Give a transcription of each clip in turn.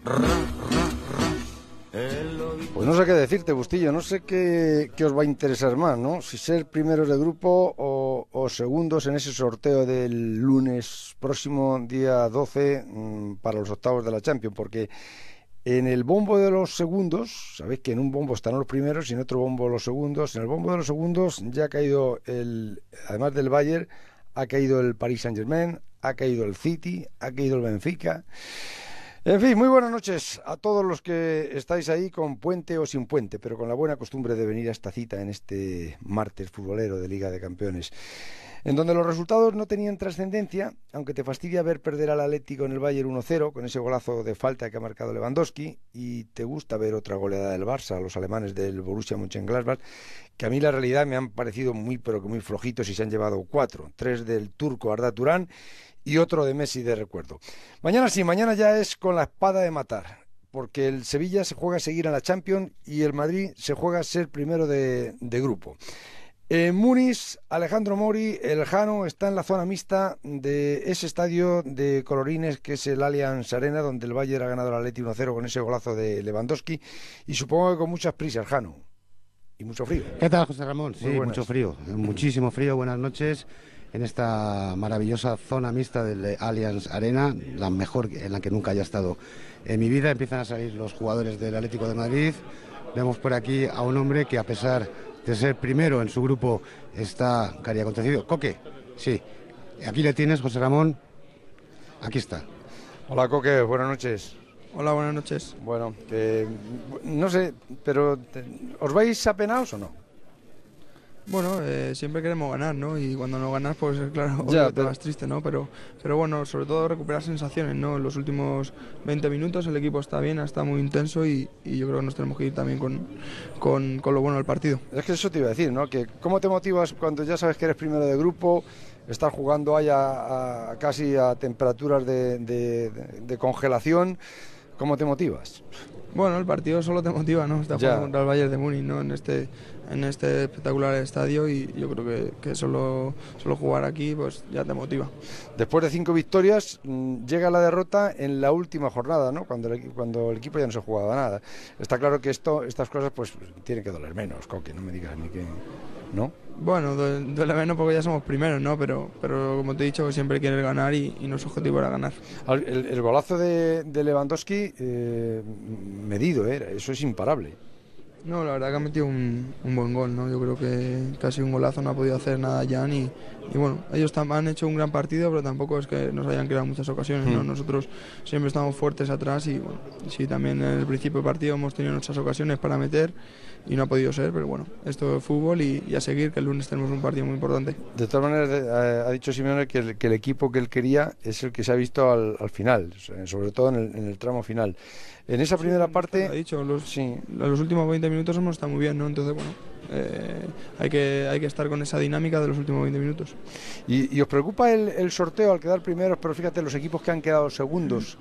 Pues no sé qué decirte, Bustillo, no sé qué os va a interesar más, ¿no? Si ser primeros de grupo o segundos en ese sorteo del lunes próximo, día 12, para los octavos de la Champions, porque en el bombo de los segundos, sabéis que en un bombo están los primeros y en otro bombo los segundos. En el bombo de los segundos ya ha caído además del Bayern, ha caído el Paris Saint-Germain, ha caído el City, ha caído el Benfica. En fin, muy buenas noches a todos los que estáis ahí con puente o sin puente, pero con la buena costumbre de venir a esta cita en este martes futbolero de Liga de Campeones, en donde los resultados no tenían trascendencia, aunque te fastidia ver perder al Atlético en el Bayern 1-0 con ese golazo de falta que ha marcado Lewandowski, y te gusta ver otra goleada del Barça, a los alemanes del Borussia Mönchengladbach, que a mí la realidad me han parecido muy pero que muy flojitos y se han llevado 4, 3 del turco Arda Turan y otro de Messi de recuerdo. Mañana sí, mañana ya es con la espada de matar, porque el Sevilla se juega a seguir en la Champions y el Madrid se juega a ser primero de grupo. En Múnich, Alejandro Mori, el Jano, está en la zona mixta de ese estadio de colorines que es el Allianz Arena, donde el Bayern ha ganado al Atleti 1-0 con ese golazo de Lewandowski, y supongo que con muchas prisas, Jano, y mucho frío. ¿Qué tal, José Ramón? Sí, mucho frío, muchísimo frío, buenas noches. En esta maravillosa zona mixta del Allianz Arena, la mejor en la que nunca haya estado en mi vida. Empiezan a salir los jugadores del Atlético de Madrid. Vemos por aquí a un hombre que, a pesar de ser primero en su grupo, está cari acontecido. Coque, sí, aquí le tienes, José Ramón. Aquí está. Hola, Coque, buenas noches. Hola, buenas noches. Bueno, no sé, pero ¿os vais apenados o no? Bueno, siempre queremos ganar, ¿no? Y cuando no ganas, pues claro, ya, te vas triste, ¿no? Pero bueno, sobre todo recuperar sensaciones, ¿no? En los últimos 20 minutos el equipo está bien, está muy intenso y yo creo que nos tenemos que ir también con lo bueno del partido. Es que eso te iba a decir, ¿no? Que ¿cómo te motivas cuando ya sabes que eres primero de grupo, estás jugando ahí casi a temperaturas de congelación? ¿Cómo te motivas? Bueno, el partido solo te motiva, ¿no? Está jugando contra el Bayern de Múnich, ¿no? En este espectacular estadio, y yo creo que solo jugar aquí pues ya te motiva. Después de 5 victorias llega la derrota en la última jornada, ¿no? Cuando el equipo ya no se jugaba nada. Está claro que estas cosas pues tienen que doler menos, Coque, no me digas ni que... ¿no? Bueno, duele menos porque ya somos primeros, ¿no? Pero como te he dicho, siempre quieres ganar y nuestro objetivo era ganar. El golazo de Lewandowski, medido, eso es imparable. No, la verdad que ha metido un buen gol, ¿no? Yo creo que casi un golazo, no ha podido hacer nada Jan y bueno, ellos han hecho un gran partido, pero tampoco es que nos hayan creado muchas ocasiones, ¿no? Nosotros siempre estamos fuertes atrás y bueno, sí, también en el principio del partido hemos tenido nuestras ocasiones para meter y no ha podido ser, pero bueno, esto es fútbol y a seguir, que el lunes tenemos un partido muy importante. De todas maneras, ha dicho Simeone que el equipo que él quería es el que se ha visto al final, sobre todo en el tramo final. En esa primera parte... Ha dicho, los últimos 20 minutos hemos estado muy bien, ¿no? Entonces, bueno, hay que estar con esa dinámica de los últimos 20 minutos. ¿Y os preocupa el sorteo al quedar primeros? Pero fíjate, los equipos que han quedado segundos...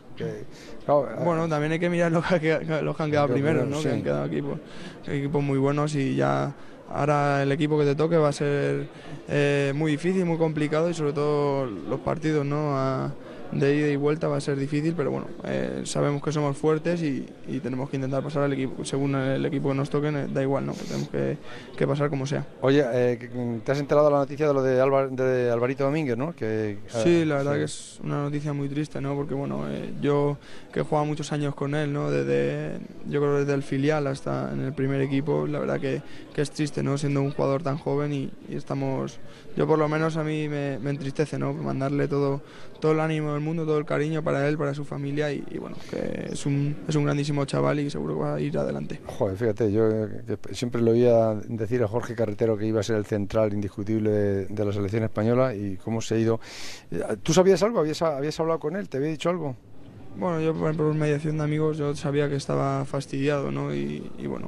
Bueno, también hay que mirar los que han quedado primeros, ¿no? Sí. Que han quedado equipos muy buenos y ya... Ahora el equipo que te toque va a ser muy difícil, muy complicado y sobre todo los partidos, ¿no? De ida y vuelta va a ser difícil, pero bueno, sabemos que somos fuertes y tenemos que intentar pasar al equipo, según el equipo que nos toque, da igual, ¿no? Tenemos que pasar como sea. Oye, ¿te has enterado de la noticia de lo de Alvarito Domínguez, ¿no? Sí, la verdad que es una noticia muy triste, ¿no? Porque bueno, yo que he jugado muchos años con él, ¿no? Yo creo desde el filial hasta en el primer equipo, la verdad que es triste, ¿no? Siendo un jugador tan joven y estamos... Yo por lo menos a mí me entristece, ¿no? Mandarle todo el ánimo del mundo, todo el cariño para él, para su familia y bueno, que es un grandísimo chaval y seguro que va a ir adelante. Joder, fíjate, yo siempre le oía decir a Jorge Carretero que iba a ser el central indiscutible de la selección española y cómo se ha ido. ¿Tú sabías algo? ¿Habías hablado con él? ¿Te había dicho algo? Bueno, yo por mediación de amigos yo sabía que estaba fastidiado, ¿no? Y bueno,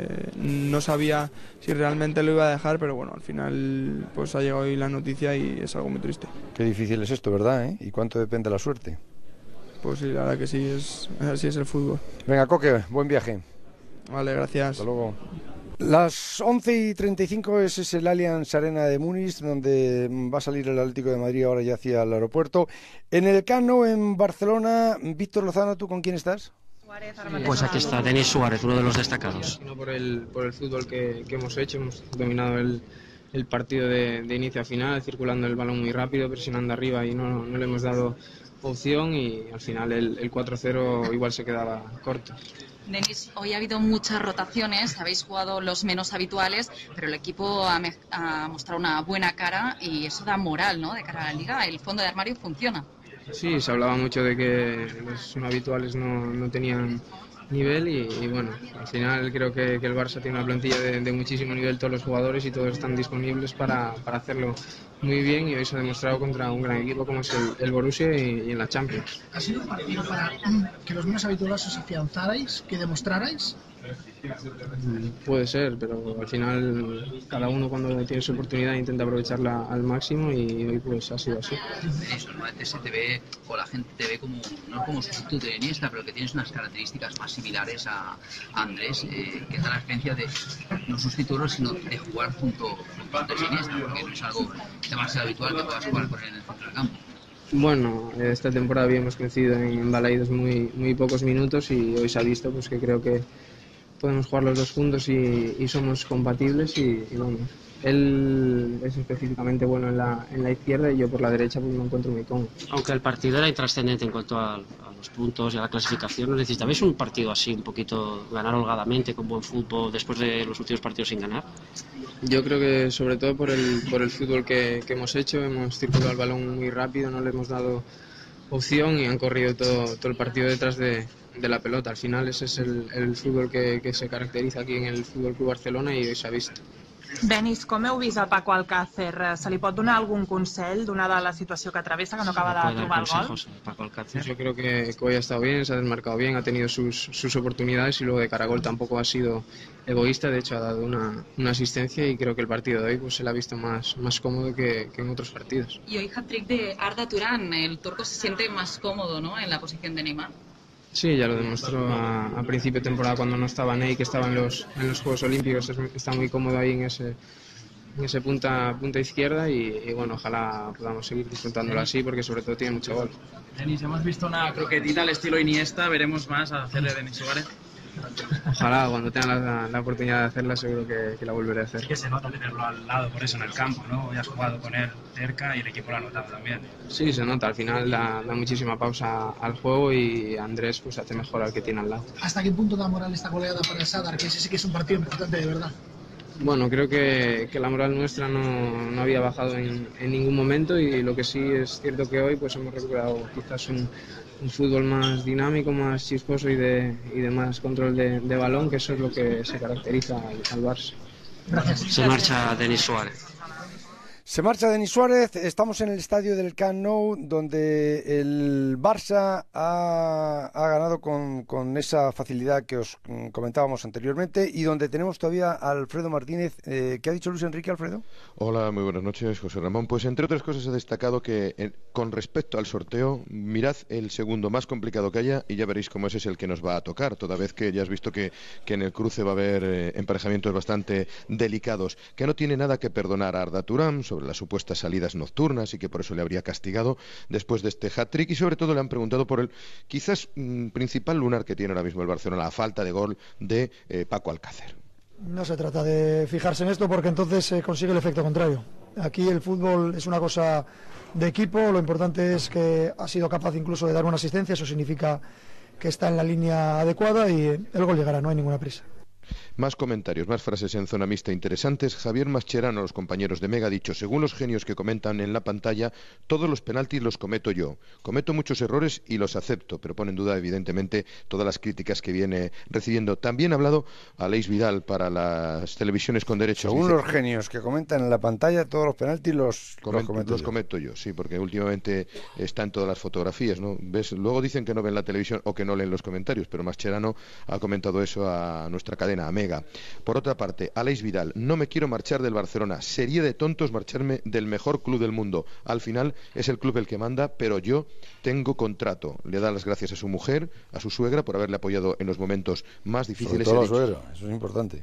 no sabía si realmente lo iba a dejar, pero bueno, al final pues ha llegado hoy la noticia y es algo muy triste. Qué difícil es esto, ¿verdad? ¿Y cuánto depende de la suerte? Pues sí, la verdad que sí, así es el fútbol. Venga, Coque, buen viaje. Vale, gracias. Hasta luego. Las 11:35 es el Allianz Arena de Múnich, donde va a salir el Atlético de Madrid ahora ya hacia el aeropuerto. En el Camp Nou, en Barcelona, Víctor Lozano, ¿tú con quién estás? Pues aquí está Denis Suárez, uno de los destacados. No por el fútbol que hemos hecho, hemos dominado el partido de inicio a final, circulando el balón muy rápido, presionando arriba y no le hemos dado opción, y al final el 4-0 igual se quedaba corto. Denis, hoy ha habido muchas rotaciones, habéis jugado los menos habituales, pero el equipo ha mostrado una buena cara y eso da moral, ¿no?, de cara a la Liga. El fondo de armario funciona. Sí, se hablaba mucho de que los no habituales no tenían nivel y bueno, al final creo que el Barça tiene una plantilla de muchísimo nivel, todos los jugadores, y todos están disponibles para hacerlo muy bien, y hoy se ha demostrado contra un gran equipo como es el Borussia y en la Champions. ¿Ha sido un partido para que los menos habituales os afianzarais, que demostrarais? Puede ser, pero al final cada uno cuando tiene su oportunidad intenta aprovecharla al máximo, y hoy pues ha sido así. Eso, normalmente se te ve, o la gente te ve como, no como sustituto de Iniesta, pero que tienes unas características más similares a Andrés, que da la experiencia de no sustituirlo, sino de jugar junto a Andrés Iniesta, porque no es algo demasiado habitual que puedas jugar con él en el centro del campo. Bueno, esta temporada habíamos coincidido en Balaidos muy pocos minutos, y hoy se ha visto pues que creo que podemos jugar los dos juntos y somos compatibles, y bueno, él es específicamente bueno en la izquierda y yo por la derecha, pues me encuentro muy cómodo. Aunque el partido era intrascendente en cuanto a los puntos y a la clasificación, ¿necesitabais un partido así, un poquito ganar holgadamente, con buen fútbol, después de los últimos partidos sin ganar? Yo creo que sobre todo por el fútbol que hemos hecho, hemos circulado el balón muy rápido, no le hemos dado opción y han corrido todo el partido detrás de la pelota. Al final ese es el fútbol que se caracteriza aquí en el Fútbol Club Barcelona, i hoy s'ha vist. Denis, com heu vist a Paco Alcácer? Se li pot donar algun consell, donada la situació que travessa, que no acaba de trobar el gol? Paco Alcácer. Yo creo que hoy ha estado bien, se ha desmarcado bien, ha tenido sus oportunidades, y luego de cara a gol tampoco ha sido egoísta, de hecho ha dado una asistencia, y creo que el partido de hoy pues se le ha visto más cómodo que en otros partidos. Y hoy hat-trick de Arda Turán, el turco se siente más cómodo, ¿no?, en la posición de Neymar. Sí, ya lo demostró a principio de temporada cuando no estaba Ney, que estaba en los Juegos Olímpicos. Está muy cómodo ahí en ese punta izquierda, y bueno, ojalá podamos seguir disfrutándolo así, porque sobre todo tiene mucho gol. Denis, hemos visto una croquetita al estilo Iniesta, veremos más a hacerle Denis Suárez. Ojalá, cuando tenga la oportunidad de hacerla, seguro que la volveré a hacer. Sí que se nota tenerlo al lado por eso en el campo, ¿no? Hoy has jugado con él cerca y el equipo lo ha notado también. Sí, se nota, al final da muchísima pausa al juego, y Andrés pues hace mejor al que tiene al lado. ¿Hasta qué punto da moral esta goleada para el Sadar? Que ese sí que es un partido importante de verdad. Bueno, creo que la moral nuestra no había bajado en ningún momento, y lo que sí es cierto que hoy pues hemos recuperado quizás un fútbol más dinámico, más chisposo y de más control de balón, que eso es lo que se caracteriza al Barça. Gracias. Se marcha Denis Suárez. Se marcha Denis Suárez. Estamos en el estadio del Camp Nou, donde el Barça ha ganado con esa facilidad que os comentábamos anteriormente, y donde tenemos todavía a Alfredo Martínez. ¿Qué ha dicho Luis Enrique, Alfredo? Hola, muy buenas noches, José Ramón. Pues entre otras cosas he destacado que con respecto al sorteo, mirad el segundo más complicado que haya y ya veréis cómo ese es el que nos va a tocar, toda vez que ya has visto que en el cruce va a haber emparejamientos bastante delicados, que no tiene nada que perdonar a Arda Turán sobre las supuestas salidas nocturnas y que por eso le habría castigado después de este hat-trick, y sobre todo le han preguntado por el quizás principal lunar que tiene ahora mismo el Barcelona, la falta de gol de Paco Alcácer. No se trata de fijarse en esto, porque entonces se consigue el efecto contrario. Aquí el fútbol es una cosa de equipo, lo importante es que ha sido capaz incluso de dar una asistencia, eso significa que está en la línea adecuada y el gol llegará, no hay ninguna prisa. Más comentarios, más frases en zona mixta interesantes. Javier Mascherano, los compañeros de Mega, ha dicho: según los genios que comentan en la pantalla, todos los penaltis los cometo yo. Cometo muchos errores y los acepto, pero pone en duda evidentemente todas las críticas que viene recibiendo. También ha hablado Aleix Vidal para las televisiones con derechos. Según los genios que comentan en la pantalla, todos los penaltis los cometo yo, sí, porque últimamente está en todas las fotografías, ¿no? ¿Ves? Luego dicen que no ven la televisión o que no leen los comentarios, pero Mascherano ha comentado eso a nuestra cadena, a Mega, Omega. Por otra parte, Aleix Vidal, no me quiero marchar del Barcelona, sería de tontos marcharme del mejor club del mundo. Al final es el club el que manda, pero yo tengo contrato. Le da las gracias a su mujer, a su suegra, por haberle apoyado en los momentos más difíciles. Sobre todo a la suegra, eso es importante.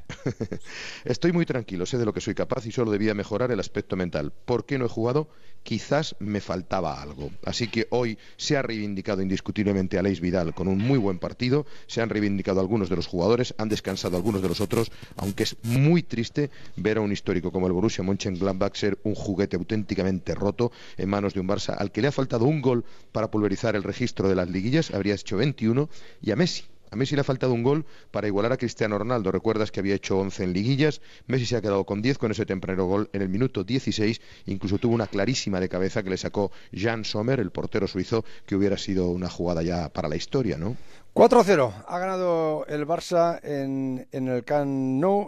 Estoy muy tranquilo, sé de lo que soy capaz y solo debía mejorar el aspecto mental. ¿Por qué no he jugado? Quizás me faltaba algo. Así que hoy se ha reivindicado indiscutiblemente a Aleix Vidal con un muy buen partido, se han reivindicado algunos de los jugadores, han descansado algunos de los otros, aunque es muy triste ver a un histórico como el Borussia Mönchengladbach ser un juguete auténticamente roto en manos de un Barça al que le ha faltado un gol para pulverizar el registro de las liguillas, habría hecho 21, y a Messi le ha faltado un gol para igualar a Cristiano Ronaldo. Recuerdas que había hecho 11 en liguillas, Messi se ha quedado con 10 con ese tempranero gol en el minuto 16, incluso tuvo una clarísima de cabeza que le sacó Jan Sommer, el portero suizo, que hubiera sido una jugada ya para la historia, ¿no? 4-0 ha ganado el Barça en el Camp Nou,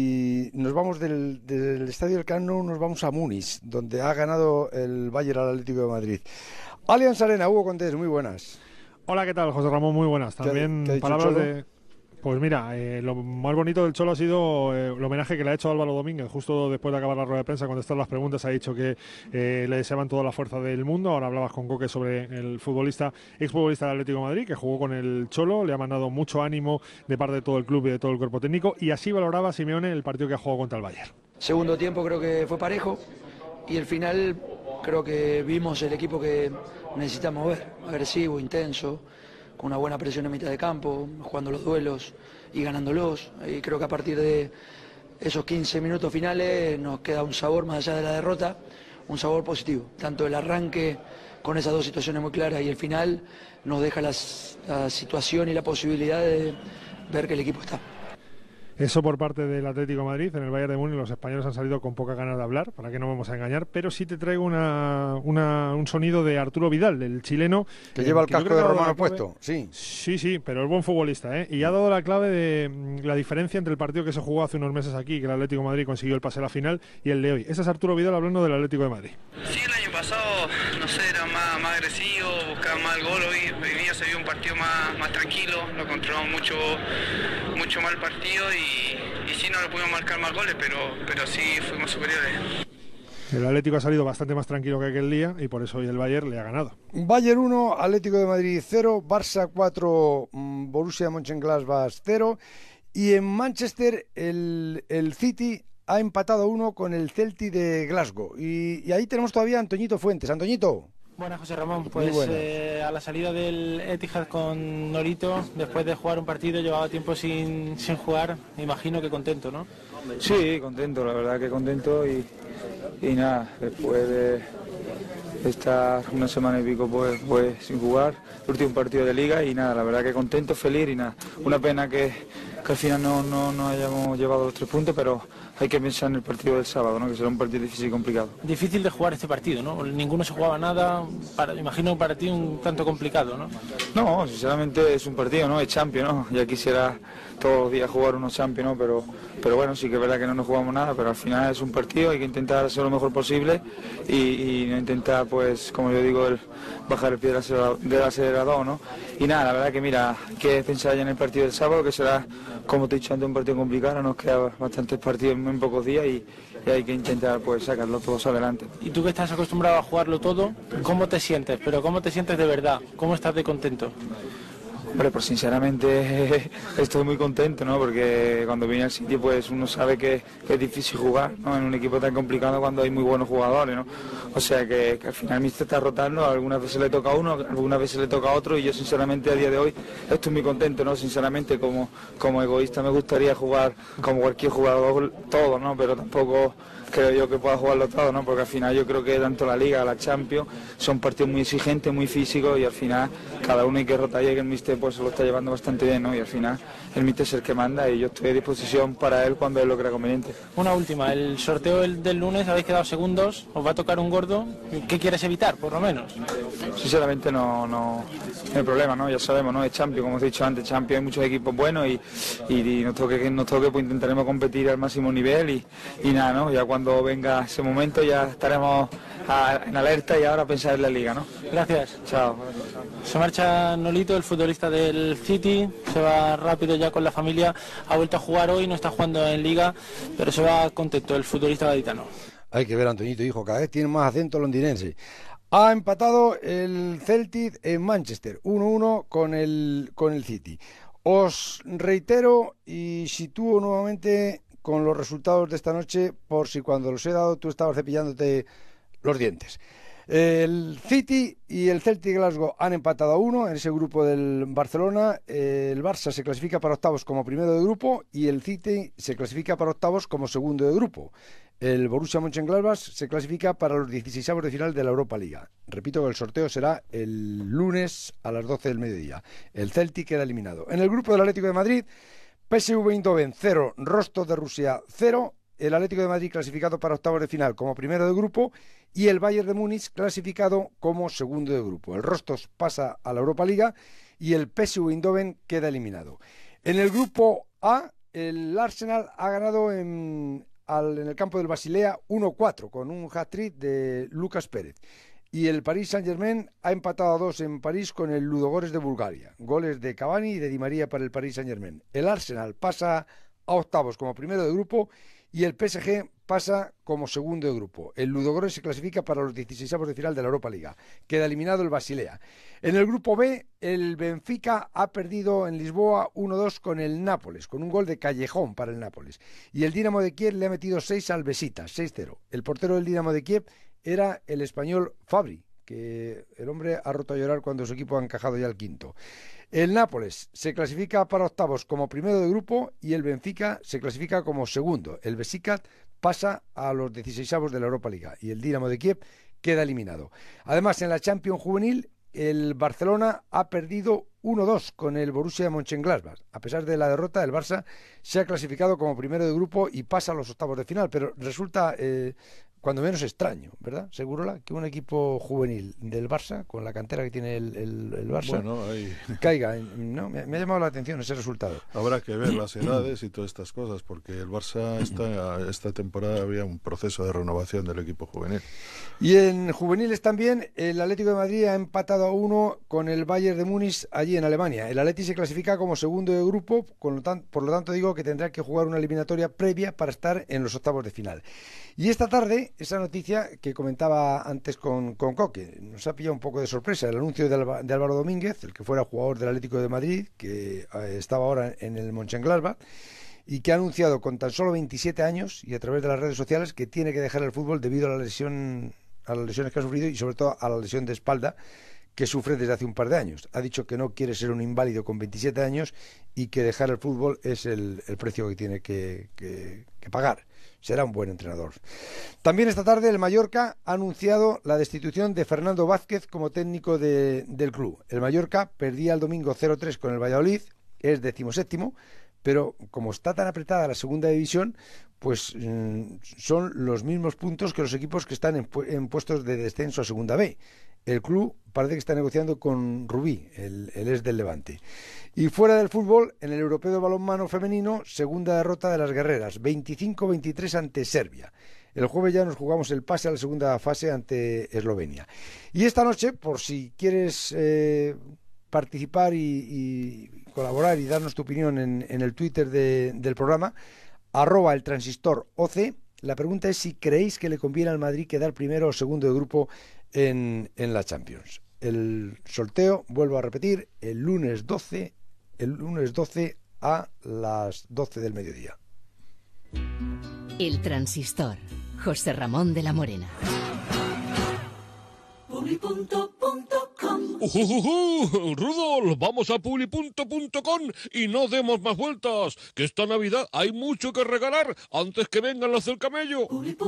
y nos vamos del estadio del Camp Nou, nos vamos a Múnich, donde ha ganado el Bayern al Atlético de Madrid. Allianz Arena, Hugo Contés, muy buenas. Hola, ¿qué tal, José Ramón? Muy buenas. También ¿Qué ha dicho palabras Cholo? de... Pues mira, lo más bonito del Cholo ha sido el homenaje que le ha hecho a Álvaro Domínguez justo después de acabar la rueda de prensa, contestar las preguntas. Ha dicho que le deseaban toda la fuerza del mundo. Ahora hablabas con Coque sobre el exfutbolista del Atlético de Madrid, que jugó con el Cholo. Le ha mandado mucho ánimo de parte de todo el club y de todo el cuerpo técnico, y así valoraba Simeone el partido que ha jugado contra el Bayern. Segundo tiempo creo que fue parejo, y el final creo que vimos el equipo que necesitamos ver, agresivo, intenso, con una buena presión en mitad de campo, jugando los duelos y ganándolos. Y creo que a partir de esos 15 minutos finales nos queda un sabor, más allá de la derrota, un sabor positivo. Tanto el arranque con esas dos situaciones muy claras y el final nos deja la situación y la posibilidad de ver que el equipo está. Eso por parte del Atlético de Madrid. En el Bayern de Múnich los españoles han salido con poca ganas de hablar, para que no vamos a engañar, pero sí te traigo un sonido de Arturo Vidal, el chileno. Que lleva el casco de Romano puesto, sí. Sí, pero es buen futbolista, ¿eh? Y ha dado la clave de la diferencia entre el partido que se jugó hace unos meses aquí, que el Atlético de Madrid consiguió el pase a la final, y el de hoy. Ese es Arturo Vidal hablando del Atlético de Madrid. Sí, el año pasado, no sé, era más agresivo, buscaba más el gol. Hoy día se vio un partido más tranquilo, lo controlamos mucho más el partido, y sí, no le pudimos marcar más goles, pero sí fuimos superiores. El Atlético ha salido bastante más tranquilo que aquel día, y por eso hoy el Bayern le ha ganado. Bayern 1, Atlético de Madrid 0, Barça 4, Borussia Mönchengladbach 0, y en Manchester el City ha empatado 1 con el Celtic de Glasgow, y ahí tenemos todavía a Antoñito Fuentes. Antoñito. Buenas, José Ramón. Pues a la salida del Etihad con Norito, después de jugar un partido, llevaba tiempo sin jugar, me imagino que contento, ¿no? Sí, contento, la verdad que contento, y nada, después de estar una semana y pico pues sin jugar, el último partido de liga, y nada, la verdad que contento, feliz, y nada, una pena que al final no hayamos llevado los 3 puntos, pero hay que pensar en el partido del sábado, ¿no? Que será un partido difícil y complicado. Difícil de jugar este partido, ¿no? Ninguno se jugaba nada, imagino para ti un tanto complicado, ¿no? No, sinceramente es un partido, ¿no? Es Champions, ¿no? Ya quisiera todos los días jugar unos Champions, ¿no? Pero bueno, sí que es verdad que no nos jugamos nada, pero al final es un partido, hay que intentar hacer lo mejor posible y no intentar, pues, como yo digo, bajar el pie del acelerador, ¿no? Y nada, la verdad que mira, hay que pensar ya en el partido del sábado, que será, como te he dicho antes, un partido complicado. Nos quedan bastantes partidos en pocos días y hay que intentar pues sacarlo todos adelante. Y tú que estás acostumbrado a jugarlo todo, ¿cómo te sientes? Pero ¿cómo te sientes de verdad? ¿Cómo estás de contento? Hombre, pues sinceramente estoy muy contento, ¿no? Porque cuando viene al sitio pues uno sabe que es difícil jugar, ¿no? En un equipo tan complicado cuando hay muy buenos jugadores, ¿no? O sea que al final el míster está rotando, algunas veces le toca a uno, algunas veces le toca a otro, y yo sinceramente a día de hoy estoy muy contento, ¿no? Sinceramente como egoísta me gustaría jugar como cualquier jugador todo, ¿no? Pero tampoco creo yo que pueda jugarlo todo, ¿no? Porque al final yo creo que tanto la Liga, la Champions, son partidos muy exigentes, muy físicos, y al final cada uno hay que rotar, y que el míster pues se lo está llevando bastante bien, ¿no? Y al final el míster es el que manda, y yo estoy a disposición para él cuando él lo crea conveniente. Una última, el sorteo del lunes, habéis quedado segundos, os va a tocar un gordo, ¿qué quieres evitar, por lo menos? Sinceramente no hay problema, ¿no? Ya sabemos, ¿no? Es Champions, como os he dicho antes, Champions, hay muchos equipos buenos, y nos toque, pues intentaremos competir al máximo nivel, y nada, ¿no? Ya cuando venga ese momento ya estaremos en alerta, y ahora pensar en la Liga, ¿no? Gracias. Chao. Se marcha Nolito, el futbolista del City, se va rápido ya con la familia, ha vuelto a jugar hoy, no está jugando en Liga, pero se va contento el futbolista gaditano. Hay que ver a Antoñito, hijo, cada vez tiene más acento londinense. Ha empatado el Celtic en Manchester, 1-1 con el City. Os reitero y sitúo nuevamente con los resultados de esta noche, por si cuando los he dado tú estabas cepillándote los dientes. El City y el Celtic Glasgow han empatado a 1 en ese grupo del Barcelona. El Barça se clasifica para octavos como primero de grupo y el City se clasifica para octavos como segundo de grupo. El Borussia Mönchengladbach se clasifica para los 16avos de final de la Europa Liga. Repito que el sorteo será el lunes a las 12 del mediodía. El Celtic queda eliminado. En el grupo del Atlético de Madrid, PSV Eindhoven 0, Rostov de Rusia 0. El Atlético de Madrid clasificado para octavos de final como primero de grupo y el Bayern de Múnich clasificado como segundo de grupo. El Rostov pasa a la Europa Liga y el PSV Eindhoven queda eliminado. En el grupo A, el Arsenal ha ganado en el campo del Basilea 1-4 con un hat-trick de Lucas Pérez. Y el Paris Saint-Germain ha empatado a 2 en París con el Ludogorets de Bulgaria. Goles de Cavani y de Di María para el Paris Saint-Germain. El Arsenal pasa a octavos como primero de grupo y el PSG pasa como segundo de grupo. El Ludogorets se clasifica para los 16avos de final de la Europa Liga. Queda eliminado el Basilea. En el grupo B, el Benfica ha perdido en Lisboa 1-2 con el Nápoles, con un gol de Callejón para el Nápoles. Y el Dinamo de Kiev le ha metido 6 al Besiktas, 6-0. El portero del Dinamo de Kiev era el español Fabri, que el hombre ha roto a llorar cuando su equipo ha encajado ya el quinto. El Nápoles se clasifica para octavos como primero de grupo y el Benfica se clasifica como segundo. El Besiktas pasa a los 16avos de la Europa Liga y el Dinamo de Kiev queda eliminado. Además, en la Champions Juvenil, el Barcelona ha perdido 1-2 con el Borussia Mönchengladbach. A pesar de la derrota, el Barça se ha clasificado como primero de grupo y pasa a los octavos de final, pero resulta cuando menos extraño, ¿verdad? Segurola, que un equipo juvenil del Barça, con la cantera que tiene el Barça, bueno, ahí caiga. ¿No? Me ha llamado la atención ese resultado. Habrá que ver las edades y todas estas cosas, porque el Barça esta temporada había un proceso de renovación del equipo juvenil. Y en juveniles también, el Atlético de Madrid ha empatado a 1 con el Bayern de Múnich allí en Alemania. El Atleti se clasifica como segundo de grupo, por lo tanto digo que tendrá que jugar una eliminatoria previa para estar en los octavos de final. Y esta tarde, esa noticia que comentaba antes con Coque, nos ha pillado un poco de sorpresa, el anuncio de Álvaro Domínguez, el que fuera jugador del Atlético de Madrid, que estaba ahora en el Mönchengladbach, y que ha anunciado con tan solo 27 años y a través de las redes sociales que tiene que dejar el fútbol debido a las lesiones que ha sufrido y sobre todo a la lesión de espalda que sufre desde hace un par de años. Ha dicho que no quiere ser un inválido con 27 años y que dejar el fútbol es el precio que tiene que pagar. Será un buen entrenador. También esta tarde el Mallorca ha anunciado la destitución de Fernando Vázquez como técnico del club. El Mallorca perdía el domingo 0-3 con el Valladolid, es 17º, pero como está tan apretada la segunda división, pues son los mismos puntos que los equipos que están en puestos de descenso a segunda B. El club parece que está negociando con Rubí, el ex del Levante. Y fuera del fútbol, en el europeo de balonmano femenino, segunda derrota de las guerreras, 25-23 ante Serbia. El jueves ya nos jugamos el pase a la segunda fase ante Eslovenia. Y esta noche, por si quieres participar y colaborar y darnos tu opinión en el Twitter del programa, @eltransistor_OC, la pregunta es si creéis que le conviene al Madrid quedar primero o segundo de grupo en la Champions. El sorteo, vuelvo a repetir, el lunes 12 a las 12 del mediodía. El Transistor, José Ramón de la Morena. Rudolf, vamos a publi.com y no demos más vueltas, que esta Navidad hay mucho que regalar antes que vengan los del camello.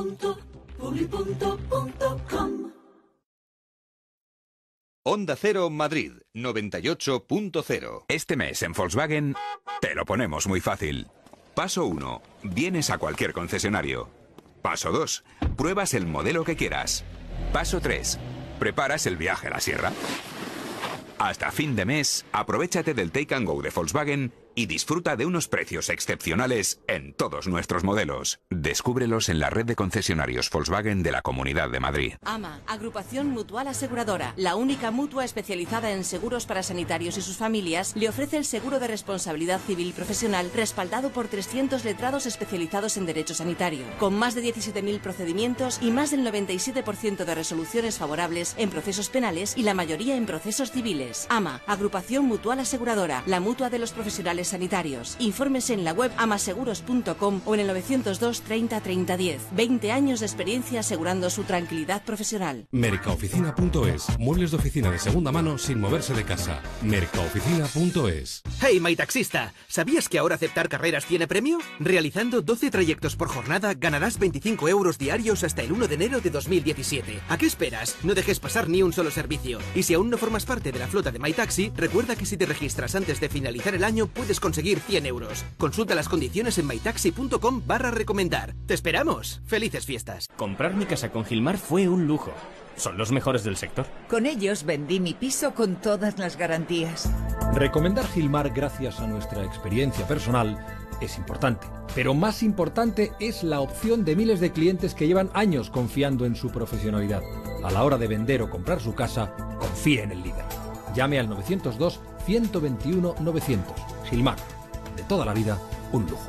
Onda Cero Madrid 98.0. Este mes en Volkswagen te lo ponemos muy fácil. Paso 1. Vienes a cualquier concesionario. Paso 2. Pruebas el modelo que quieras. Paso 3. Preparas el viaje a la sierra. Hasta fin de mes, aprovéchate del Take and Go de Volkswagen y disfruta de unos precios excepcionales en todos nuestros modelos. Descúbrelos en la red de concesionarios Volkswagen de la Comunidad de Madrid. AMA, Agrupación Mutual Aseguradora, la única mutua especializada en seguros para sanitarios y sus familias, le ofrece el seguro de responsabilidad civil y profesional respaldado por 300 letrados especializados en derecho sanitario, con más de 17.000 procedimientos y más del 97% de resoluciones favorables en procesos penales y la mayoría en procesos civiles. AMA, Agrupación Mutual Aseguradora, la mutua de los profesionales sanitarios. Infórmese en la web amaseguros.com o en el 902 30 30 10. 20 años de experiencia asegurando su tranquilidad profesional. Mercaoficina.es. Muebles de oficina de segunda mano sin moverse de casa. Mercaoficina.es. Hey, MyTaxista, ¿sabías que ahora aceptar carreras tiene premio? Realizando 12 trayectos por jornada ganarás 25 euros diarios hasta el 1 de enero de 2017. ¿A qué esperas? No dejes pasar ni un solo servicio. Y si aún no formas parte de la flota de MyTaxi, recuerda que si te registras antes de finalizar el año puedes conseguir 100 euros. Consulta las condiciones en mytaxi.com/recomendar. ¡Te esperamos! ¡Felices fiestas! Comprar mi casa con Gilmar fue un lujo. Son los mejores del sector. Con ellos vendí mi piso con todas las garantías. Recomendar Gilmar gracias a nuestra experiencia personal es importante. Pero más importante es la opción de miles de clientes que llevan años confiando en su profesionalidad. A la hora de vender o comprar su casa, confíe en el líder. Llame al 902-121-900. Gilmar. De toda la vida, un lujo.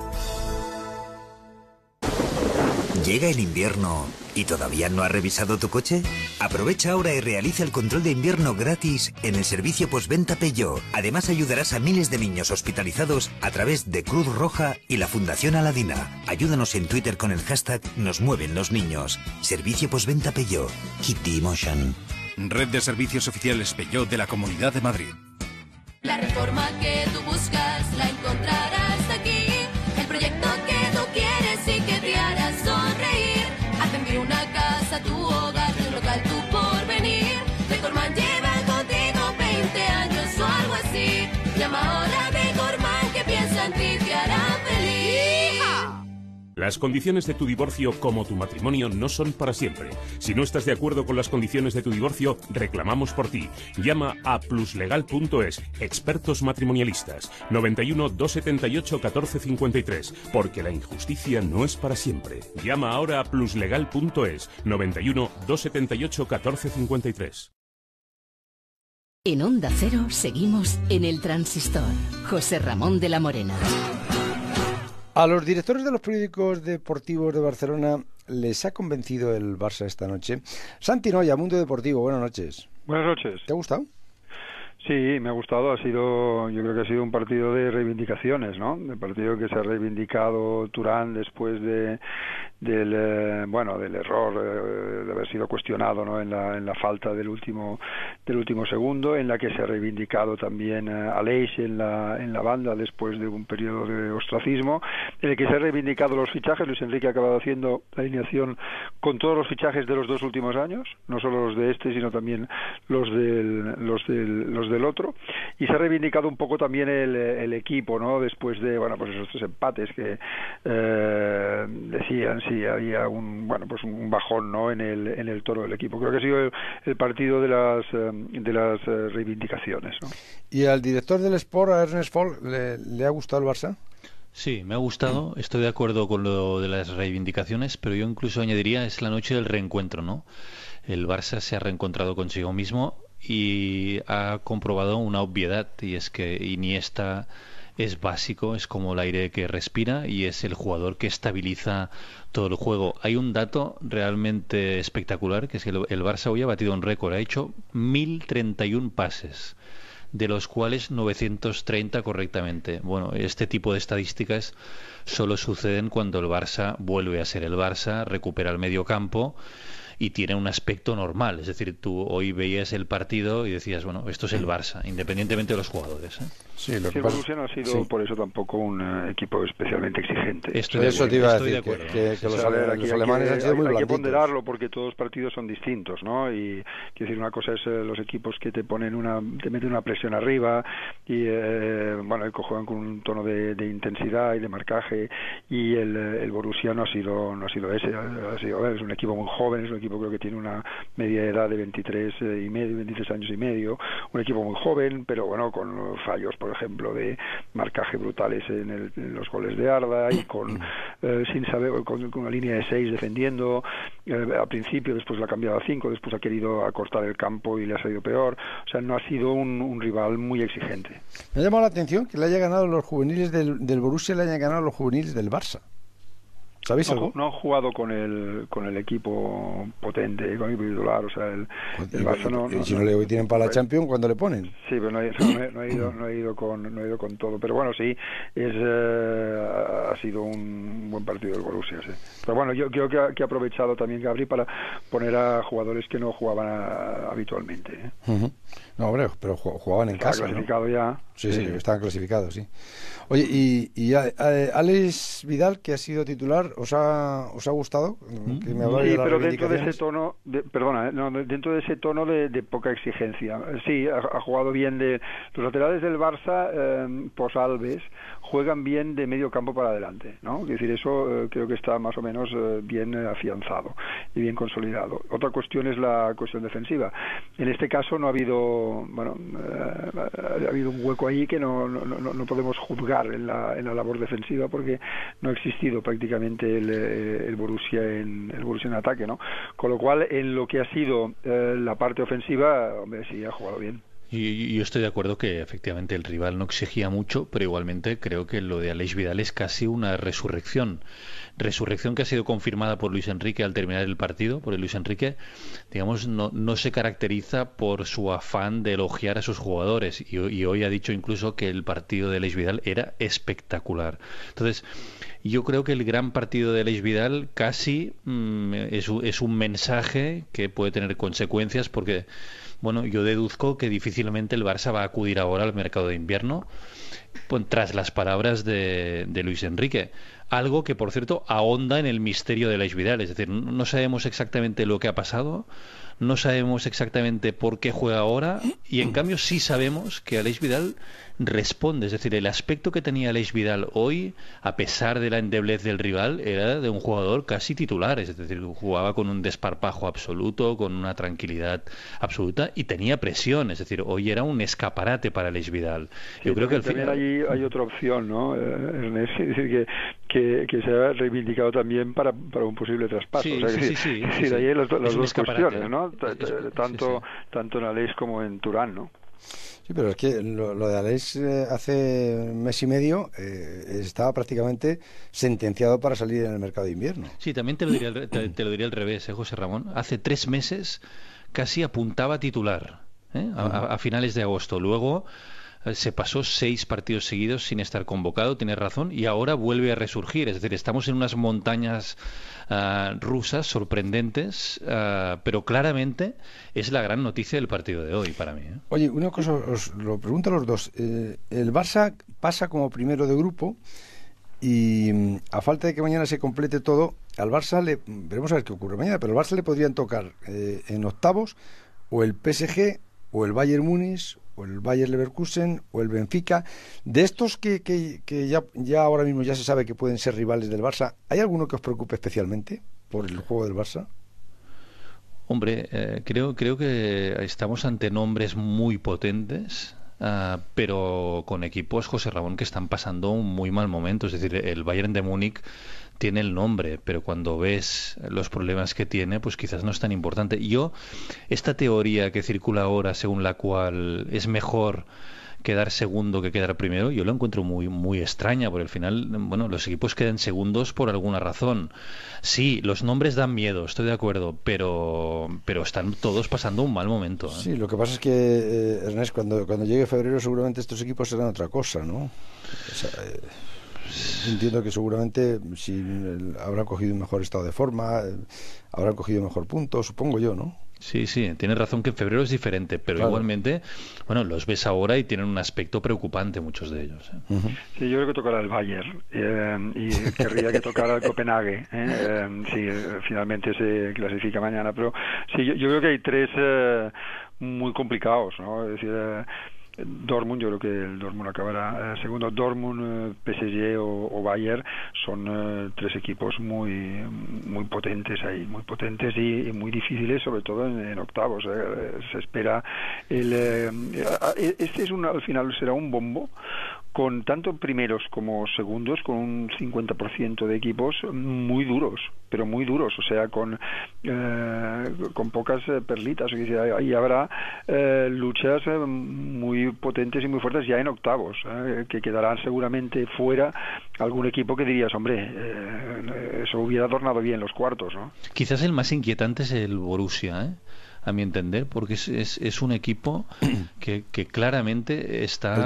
¿Llega el invierno y todavía no has revisado tu coche? Aprovecha ahora y realiza el control de invierno gratis en el servicio postventa Peugeot. Además ayudarás a miles de niños hospitalizados a través de Cruz Roja y la Fundación Aladina. Ayúdanos en Twitter con el hashtag Nos Mueven los Niños. Servicio postventa Peugeot. Keep the emotion. Red de servicios oficiales Peugeot de la Comunidad de Madrid. La reforma que tú buscas la encontrarás aquí. El proyecto que tú quieres y que te hará sonreír. Atender una casa, tu hogar, tu local, tu porvenir. Decorman lleva contigo 20 años o algo así. Llama ahora a Decorman que piensa en ti, te hará feliz. ¡Hija! Las condiciones de tu divorcio como tu matrimonio no son para siempre. Si no estás de acuerdo con las condiciones de tu divorcio, reclamamos por ti. Llama a pluslegal.es, expertos matrimonialistas, 91 278 1453, porque la injusticia no es para siempre. Llama ahora a pluslegal.es, 91 278 1453. En Onda Cero seguimos en el Transistor. José Ramón de la Morena. A los directores de los periódicos deportivos de Barcelona les ha convencido el Barça esta noche. Santi Noya, Mundo Deportivo, buenas noches. Buenas noches. ¿Te ha gustado? Sí, me ha gustado. Yo creo que ha sido un partido de reivindicaciones, ¿no? El partido que se ha reivindicado Turán después del error de haber sido cuestionado, ¿no? en la falta del último segundo, en la que se ha reivindicado también Aleix en la banda después de un periodo de ostracismo, en el que se ha reivindicado los fichajes. Luis Enrique ha acabado haciendo la alineación con todos los fichajes de los dos últimos años, no solo los de este, sino también los del otro, y se ha reivindicado un poco también el equipo, ¿no? Después de esos 3 empates que decían si había un bajón, ¿no? en el toro del equipo. Creo que ha sido el partido de las reivindicaciones, ¿no? ¿Y al director del Sport, a Ernest Folk, le ha gustado el Barça? Sí, me ha gustado, estoy de acuerdo con lo de las reivindicaciones, pero yo incluso añadiría es la noche del reencuentro, ¿no? El Barça se ha reencontrado consigo mismo y ha comprobado una obviedad, y es que Iniesta es básico, es como el aire que respira y es el jugador que estabiliza todo el juego. Hay un dato realmente espectacular, que es que el Barça hoy ha batido un récord, ha hecho 1031 pases, de los cuales 930 correctamente. Bueno, este tipo de estadísticas solo suceden cuando el Barça vuelve a ser el Barça, recupera el medio campo y tiene un aspecto normal. Es decir, tú hoy veías el partido y decías, bueno, esto es el Barça, independientemente de los jugadores, ¿eh? Sí, el Borussia no ha sido por eso tampoco un equipo especialmente exigente. Eso te iba a decir, que los alemanes han sido muy blanditos. Hay que ponderarlo porque todos los partidos son distintos, ¿no? Y quiero decir, una cosa es los equipos que te meten una presión arriba y que juegan con un tono de intensidad y de marcaje, y el Borussia no ha sido ese, es un equipo muy joven, es un equipo equipo creo que tiene una media de edad de 23 años y medio, un equipo muy joven, pero bueno, con fallos, por ejemplo, de marcaje brutales en los goles de Arda y sin saber, con una línea de 6 defendiendo, al principio, después la ha cambiado a 5, después ha querido acortar el campo y le ha salido peor, o sea, no ha sido un rival muy exigente. Me ha llamado la atención que le haya ganado los juveniles del Borussia, le hayan ganado los juveniles del Barça. ¿Sabéis algo? No han jugado con el equipo potente, con el equipo titular, o sea, el Barça no... Si no le tienen para la Champions, ¿cuándo le ponen? Sí, pero no ha ido con todo. Pero bueno, sí, ha sido un buen partido del Borussia, sí. Pero bueno, yo creo que ha aprovechado también Gabri para poner a jugadores que no jugaban habitualmente, ¿eh? Uh-huh. No, hombre, pero jugaban en casa, clasificado, ¿no? Ya. Sí, estaban clasificados, sí. Oye, y Alex Vidal, que ha sido titular, ¿os ha gustado? Que me sí, pero dentro de ese tono, dentro de ese tono de poca exigencia. Sí, ha jugado bien los laterales del Barça, Pos Alves, juegan bien de medio campo para adelante, ¿no? Es decir, eso creo que está más o menos bien afianzado y bien consolidado. Otra cuestión es la cuestión defensiva. En este caso no ha habido, ha habido un hueco ahí que no podemos juzgar en la labor defensiva porque no ha existido prácticamente el Borussia en ataque, ¿no? Con lo cual, en lo que ha sido la parte ofensiva, hombre, sí ha jugado bien. Y yo estoy de acuerdo que efectivamente el rival no exigía mucho, pero igualmente creo que lo de Alex Vidal es casi una resurrección que ha sido confirmada por Luis Enrique al terminar el partido, porque Luis Enrique, digamos, no se caracteriza por su afán de elogiar a sus jugadores, y hoy ha dicho incluso que el partido de Alex Vidal era espectacular. Entonces, yo creo que el gran partido de Alex Vidal casi es un mensaje que puede tener consecuencias, porque bueno, yo deduzco que difícilmente el Barça va a acudir ahora al mercado de invierno tras las palabras de Luis Enrique. Algo que, por cierto, ahonda en el misterio de Alex Vidal. Es decir, no sabemos exactamente lo que ha pasado, no sabemos exactamente por qué juega ahora, y en cambio sí sabemos que Alex Vidal responde. Es decir, el aspecto que tenía Alex Vidal hoy, a pesar de la endeblez del rival, era de un jugador casi titular. Es decir, jugaba con un desparpajo absoluto, con una tranquilidad absoluta, y tenía presión. Es decir, hoy era un escaparate para Alex Vidal. Yo creo que al final hay otra opción, ¿no, Ernest? Es decir, que se ha reivindicado también para un posible traspaso. Sí, o sea, sí. De ahí las dos cuestiones, ¿no? Tanto en Alex como en Turán, ¿no? Sí, pero es que lo de Alex hace un mes y medio estaba prácticamente sentenciado para salir en el mercado de invierno. Sí, también te lo diría al revés, José Ramón. Hace 3 meses casi apuntaba a titular, a finales de agosto. Luego se pasó 6 partidos seguidos sin estar convocado, tienes razón, y ahora vuelve a resurgir. Es decir, estamos en unas montañas rusas sorprendentes, pero claramente es la gran noticia del partido de hoy para mí. Oye, una cosa, os lo pregunto a los dos. El Barça pasa como primero de grupo y a falta de que mañana se complete todo, al Barça veremos a ver qué ocurre mañana, pero al Barça le podrían tocar en octavos o el PSG o el Bayern Múnich o el Bayer Leverkusen o el Benfica. De estos que ya ahora mismo ya se sabe que pueden ser rivales del Barça, ¿hay alguno que os preocupe especialmente por el juego del Barça? Hombre, creo que estamos ante nombres muy potentes, pero con equipos, José Ramón, que están pasando un muy mal momento. Es decir, el Bayern de Múnich tiene el nombre, pero cuando ves los problemas que tiene, pues quizás no es tan importante. Esta teoría que circula ahora, según la cual es mejor quedar segundo que quedar primero, yo lo encuentro muy, muy extraña, porque al final, bueno, los equipos quedan segundos por alguna razón. Sí, los nombres dan miedo, estoy de acuerdo, pero están todos pasando un mal momento, ¿eh? Sí, lo que pasa es que, Ernest, cuando llegue febrero seguramente estos equipos serán otra cosa, ¿no? O sea, entiendo que seguramente habrán cogido un mejor estado de forma, habrán cogido mejor punto, supongo yo, ¿no? Sí, tienes razón que en febrero es diferente, pero claro, igualmente, bueno, los ves ahora y tienen un aspecto preocupante muchos de ellos. Uh-huh. Sí, yo creo que tocará el Bayern y querría que tocara el Copenhague, si finalmente se clasifica mañana, pero sí, yo creo que hay 3 muy complicados, ¿no? Es decir, Dortmund, yo creo que el Dortmund acabará segundo. Dortmund, PSG o Bayern son tres equipos muy potentes ahí, muy potentes y muy difíciles, sobre todo en octavos. Se espera este es al final será un bombo con tanto primeros como segundos, con un 50% de equipos muy duros, pero muy duros, o sea, con pocas perlitas. Ahí habrá luchas muy potentes y muy fuertes ya en octavos, que quedarán seguramente fuera algún equipo que dirías, hombre, eso hubiera adornado bien los cuartos, ¿no? Quizás el más inquietante es el Borussia, a mi entender, porque es un equipo que claramente está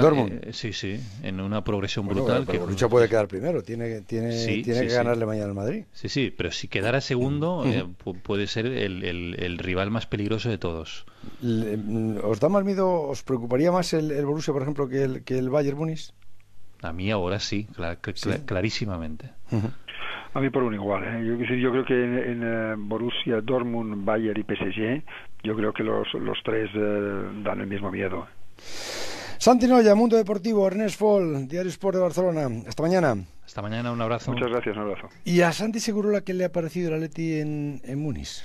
en una progresión brutal. Pero Borussia puede quedar primero, tiene que ganarle mañana al Madrid. Sí, pero si quedara segundo puede ser el rival más peligroso de todos. ¿Os da más miedo, os preocuparía más el Borussia, por ejemplo, que el Bayern Múnich? A mí ahora sí, clarísimamente. A mí por un igual, Yo creo que en Borussia, Dortmund, Bayern y PSG, yo creo que los tres dan el mismo miedo. Santi Noya, Mundo Deportivo, Ernest Foll, Diario Sport de Barcelona. Hasta mañana. Hasta mañana, un abrazo. Muchas gracias, un abrazo. ¿Y a Santi Segurola qué le ha parecido el Atleti en Múnich?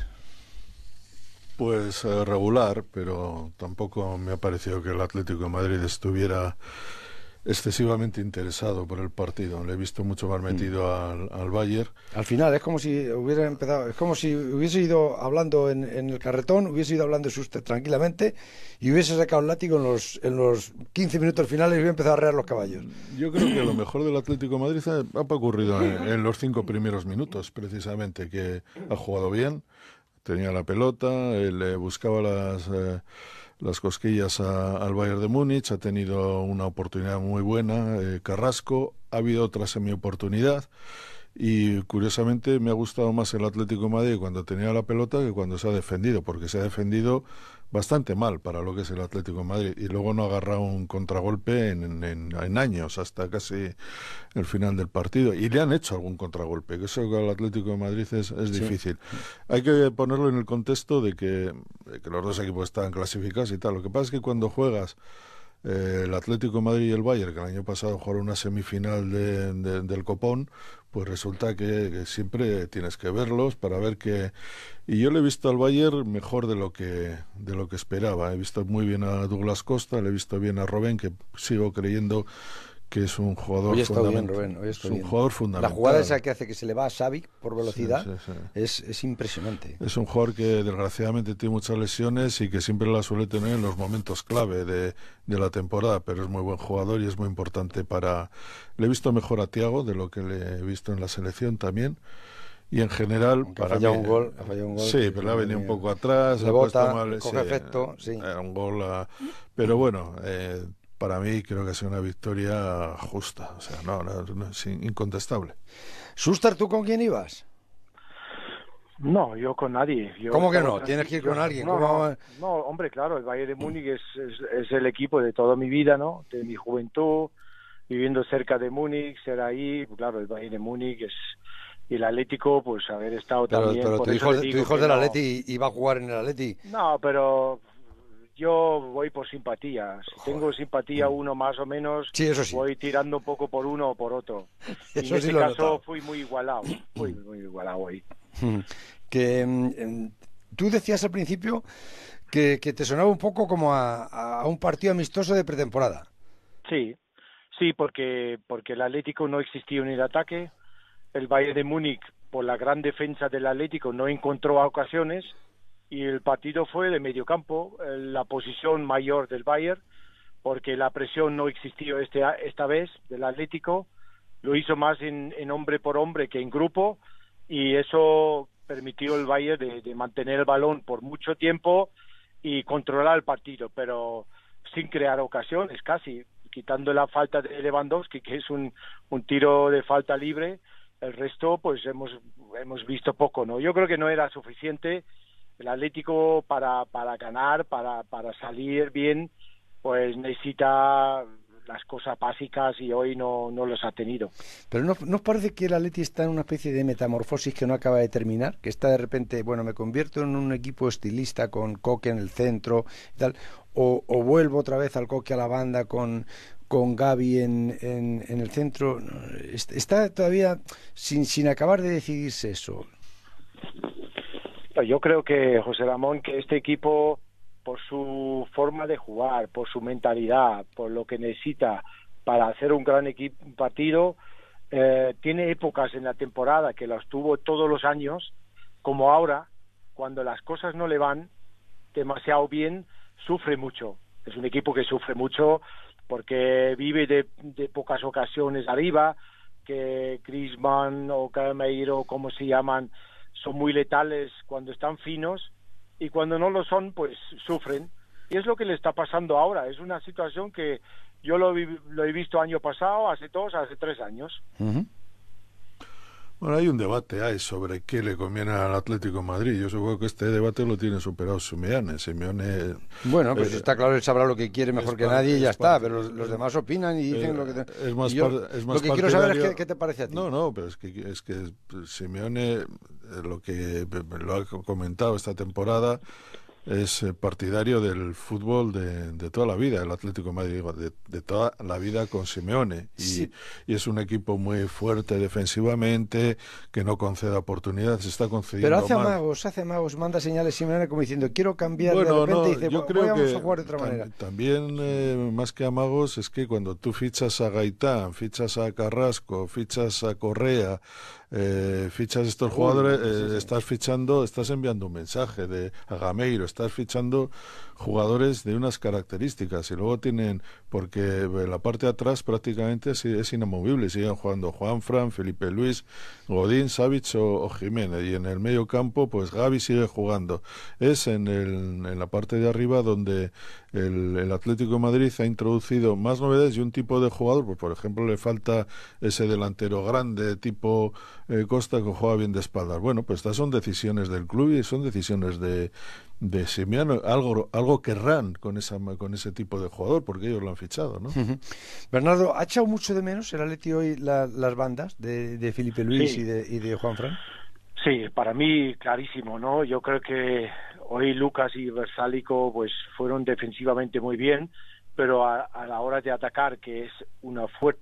Pues regular, pero tampoco me ha parecido que el Atlético de Madrid estuviera excesivamente interesado por el partido. Le he visto mucho más metido al Bayern. Al final es como si hubiera empezado, es como si hubiese ido hablando en el carretón, hubiese ido hablando de usted tranquilamente y hubiese sacado el látigo en los 15 minutos finales y hubiera empezado a arrear los caballos. Yo creo que lo mejor del Atlético de Madrid ha ocurrido en los 5 primeros minutos, precisamente, que ha jugado bien, tenía la pelota, él buscaba las cosquillas al Bayern de Múnich, ha tenido una oportunidad muy buena, Carrasco, ha habido otra semi-oportunidad y curiosamente me ha gustado más el Atlético de Madrid cuando tenía la pelota que cuando se ha defendido, porque se ha defendido bastante mal para lo que es el Atlético de Madrid y luego no ha agarrado un contragolpe en años, hasta casi el final del partido, y le han hecho algún contragolpe, que eso al Atlético de Madrid es difícil. Hay que ponerlo en el contexto de que los dos equipos están clasificados y tal. Lo que pasa es que cuando juegas el Atlético de Madrid y el Bayern, que el año pasado jugaron una semifinal del Copón, pues resulta que siempre tienes que verlos para ver que... Y yo le he visto al Bayern mejor de lo que esperaba. He visto muy bien a Douglas Costa, le he visto bien a Robben, que sigo creyendo que es un jugador fundamental. Jugador fundamental. La jugada esa que hace que se le va a Xavi por velocidad es impresionante. Es un jugador que desgraciadamente tiene muchas lesiones y que siempre la suele tener en los momentos clave de la temporada, pero es muy buen jugador y es muy importante para... Le he visto mejor a Thiago de lo que le he visto en la selección también. Y en general, ha fallado un gol. Sí, pero le ha venido un poco atrás. Coge efecto. Sí. Era un gol. Pero bueno, para mí creo que ha sido una victoria justa. O sea, no es incontestable. Schuster, ¿tú con quién ibas? No, yo con nadie. ¿Cómo que no? ¿Tienes que ir con alguien? No, hombre, claro, el Bayern de Múnich es el equipo de toda mi vida, ¿no? De mi juventud, viviendo cerca de Múnich, ser ahí, claro, el Bayern de Múnich y el Atlético, pues haber estado también... Pero tu hijo es del Atleti y va a jugar en el Atleti. No, pero yo voy por simpatía. Si tengo simpatía uno más o menos, sí, eso sí, voy tirando un poco por uno o por otro. Y en este caso fui muy igualado. Fui muy igualado hoy. Que tú decías al principio que te sonaba un poco como a un partido amistoso de pretemporada. Sí, porque el Atlético no existía en el ataque. El Bayern de Múnich, por la gran defensa del Atlético, no encontró ocasiones y el partido fue de medio campo, la posición mayor del Bayern, porque la presión no existió esta vez del Atlético, lo hizo más en hombre por hombre que en grupo y eso permitió al Bayern de mantener el balón por mucho tiempo y controlar el partido, pero sin crear ocasiones casi, quitando la falta de Lewandowski, que es un tiro de falta libre. El resto, pues hemos visto poco, ¿no? Yo creo que no era suficiente el Atlético para ganar, para salir bien, pues necesita las cosas básicas y hoy no los ha tenido. Pero ¿no os parece que el Atleti está en una especie de metamorfosis que no acaba de terminar? Que está de repente, bueno, me convierto en un equipo estilista con Koke en el centro y tal, o vuelvo otra vez al Koke a la banda con Gavi en el centro. Está todavía sin acabar de decidirse eso. Yo creo que, José Ramón, que este equipo, por su forma de jugar, por su mentalidad, por lo que necesita para hacer un gran partido, tiene épocas en la temporada que las tuvo todos los años, como ahora, cuando las cosas no le van demasiado bien, sufre mucho. Es un equipo que sufre mucho porque vive de pocas ocasiones arriba, que Griezmann o Casemiro, como se llaman, son muy letales cuando están finos, y cuando no lo son, pues sufren. Y es lo que le está pasando ahora. Es una situación que yo lo he visto año pasado, hace 3 años. Uh-huh. Bueno, hay un debate sobre qué le conviene al Atlético de Madrid. Yo supongo que este debate lo tiene superado Simeone. Bueno, pues está claro, él sabrá lo que quiere mejor que nadie y ya está, pero los demás opinan y dicen lo que... Lo que quiero saber es qué te parece a ti. No, pero es que Simeone, lo que lo ha comentado esta temporada, es partidario del fútbol de toda la vida, el Atlético de Madrid, de toda la vida con Simeone, y es un equipo muy fuerte defensivamente, que no concede oportunidades, está concediendo pero hace amagos, manda señales Simeone como diciendo quiero cambiar, de repente, y dice yo creo vamos que a jugar de otra manera. También, más que amagos, es que cuando tú fichas a Gaitán, fichas a Carrasco, fichas a Correa, fichas estos jugadores, estás enviando un mensaje a Gameiro, estás fichando jugadores de unas características, y luego porque la parte de atrás prácticamente es inamovible, siguen jugando Juanfran, Felipe Luis, Godín, Savic o Jiménez, y en el medio campo pues Gavi sigue jugando. Es en la parte de arriba donde el Atlético de Madrid ha introducido más novedades y un tipo de jugador, pues por ejemplo le falta ese delantero grande tipo Costa, que juega bien de espaldas. Bueno, pues estas son decisiones del club y son decisiones de Simeone. Algo querrán con ese tipo de jugador, porque ellos lo han fichado, ¿no? Uh-huh. Bernardo, ¿ha echado mucho de menos el Atleti hoy las bandas de Felipe Luis y de Juanfran? Sí, para mí clarísimo, ¿no? Yo creo que hoy Lucas y Versálico pues fueron defensivamente muy bien, pero a la hora de atacar, que es un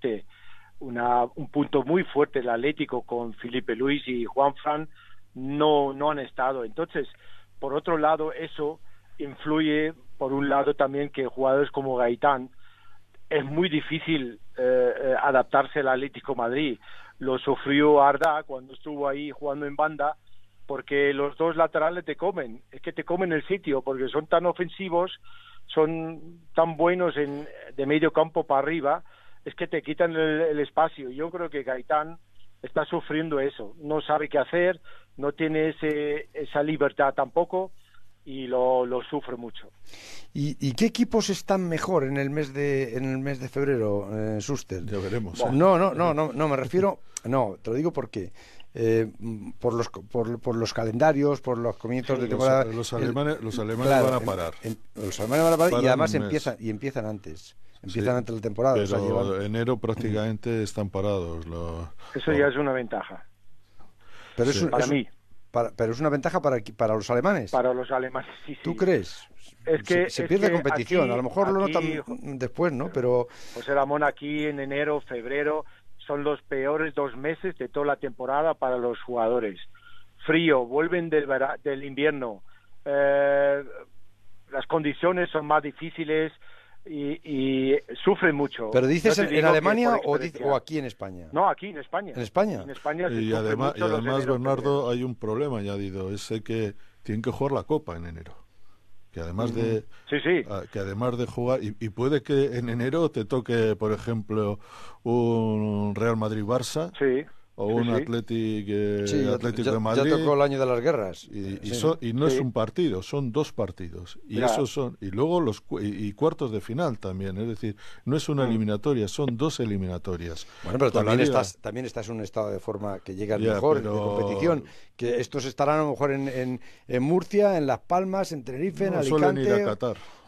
punto muy fuerte el Atlético con Felipe Luis y Juanfran, no han estado. Entonces, por otro lado, eso influye, por un lado también, que jugadores como Gaitán es muy difícil adaptarse al Atlético Madrid. Lo sufrió Arda cuando estuvo ahí jugando en banda, porque los dos laterales te comen el sitio, porque son tan ofensivos, son tan buenos de medio campo para arriba, es que te quitan el espacio. Yo creo que Gaitán está sufriendo eso, no sabe qué hacer, no tiene esa libertad tampoco, y lo sufre mucho. ¿Y qué equipos están mejor en el mes de febrero, Suster? Ya veremos. No, me refiero, no, te lo digo porque por los calendarios, por los comienzos de temporada. Los alemanes van a parar. Los alemanes van a parar y además empiezan antes. Empiezan antes de la temporada. Pero enero prácticamente están parados. Eso ya es una ventaja. Pero para mí. Pero es una ventaja para los alemanes. Para los alemanes, sí. ¿Tú crees? Es que se pierde competición. Aquí, a lo mejor lo notan después, ¿no? Pero José Ramón, aquí en enero, febrero son los peores 2 meses de toda la temporada para los jugadores. Frío, vuelven del invierno. Las condiciones son más difíciles. Y sufren mucho. ¿Pero dices en Alemania o aquí en España? No, aquí en España. ¿En España? En España y además, Bernardo, hay un problema añadido, es que tienen que jugar la Copa en enero. Que además de jugar, y puede que en enero te toque, por ejemplo, un Real Madrid-Barça. Sí. O un Atlético de Madrid. Ya tocó el año de las guerras. Y no es un partido, son 2 partidos. Y y luego y cuartos de final también. Es decir, no es una eliminatoria, son 2 eliminatorias. Bueno, pero también estás en un estado de forma que llegas mejor de competición. Que estos estarán a lo mejor en Murcia, en Las Palmas, en Tenerife, en Alicante. Suelen ir a Qatar.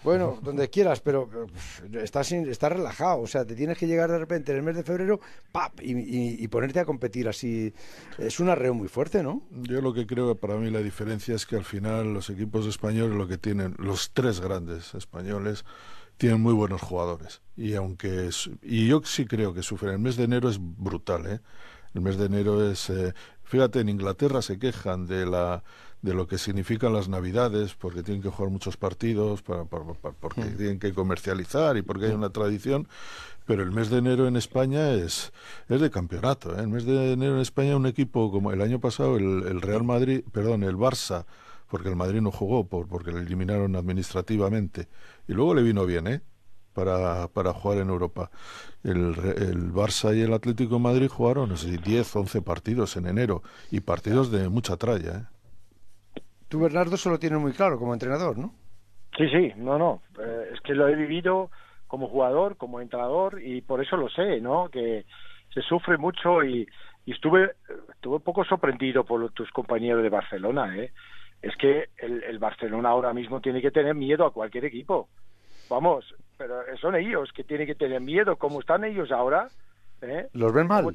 Bueno, donde quieras, pero estás relajado, o sea, te tienes que llegar de repente en el mes de febrero, ¡pap! Y ponerte a competir así. Es un arreo muy fuerte, ¿no? Yo lo que creo que para mí la diferencia es que al final los equipos españoles, lo que tienen, los tres grandes españoles, tienen muy buenos jugadores. Y yo sí creo que sufren. El mes de enero es brutal, ¿eh? El mes de enero es... fíjate, en Inglaterra se quejan de lo que significan las Navidades, porque tienen que jugar muchos partidos, porque tienen que comercializar y porque hay una tradición, pero el mes de enero en España es de campeonato, ¿eh? El mes de enero en España un equipo como el año pasado, el Barça, porque el Madrid no jugó, porque le eliminaron administrativamente, y luego le vino bien, ¿eh? Para jugar en Europa. El Barça y el Atlético de Madrid jugaron, no sé, 10, 11 partidos en enero, y partidos de mucha tralla, ¿eh? Tú, Bernardo, se lo tienes muy claro como entrenador, ¿no? Sí, no. Es que lo he vivido como jugador, como entrenador, y por eso lo sé, ¿no? Que se sufre mucho y estuve un poco sorprendido por tus compañeros de Barcelona, ¿eh? Es que el Barcelona ahora mismo tiene que tener miedo a cualquier equipo. Vamos, pero son ellos que tienen que tener miedo, como están ellos ahora, ¿eh? ¿Los ven mal?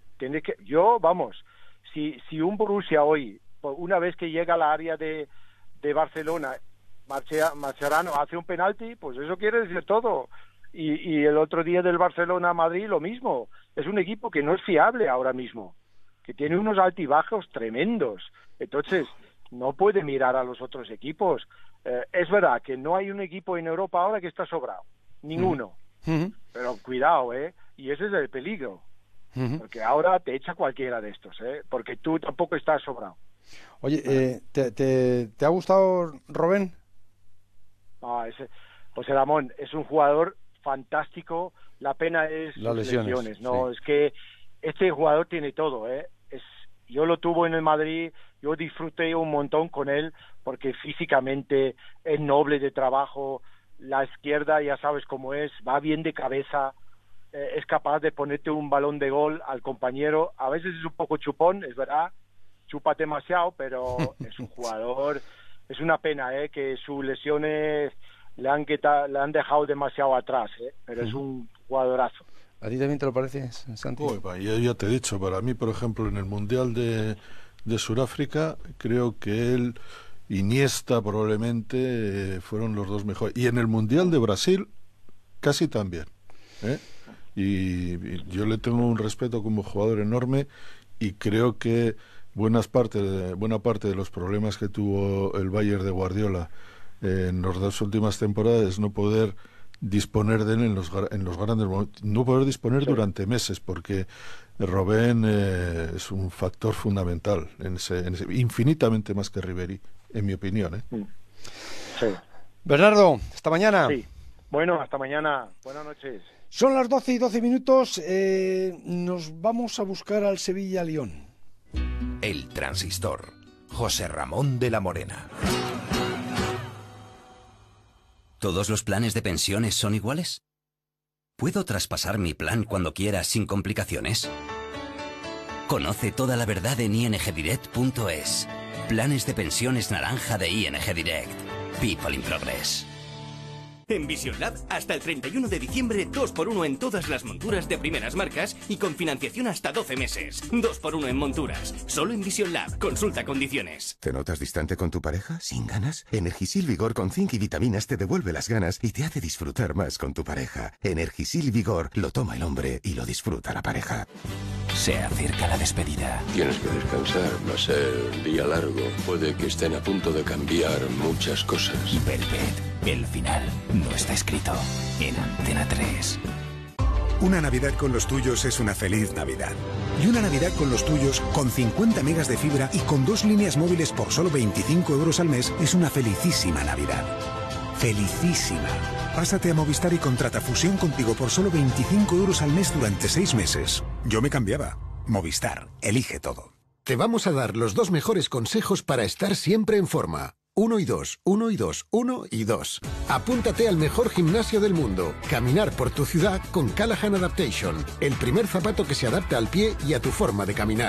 Si un Borussia hoy, una vez que llega al área de Barcelona, Mascherano hace un penalti, pues eso quiere decir todo. Y el otro día del Barcelona-Madrid lo mismo. Es un equipo que no es fiable ahora mismo, que tiene unos altibajos tremendos. Entonces, no puede mirar a los otros equipos. Es verdad que no hay un equipo en Europa ahora que está sobrado. Ninguno. Pero cuidado, y ese es el peligro. Porque ahora te echa cualquiera de estos, porque tú tampoco estás sobrado. Oye, ¿te ha gustado Robben? José Ramón es un jugador fantástico. La pena es las lesiones, ¿no? Sí. Es que este jugador tiene todo, yo lo tuve en el Madrid, yo disfruté un montón con él porque físicamente es noble de trabajo, la izquierda ya sabes cómo es, va bien de cabeza, es capaz de ponerte un balón de gol al compañero. A veces es un poco chupón, es verdad, chupa demasiado, pero es un jugador. Es una pena que sus lesiones le han dejado demasiado atrás, pero es un jugadorazo. ¿A ti también te lo parece, Santi? Ya te he dicho, para mí, por ejemplo, en el Mundial de Sudáfrica, creo que él, Iniesta probablemente fueron los dos mejores. Y en el Mundial de Brasil, casi también, ¿eh? Y yo le tengo un respeto como jugador enorme y creo que buena parte de los problemas que tuvo el Bayern de Guardiola en las dos últimas temporadas es no poder disponer de él en los grandes momentos, no poder disponer durante meses, porque Robben es un factor fundamental en ese, infinitamente más que Ribéry, en mi opinión, Sí. Bernardo, hasta mañana. Sí. Bueno, hasta mañana. Buenas noches. Son las 12:12. Nos vamos a buscar al Sevilla-Lyon. El Transistor. José Ramón de la Morena. ¿Todos los planes de pensiones son iguales? ¿Puedo traspasar mi plan cuando quiera sin complicaciones? Conoce toda la verdad en ingdirect.es. Planes de pensiones naranja de ING Direct. People in Progress. En Vision Lab, hasta el 31 de diciembre, 2x1 en todas las monturas de primeras marcas y con financiación hasta 12 meses. 2x1 en monturas. Solo en Vision Lab. Consulta condiciones. ¿Te notas distante con tu pareja? ¿Sin ganas? Energisil Vigor con zinc y vitaminas te devuelve las ganas y te hace disfrutar más con tu pareja. Energisil Vigor lo toma el hombre y lo disfruta la pareja. Se acerca la despedida. Tienes que descansar, va a ser un día largo. Puede que estén a punto de cambiar muchas cosas. Velvet. El final no está escrito en Antena 3. Una Navidad con los tuyos es una feliz Navidad. Y una Navidad con los tuyos, con 50 megas de fibra y con 2 líneas móviles por solo 25 euros al mes, es una felicísima Navidad. ¡Felicísima! Pásate a Movistar y contrata fusión contigo por solo 25 euros al mes durante 6 meses. Yo me cambiaba. Movistar, elige todo. Te vamos a dar los 2 mejores consejos para estar siempre en forma. 1 y 2, 1 y 2, 1 y 2. Apúntate al mejor gimnasio del mundo. Caminar por tu ciudad con Callahan Adaptation. El primer zapato que se adapta al pie y a tu forma de caminar.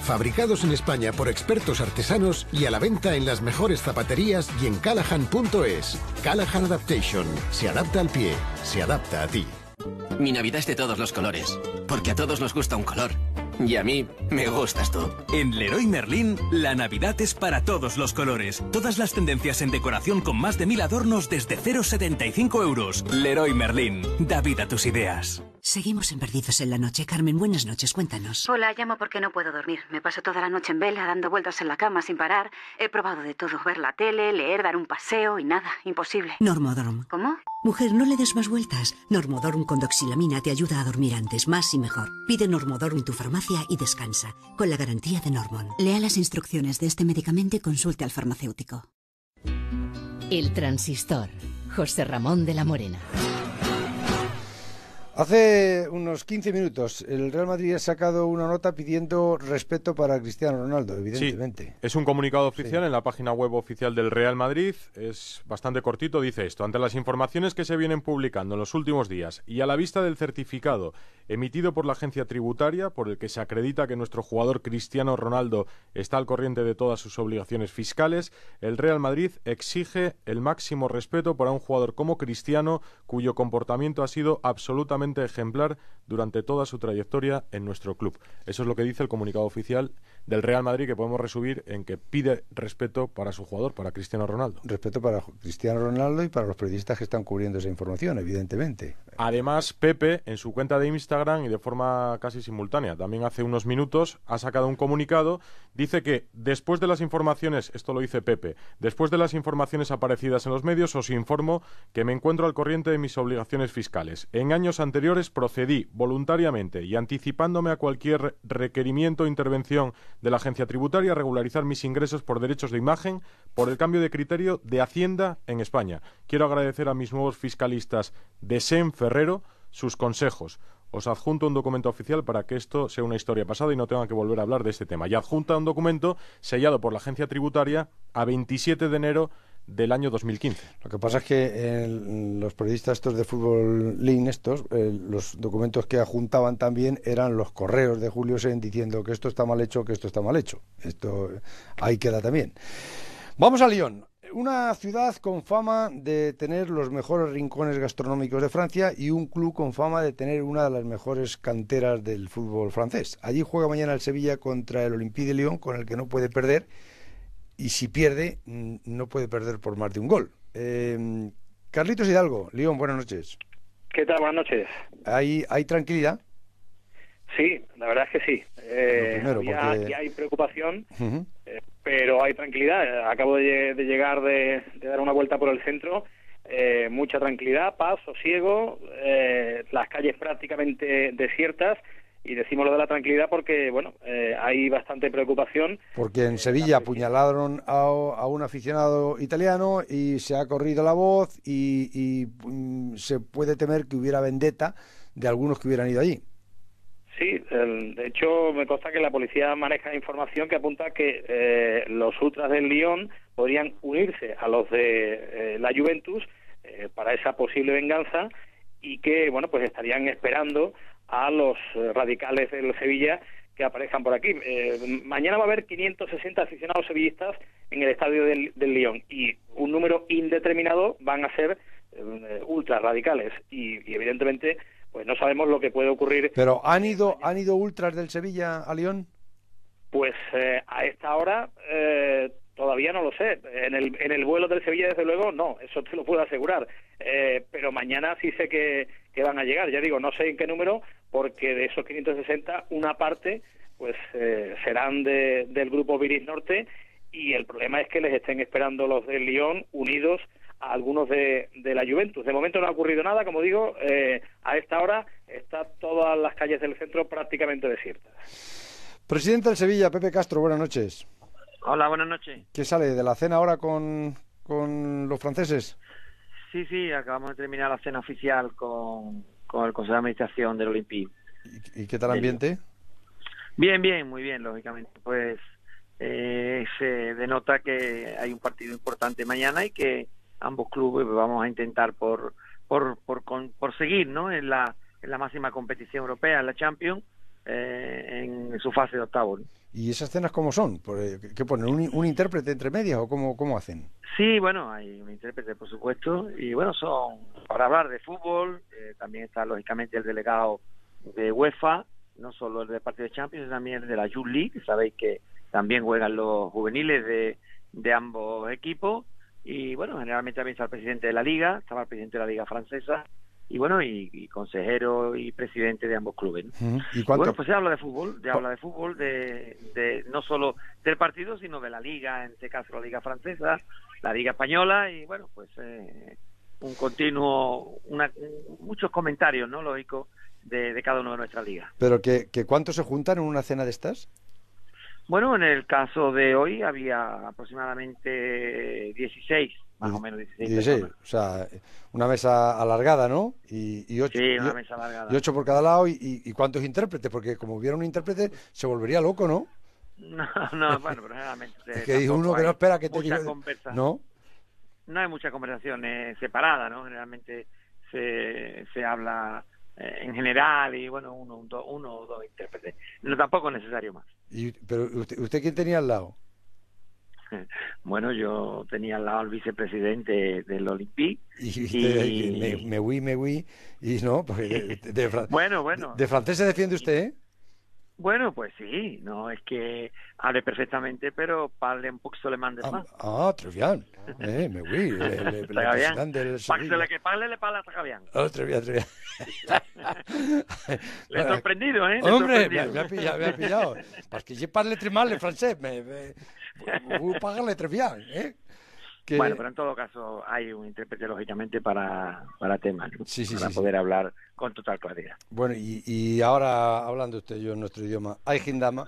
fabricados en España por expertos artesanos y a la venta en las mejores zapaterías y en Callahan.es. Callahan Adaptation. Se adapta al pie, se adapta a ti. Mi Navidad es de todos los colores, porque a todos nos gusta un color. Y a mí me gustas tú. En Leroy Merlin, la Navidad es para todos los colores. Todas las tendencias en decoración con más de 1000 adornos desde 0,75 euros. Leroy Merlin, da vida a tus ideas. Seguimos en Perdidos en la Noche. Carmen, buenas noches, cuéntanos. Hola, llamo porque no puedo dormir. Me paso toda la noche en vela, dando vueltas en la cama sin parar. He probado de todo, ver la tele, leer, dar un paseo y nada, imposible. Normodorm. ¿Cómo? Mujer, no le des más vueltas. Normodorm con doxilamina te ayuda a dormir antes, más y mejor. Pide Normodorm en tu farmacia y descansa, con la garantía de Normon. Lea las instrucciones de este medicamento y consulte al farmacéutico. El Transistor. José Ramón de la Morena. Hace unos 15 minutos el Real Madrid ha sacado una nota pidiendo respeto para Cristiano Ronaldo, evidentemente. Sí, es un comunicado oficial en la página web oficial del Real Madrid, es bastante cortito, dice esto: ante las informaciones que se vienen publicando en los últimos días y a la vista del certificado emitido por la agencia tributaria por el que se acredita que nuestro jugador Cristiano Ronaldo está al corriente de todas sus obligaciones fiscales, el Real Madrid exige el máximo respeto para un jugador como Cristiano, cuyo comportamiento ha sido absolutamente ejemplar durante toda su trayectoria en nuestro club. Eso es lo que dice el comunicado oficial del Real Madrid, que podemos resumir en que pide respeto para su jugador, para Cristiano Ronaldo. Respeto para Cristiano Ronaldo y para los periodistas que están cubriendo esa información, evidentemente. Además, Pepe, en su cuenta de Instagram y de forma casi simultánea, también hace unos minutos, ha sacado un comunicado, dice que después de las informaciones, esto lo dice Pepe, después de las informaciones aparecidas en los medios, os informo que me encuentro al corriente de mis obligaciones fiscales. En años anteriores procedí voluntariamente y anticipándome a cualquier requerimiento o intervención de la agencia tributaria a regularizar mis ingresos por derechos de imagen por el cambio de criterio de Hacienda en España. Quiero agradecer a mis nuevos fiscalistas de Sen Ferrero sus consejos. Os adjunto un documento oficial para que esto sea una historia pasada y no tenga que volver a hablar de este tema. Y adjunta un documento sellado por la agencia tributaria a 27 de enero del año 2015. Lo que pasa es que los periodistas estos de Fútbol League, los documentos que adjuntaban también eran los correos de Julio Sen diciendo que esto está mal hecho, que esto está mal hecho. Esto ahí queda también. Vamos a Lyon, una ciudad con fama de tener los mejores rincones gastronómicos de Francia y un club con fama de tener una de las mejores canteras del fútbol francés. Allí juega mañana el Sevilla contra el Olympique de Lyon, con el que no puede perder. Y si pierde, no puede perder por más de un gol. Carlitos Hidalgo, Lyon, buenas noches. ¿Qué tal? Buenas noches. ¿Hay tranquilidad? Sí, la verdad es que sí. Ya hay preocupación, pero hay tranquilidad. Acabo de llegar de dar una vuelta por el centro. Mucha tranquilidad, paz, sosiego, las calles prácticamente desiertas. Y decimos lo de la tranquilidad porque, bueno, hay bastante preocupación. Porque en Sevilla apuñalaron a un aficionado italiano y se ha corrido la voz y se puede temer que hubiera vendetta de algunos que hubieran ido allí. Sí, de hecho me consta que la policía maneja información que apunta que los ultras del Lyon podrían unirse a los de la Juventus para esa posible venganza y que, bueno, pues estarían esperando a los radicales del Sevilla que aparezcan por aquí. Mañana va a haber 560 aficionados sevillistas en el estadio del Lyon y un número indeterminado van a ser ultras radicales y evidentemente pues no sabemos lo que puede ocurrir. ¿Pero han ido ultras del Sevilla a Lyon? Pues a esta hora todavía no lo sé. En el vuelo del Sevilla, desde luego, no. Eso te lo puedo asegurar. Pero mañana sí sé que van a llegar. Ya digo, no sé en qué número, porque de esos 560, una parte pues serán del grupo Viris Norte, y el problema es que les estén esperando los del Lyon unidos a algunos de la Juventus. De momento no ha ocurrido nada, como digo, a esta hora están todas las calles del centro prácticamente desiertas. Presidente del Sevilla, Pepe Castro, buenas noches. Hola, buenas noches. ¿Qué sale de la cena ahora con los franceses? Sí, acabamos de terminar la cena oficial con el Consejo de Administración del Olympique. ¿Y qué tal ambiente? Bien, muy bien, lógicamente. Pues se denota que hay un partido importante mañana y que ambos clubes vamos a intentar por seguir, ¿no? en la máxima competición europea, en la Champions, en su fase de octavos, ¿no? ¿Y esas cenas cómo son? ¿Qué ponen? ¿Un intérprete entre medias o cómo hacen? Sí, bueno, hay un intérprete, por supuesto, y bueno, son para hablar de fútbol. También está, lógicamente, el delegado de UEFA, no solo el del partido de Champions, sino también el de la Youth League. Sabéis que también juegan los juveniles de ambos equipos. Y bueno, generalmente también está el presidente de la Liga, estaba el presidente de la Liga Francesa, y bueno, y consejero y presidente de ambos clubes, ¿no? ¿Y bueno, pues se habla de fútbol, de no solo del partido, sino de la Liga, en este caso la Liga Francesa, la Liga Española, y bueno, pues un continuo, muchos comentarios, ¿no? Lógico, de cada uno de nuestras ligas. ¿Pero que cuántos se juntan en una cena de estas? Bueno, en el caso de hoy había aproximadamente 16, más o menos 16 o sea, una mesa alargada, ¿no? Y 8, sí, una mesa alargada. Y 8 por cada lado, y ¿cuántos intérpretes? Porque como hubiera un intérprete, se volvería loco, ¿no? No, bueno, pero generalmente... Es que dice uno que no espera que te diga... ¿No? No hay muchas conversaciones separadas, ¿no? Generalmente se habla en general y, bueno, uno o dos intérpretes. No, tampoco es necesario más. ¿Pero usted quién tenía al lado? Bueno, yo tenía al lado al vicepresidente del Olympique. Y usted, me oui, y no, porque bueno. De francés se defiende usted, ¿eh? Bueno, pues sí, no es que hable perfectamente, pero parle un poco alemán de más. Très bien. Me oui, le presidente del Sevilla. Que parle, le parla très bien. Très bien. Le he sorprendido, ¿eh? Hombre, me ha pillado. Porque yo parle très mal el francés. Vous parlez très bien, ¿eh? Bueno, pero en todo caso hay un intérprete, lógicamente, para temas, ¿no? Sí, para poder hablar con total claridad. Bueno, y ahora, hablando usted y yo en nuestro idioma, ¿hay gindama?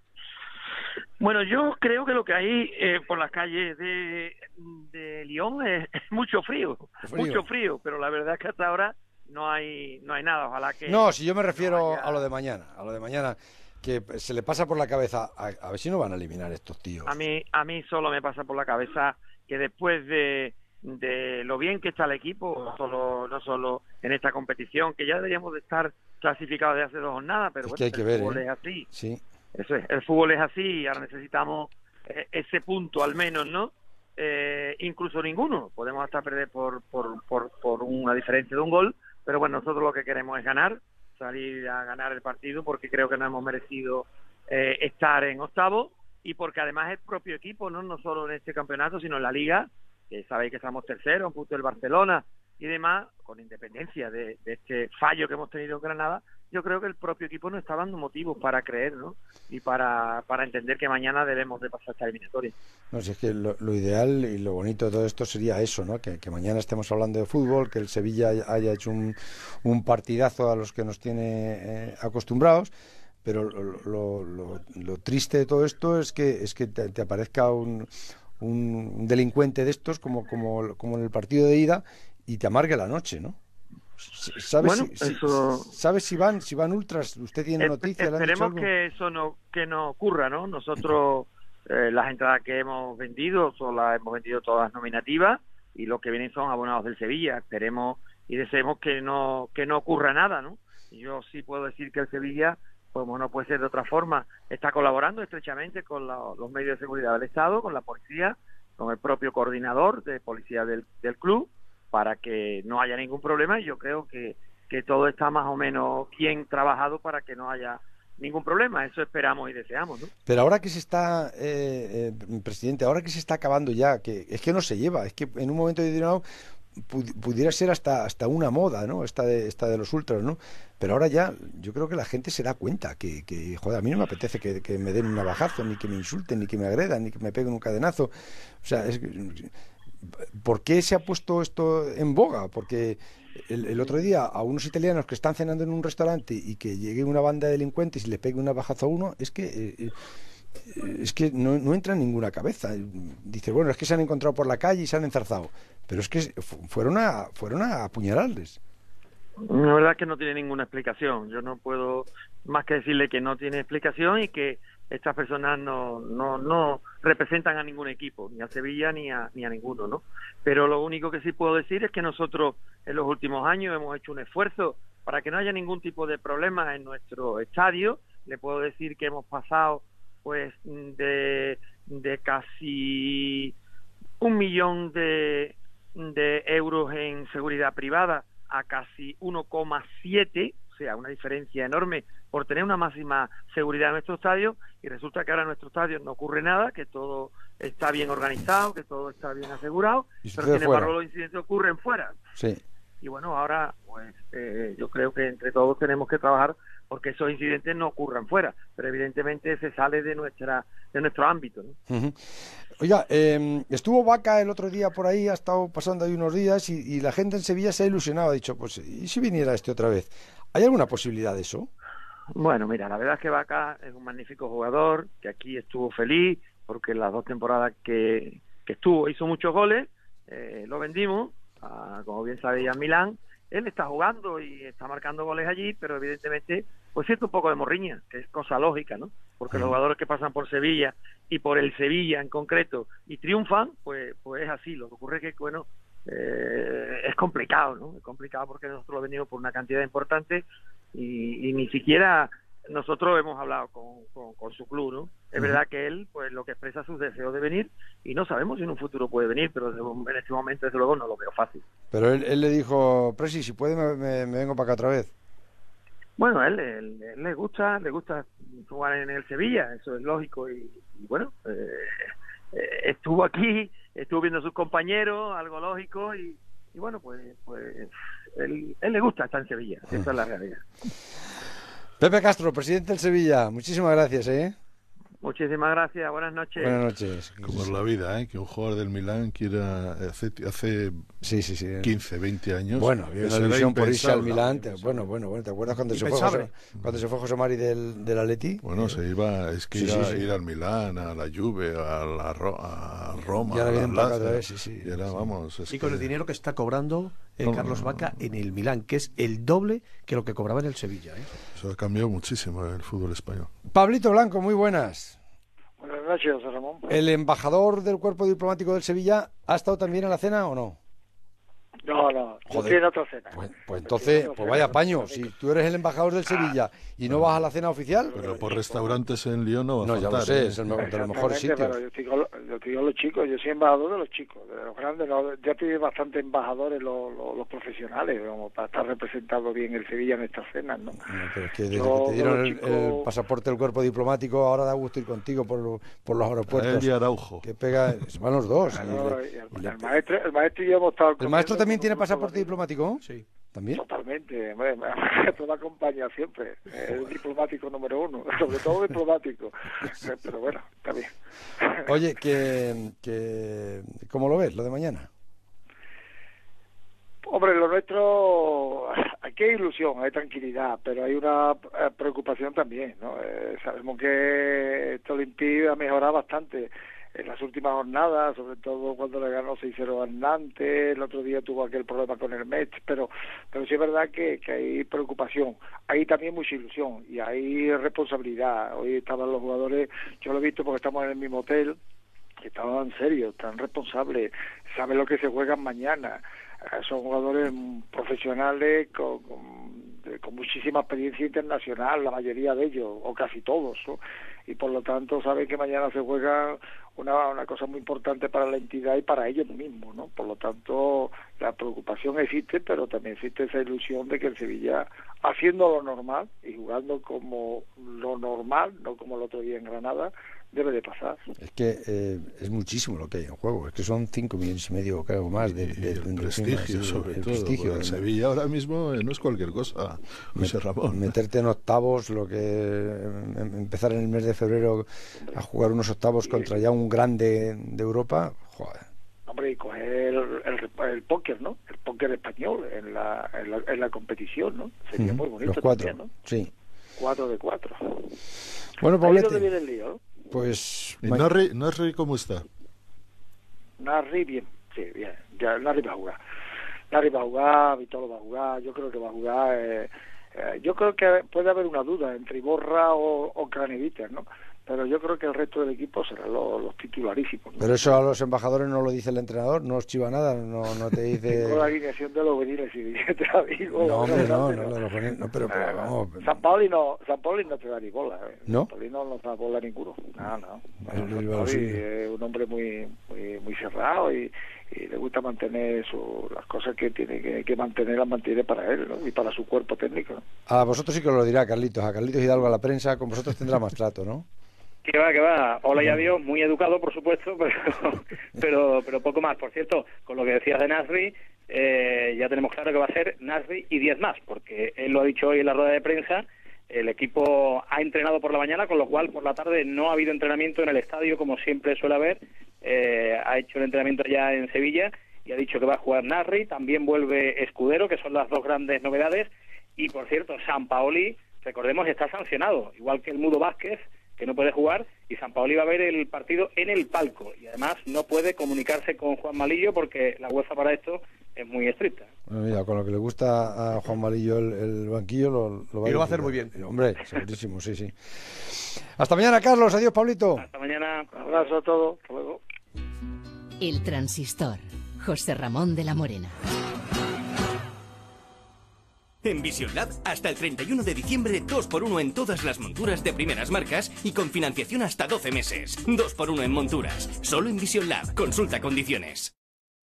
Bueno, yo creo que lo que hay por las calles de Lyon es mucho frío, pero la verdad es que hasta ahora no hay nada, ojalá que... No, si yo me refiero a lo de mañana, que se le pasa por la cabeza, a ver si no van a eliminar estos tíos. A mí solo me pasa por la cabeza que después de lo bien que está el equipo, no solo en esta competición, que ya deberíamos de estar clasificados de hace 2 jornadas, pero bueno, el fútbol es así. Sí. Eso es, el fútbol es así y ahora necesitamos ese punto al menos, ¿no? Incluso ninguno, podemos hasta perder por una diferencia de un gol, pero bueno, nosotros lo que queremos es salir a ganar el partido, porque creo que no hemos merecido estar en octavo, y porque además el propio equipo, no solo en este campeonato, sino en la Liga, que sabéis que estamos terceros, un punto del Barcelona y demás, con independencia de este fallo que hemos tenido en Granada, yo creo que el propio equipo nos está dando motivos para creer, ¿no? Y para entender que mañana debemos de pasar esta eliminatoria. No, si es que lo ideal y lo bonito de todo esto sería eso, ¿no? Que mañana estemos hablando de fútbol, que el Sevilla haya hecho un partidazo a los que nos tiene acostumbrados. Pero lo triste de todo esto es que te aparezca un delincuente de estos como en el partido de ida y te amargue la noche, ¿no? ¿Sabes si van ultras? ¿Usted tiene noticias? Esperemos que eso no ocurra, ¿no? Nosotros las entradas que hemos vendido las hemos vendido todas nominativas, y los que vienen son abonados del Sevilla. Esperemos y deseemos que no ocurra nada, ¿no? Y yo sí puedo decir que el Sevilla, como no puede ser de otra forma, está colaborando estrechamente con los medios de seguridad del Estado, con la policía, con el propio coordinador de policía del club, para que no haya ningún problema, y yo creo que todo está más o menos bien trabajado para que no haya ningún problema. Eso esperamos y deseamos, ¿no? Pero ahora que se está, presidente, ahora que se está acabando ya, que es que no se lleva, es que en un momento determinado pudiera ser hasta una moda, ¿no? Esta de los ultras, ¿no? Pero ahora ya yo creo que la gente se da cuenta que joder, a mí no me apetece que me den un navajazo, ni que me insulten, ni que me agredan, ni que me peguen un cadenazo. O sea, ¿por qué se ha puesto esto en boga? Porque el otro día a unos italianos que están cenando en un restaurante y que llegue una banda de delincuentes y le pegue un navajazo a uno, es que no entra en ninguna cabeza. Dice, bueno, es que se han encontrado por la calle y se han enzarzado, pero es que fueron a apuñalarles. La verdad es que no tiene ninguna explicación. Yo no puedo más que decirle que no tiene explicación y que estas personas no representan a ningún equipo, ni a Sevilla ni a ninguno, ¿no? Pero lo único que sí puedo decir es que nosotros en los últimos años hemos hecho un esfuerzo para que no haya ningún tipo de problema en nuestro estadio, le puedo decir que hemos pasado pues de casi 1 millón de euros en seguridad privada a casi 1,7, o sea, una diferencia enorme por tener una máxima seguridad en nuestro estadio, y resulta que ahora en nuestro estadio no ocurre nada, que todo está bien organizado, que todo está bien asegurado, pero sin embargo los incidentes ocurren fuera. Sí. Y bueno, ahora pues yo creo que entre todos tenemos que trabajar porque esos incidentes no ocurran fuera, pero evidentemente se sale de nuestro ámbito, ¿no? Uh-huh. Oiga, estuvo Vaca el otro día por ahí, ha estado pasando ahí unos días y la gente en Sevilla se ha ilusionado, ha dicho, pues, ¿y si viniera otra vez? ¿Hay alguna posibilidad de eso? Bueno, mira, la verdad es que Vaca es un magnífico jugador, que aquí estuvo feliz, porque en las 2 temporadas que estuvo hizo muchos goles, lo vendimos, como bien sabéis, a Milán. Él está jugando y está marcando goles allí, pero evidentemente pues siente un poco de morriña, que es cosa lógica, ¿no? Porque los jugadores que pasan por Sevilla y por el Sevilla en concreto y triunfan, pues es así. Lo que ocurre es que, bueno, es complicado, ¿no? Es complicado porque nosotros lo venimos por una cantidad importante y ni siquiera nosotros hemos hablado con su club, ¿no? Es verdad que él, pues lo que expresa sus deseos de venir, y no sabemos si en un futuro puede venir, pero en este momento, desde luego, no lo veo fácil. Pero él le dijo, Presi, si puede me vengo para acá otra vez. Bueno, él le gusta jugar en el Sevilla, eso es lógico, y bueno, estuvo aquí, estuvo viendo a sus compañeros, algo lógico, y bueno, pues él le gusta estar en Sevilla, esa es la realidad. Pepe Castro, presidente del Sevilla, muchísimas gracias, Muchísimas gracias, buenas noches. Buenas noches. Como es la vida, que un jugador del Milán quiera hace 15, 20 años. Bueno, había una ilusión por irse al Milán. Bueno, ¿te acuerdas cuando se fue José Mari del Atleti? Bueno, se iba, es que ir al Milán, a la Juve, a Roma, y ahora vienen para acá Lazio, otra vez, y ahora vamos. Y con el dinero que está cobrando Carlos Vaca en el Milán, que es el doble que lo que cobraba en el Sevilla. Eso ha cambiado muchísimo el fútbol español. Pablito Blanco, muy buenas. Buenas noches, José Ramón. ¿El embajador del cuerpo diplomático del Sevilla ha estado también en la cena o no? No, yo estoy en otra cena. Pues entonces, vaya paño, si tú eres el embajador del Sevilla y no vas a la cena oficial... Pero por restaurantes en Lyon no va a faltar. No, ya lo sé, es de los mejores sitios. Pero yo estoy con los chicos, yo soy embajador de los chicos, de los grandes, ya tienen bastante embajadores los profesionales, como para estar representado bien el Sevilla en estas cenas, ¿no? Pero es que desde que te dieron el pasaporte del cuerpo diplomático, ahora da gusto ir contigo por los aeropuertos. Él y Araujo. Que pega, van los dos. El maestro y yo hemos estado... ¿El maestro también tiene pasaporte diplomático? Sí. ¿También? Totalmente, esto me acompaña siempre, es diplomático número 1, sobre todo diplomático, pero bueno, está bien. Oye, ¿cómo lo ves, lo de mañana? Hombre, lo nuestro, aquí hay ilusión, hay tranquilidad, pero hay una preocupación también, ¿no? Sabemos que esto le impide a mejorar bastante en las últimas jornadas, sobre todo cuando le ganó 6-0 al Nantes, el otro día tuvo aquel problema con el Metz, pero sí es verdad que hay preocupación, hay también mucha ilusión y hay responsabilidad. Hoy estaban los jugadores, yo lo he visto porque estamos en el mismo hotel, que estaban serios, tan responsables, saben lo que se juegan mañana, son jugadores profesionales con muchísima experiencia internacional, la mayoría de ellos, o casi todos, ¿no? Y por lo tanto saben que mañana se juega una cosa muy importante para la entidad y para ellos mismos, ¿no? Por lo tanto, la preocupación existe, pero también existe esa ilusión de que el Sevilla, haciendo lo normal y jugando como lo normal, no como el otro día en Granada, debe de pasar. Es que es muchísimo lo que hay en juego, es que son 5,5 millones creo más de prestigio, sobre todo. Prestigio. El Sevilla ahora mismo no es cualquier cosa, José Ramón. Meterte en octavos, empezar en el mes de febrero a jugar unos octavos contra ya un grande de Europa, joder. Hombre, y coger el póker, ¿no? El póker español en la competición, ¿no? Sería muy bonito. Los 4, también, ¿no? Sí. 4 de 4. Bueno, Pablete. Ahí es donde viene el lío, ¿no? Pues... ¿Y Nasri cómo está? Nasri bien, sí, bien. Ya, Nasri va a jugar. Nasri va a jugar, Vitolo va a jugar, yo creo que va a jugar... yo creo que puede haber una duda entre Iborra o Craneviter, ¿no? pero yo creo que el resto del equipo serán los titularísimos, ¿no? Pero eso a los embajadores no lo dice el entrenador, no os chiva nada, no te dice... Tengo la alineación de los juveniles y te la digo. No, hombre, no, pero vamos... San Paoli no te da ni bola, ¿No? San Paoli no da bola a ninguno. No. Bilbao, sí. Es un hombre muy cerrado y le gusta mantener las cosas que tiene que mantener, las mantiene para él, ¿no? Y para su cuerpo técnico, ¿no? A vosotros sí que os lo dirá Carlitos, a Carlitos Hidalgo a la prensa, con vosotros tendrá más trato, ¿no? Que va. Hola y adiós, muy educado, por supuesto, pero poco más. Por cierto, con lo que decías de Nasri, ya tenemos claro que va a ser Nasri y 10 más, porque él lo ha dicho hoy en la rueda de prensa. El equipo ha entrenado por la mañana, con lo cual por la tarde no ha habido entrenamiento en el estadio, como siempre suele haber. Ha hecho el entrenamiento ya en Sevilla y ha dicho que va a jugar Nasri. También vuelve Escudero, que son las dos grandes novedades. Y, por cierto, Sampaoli, recordemos, está sancionado, igual que el Mudo Vázquez, que no puede jugar, y Sampaoli va a ver el partido en el palco. Y además no puede comunicarse con Juan Malillo porque la UEFA para esto es muy estricta. Bueno, mira, con lo que le gusta a Juan Malillo el banquillo lo va a hacer muy bien. Hombre, segurísimo, sí. Hasta mañana, Carlos. Adiós, Pablito. Hasta mañana. Un abrazo a todos. Hasta luego. El Transistor. José Ramón de la Morena. En Vision Lab, hasta el 31 de diciembre, 2x1 en todas las monturas de primeras marcas y con financiación hasta 12 meses. 2x1 en monturas. Solo en Vision Lab. Consulta condiciones.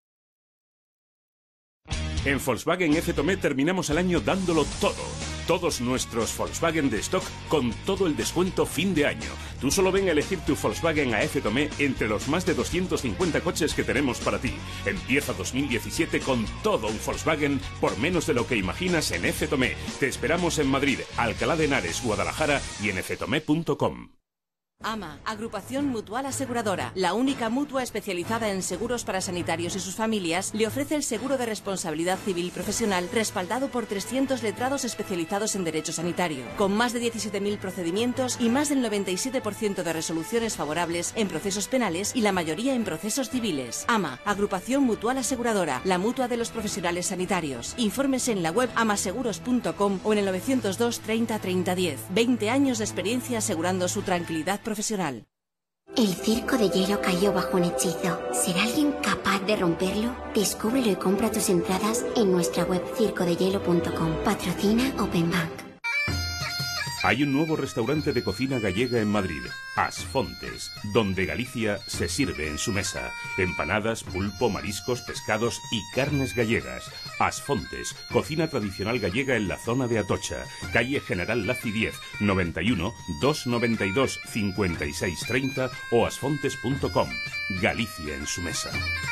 En Volkswagen F-Tomé terminamos el año dándolo todo. Todos nuestros Volkswagen de stock con todo el descuento fin de año. Tú solo ven a elegir tu Volkswagen a F-Tomé entre los más de 250 coches que tenemos para ti. Empieza 2017 con todo un Volkswagen por menos de lo que imaginas en F-Tomé. Te esperamos en Madrid, Alcalá de Henares, Guadalajara y en ftome.com. AMA, Agrupación Mutual Aseguradora, la única mutua especializada en seguros para sanitarios y sus familias, le ofrece el seguro de responsabilidad civil profesional respaldado por 300 letrados especializados en derecho sanitario, con más de 17.000 procedimientos y más del 97% de resoluciones favorables en procesos penales y la mayoría en procesos civiles. AMA, Agrupación Mutual Aseguradora, la mutua de los profesionales sanitarios. Infórmese en la web amaseguros.com o en el 902 30 30 10. 20 años de experiencia asegurando su tranquilidad profesional. El circo de hielo cayó bajo un hechizo. ¿Será alguien capaz de romperlo? Descúbrelo y compra tus entradas en nuestra web circodehielo.com. Patrocina Open Bank. Hay un nuevo restaurante de cocina gallega en Madrid, As Fontes, donde Galicia se sirve en su mesa. Empanadas, pulpo, mariscos, pescados y carnes gallegas. As Fontes, cocina tradicional gallega en la zona de Atocha, calle General Laci 10, 91 292 56 30 o asfontes.com. Galicia en su mesa.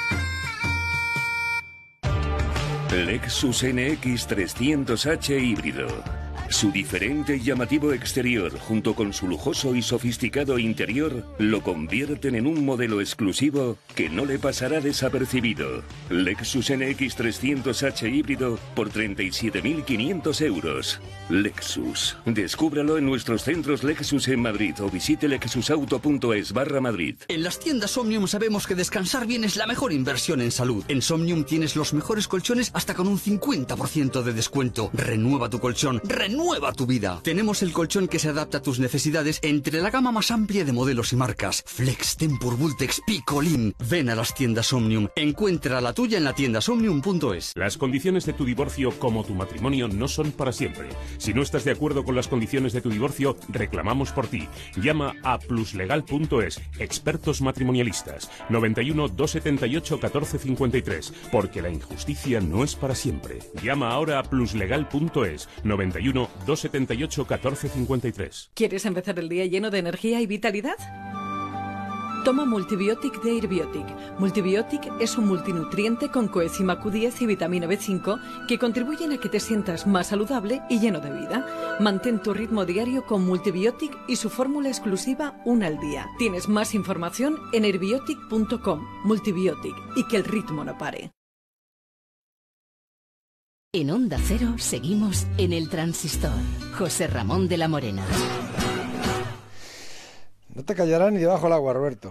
Lexus NX 300H híbrido. Su diferente y llamativo exterior, junto con su lujoso y sofisticado interior, lo convierten en un modelo exclusivo que no le pasará desapercibido. Lexus NX 300H híbrido por 37.500 euros. Lexus. Descúbralo en nuestros centros Lexus en Madrid o visite lexusauto.es/Madrid. En las tiendas Omnium sabemos que descansar bien es la mejor inversión en salud. En Somnium tienes los mejores colchones hasta con un 50% de descuento. Renueva tu colchón, renueva tu vida. Tenemos el colchón que se adapta a tus necesidades entre la gama más amplia de modelos y marcas. Flex, Tempur, Vultex, Picolin. Ven a las tiendas Omnium. Encuentra la tuya en la tienda somnium.es. Las condiciones de tu divorcio como tu matrimonio no son para siempre. Si no estás de acuerdo con las condiciones de tu divorcio, reclamamos por ti. Llama a pluslegal.es, expertos matrimonialistas, 91 278 1453, porque la injusticia no es para siempre. Llama ahora a pluslegal.es, 91 278 1453. ¿Quieres empezar el día lleno de energía y vitalidad? Toma Multibiotic de Airbiotic. Multibiotic es un multinutriente con coenzima Q10 y vitamina B5 que contribuyen a que te sientas más saludable y lleno de vida. Mantén tu ritmo diario con Multibiotic y su fórmula exclusiva una al día. Tienes más información en airbiotic.com. Multibiotic, y que el ritmo no pare. En Onda Cero seguimos en el Transistor. José Ramón de la Morena. No te callarás ni debajo del agua, Roberto.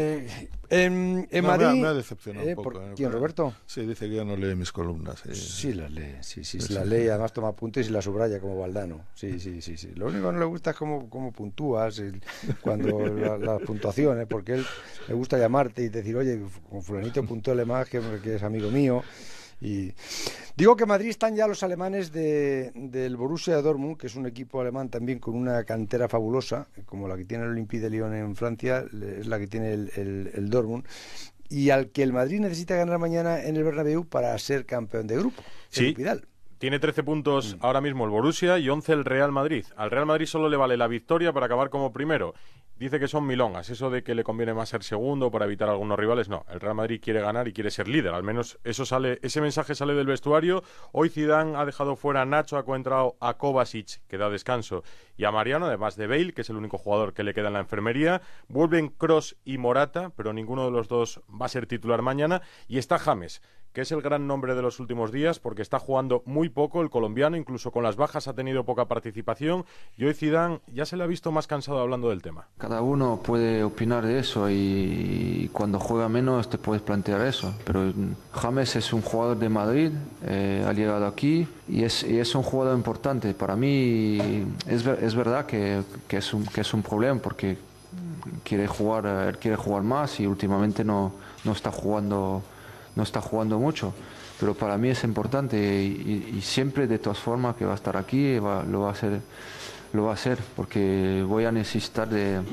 En Madrid... Me ha decepcionado un poco. ¿Quién, Roberto? Sí, dice que ya no lee mis columnas. Sí las lee, sí, las lee, además toma apuntes y las subraya como Valdano. Sí. Lo único que no le gusta es cómo puntúas cuando las puntuaciones, porque él le gusta llamarte y decir, oye, con fulanito puntúale más, que es amigo mío. Y digo que en Madrid están ya los alemanes del Borussia Dortmund, que es un equipo alemán también con una cantera fabulosa, como la que tiene el Olympique de Lyon en Francia, es la que tiene el Dortmund, y al que el Madrid necesita ganar mañana en el Bernabéu para ser campeón de grupo. Sí. Tiene 13 puntos ahora mismo el Borussia y 11 el Real Madrid. Al Real Madrid solo le vale la victoria para acabar como primero. Dice que son milongas, eso de que le conviene más ser segundo para evitar a algunos rivales, no. El Real Madrid quiere ganar y quiere ser líder, al menos ese mensaje sale del vestuario. Hoy Zidane ha dejado fuera a Nacho, ha entrado a Kovacic, que da descanso, y a Mariano, además de Bale, que es el único jugador que le queda en la enfermería. Vuelven Kroos y Morata, pero ninguno de los dos va a ser titular mañana, y está James, que es el gran nombre de los últimos días porque está jugando muy poco el colombiano, incluso con las bajas ha tenido poca participación, y hoy Zidane ya se le ha visto más cansado hablando del tema. Cada uno puede opinar de eso y cuando juega menos te puedes plantear eso, pero James es un jugador de Madrid, ha llegado aquí y es un jugador importante. Para mí es verdad que es un problema porque él quiere jugar más y últimamente no está jugando mucho, pero para mí es importante y siempre de todas formas que va a estar aquí lo va a hacer porque voy a necesitar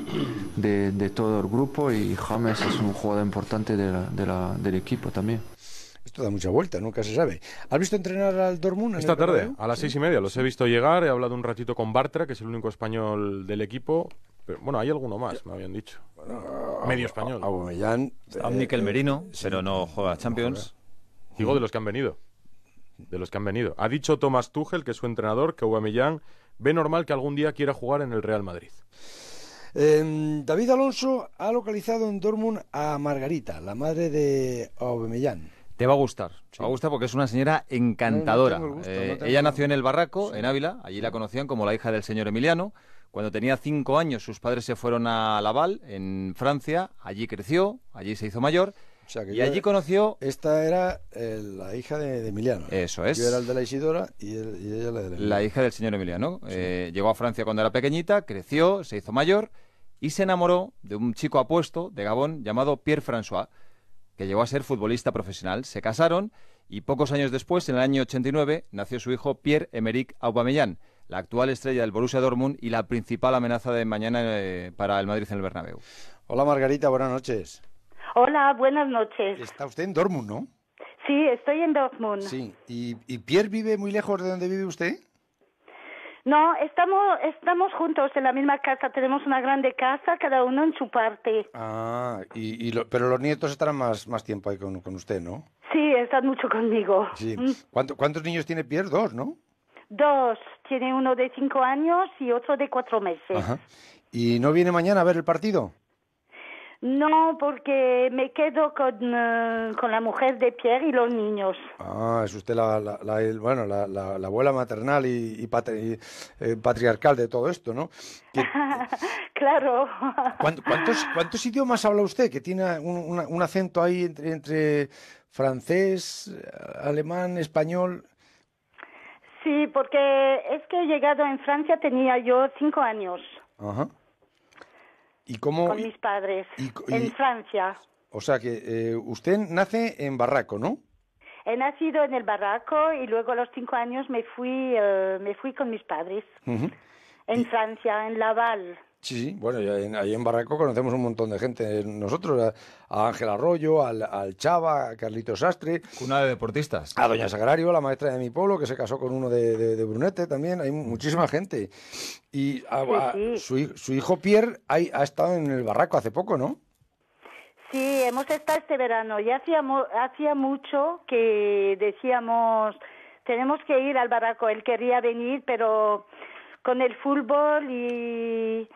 de todo el grupo y James es un jugador importante del equipo también. Esto da mucha vuelta, nunca se sabe. ¿Has visto entrenar al Dortmund? Esta tarde, a las 6:30, los he visto llegar, he hablado un ratito con Bartra, que es el único español del equipo. Pero, bueno, hay alguno más, me habían dicho. Medio español. Aubameyang. Está Mikel Merino, pero no juega Champions. Digo de los que han venido. Ha dicho Thomas Tuchel, que es su entrenador, que Aubameyang ve normal que algún día quiera jugar en el Real Madrid. David Alonso ha localizado en Dortmund a Margarita, la madre de Aubameyang. Te va a gustar, porque es una señora encantadora. Ella nació en El Barraco, en Ávila, allí la conocían como la hija del señor Emiliano. Cuando tenía 5 años sus padres se fueron a Laval, en Francia, allí creció, allí se hizo mayor. O sea, que y allí conoció... Esta era la hija de Emiliano. Eso es. Yo era el de la Isidora y ella la de Emiliano. La hija del señor Emiliano. Sí. Llegó a Francia cuando era pequeñita, creció, se hizo mayor y se enamoró de un chico apuesto de Gabón llamado Pierre François, que llegó a ser futbolista profesional. Se casaron y pocos años después, en el año 89, nació su hijo Pierre-Emerick Aubameyang, la actual estrella del Borussia Dortmund y la principal amenaza de mañana para el Madrid en el Bernabéu. Hola Margarita, buenas noches. Hola, buenas noches. Está usted en Dortmund, ¿no? Sí, estoy en Dortmund. Sí. ¿Y Pierre vive muy lejos de donde vive usted? No, estamos juntos en la misma casa. Tenemos una grande casa, cada uno en su parte. Ah, pero los nietos estarán más tiempo ahí con usted, ¿no? Sí, están mucho conmigo. Sí. ¿Cuántos niños tiene Pierre? 2, ¿no? 2. Tiene uno de 5 años y otro de 4 meses. Ajá. ¿Y no viene mañana a ver el partido? No, porque me quedo con la mujer de Pierre y los niños. Ah, es usted la abuela maternal y patriarcal de todo esto, ¿no? Claro. ¿Cuántos idiomas habla usted? Que tiene un acento ahí entre francés, alemán, español. Sí, porque es que he llegado en Francia, tenía yo 5 años. Ajá. ¿Y cómo? Con mis padres, en Francia. O sea que usted nace en Barraco, ¿no? He nacido en el Barraco y luego a los 5 años me fui con mis padres. Uh-huh. En Francia, en Laval. Sí, bueno, ahí en Barraco conocemos un montón de gente. Nosotros, a Ángel Arroyo, al Chava, a Carlitos Sastre. Una de deportistas. A Doña Sagrario, la maestra de mi pueblo, que se casó con uno de Brunete también. Hay muchísima gente. Y sí. Su hijo Pierre ha estado en el Barraco hace poco, ¿no? Sí, hemos estado este verano. Ya hacía mucho que decíamos, tenemos que ir al Barraco. Él quería venir, pero con el fútbol y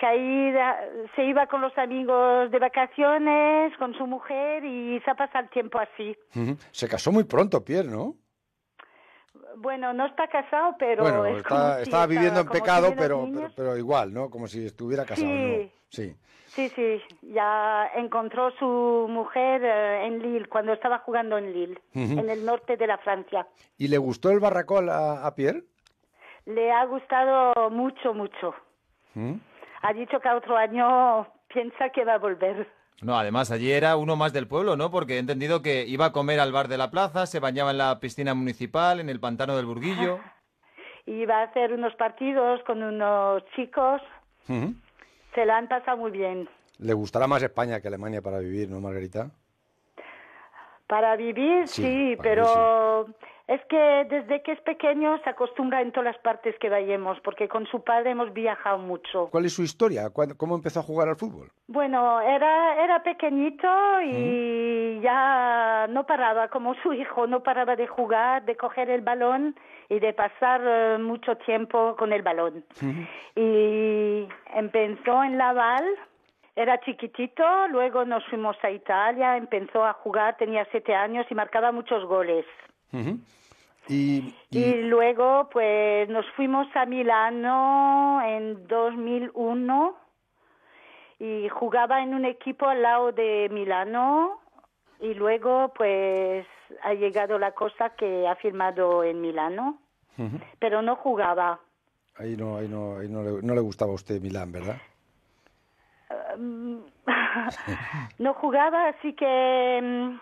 se iba con los amigos de vacaciones, con su mujer y se ha pasado el tiempo así. Se casó muy pronto, Pierre, ¿no? Bueno, no está casado, pero... Bueno, es como si está viviendo en como pecado, tiene los niños. pero igual, ¿no? Como si estuviera casado, Sí. ¿no? Sí. Sí, ya encontró su mujer en Lille, cuando estaba jugando en Lille, Ujú. en el norte de la Francia. ¿Y le gustó el barracol a Pierre? Le ha gustado mucho, mucho. ¿Mm? Ha dicho que otro año piensa que va a volver. No, además allí era uno más del pueblo, ¿no? Porque he entendido que iba a comer al bar de la plaza, se bañaba en la piscina municipal, en el pantano del Burguillo. Y va a hacer unos partidos con unos chicos. Ujú. Se la han pasado muy bien. Le gustará más España que Alemania para vivir, ¿no, Margarita? Para vivir, Sí, sí, para pero es que desde que es pequeño se acostumbra en todas las partes que vayamos, porque con su padre hemos viajado mucho. ¿Cuál es su historia? ¿Cómo empezó a jugar al fútbol? Bueno, era pequeñito y ya no paraba, como su hijo, no paraba de jugar, de coger el balón y de pasar mucho tiempo con el balón. Y empezó en Laval, era chiquitito, luego nos fuimos a Italia, empezó a jugar, tenía 7 años y marcaba muchos goles. Ujú. Y luego pues nos fuimos a Milano en 2001 y jugaba en un equipo al lado de Milano y luego pues ha llegado la cosa que ha firmado en Milano, Ujú. pero no jugaba. Ahí no le gustaba a usted Milán, ¿verdad? No jugaba, así que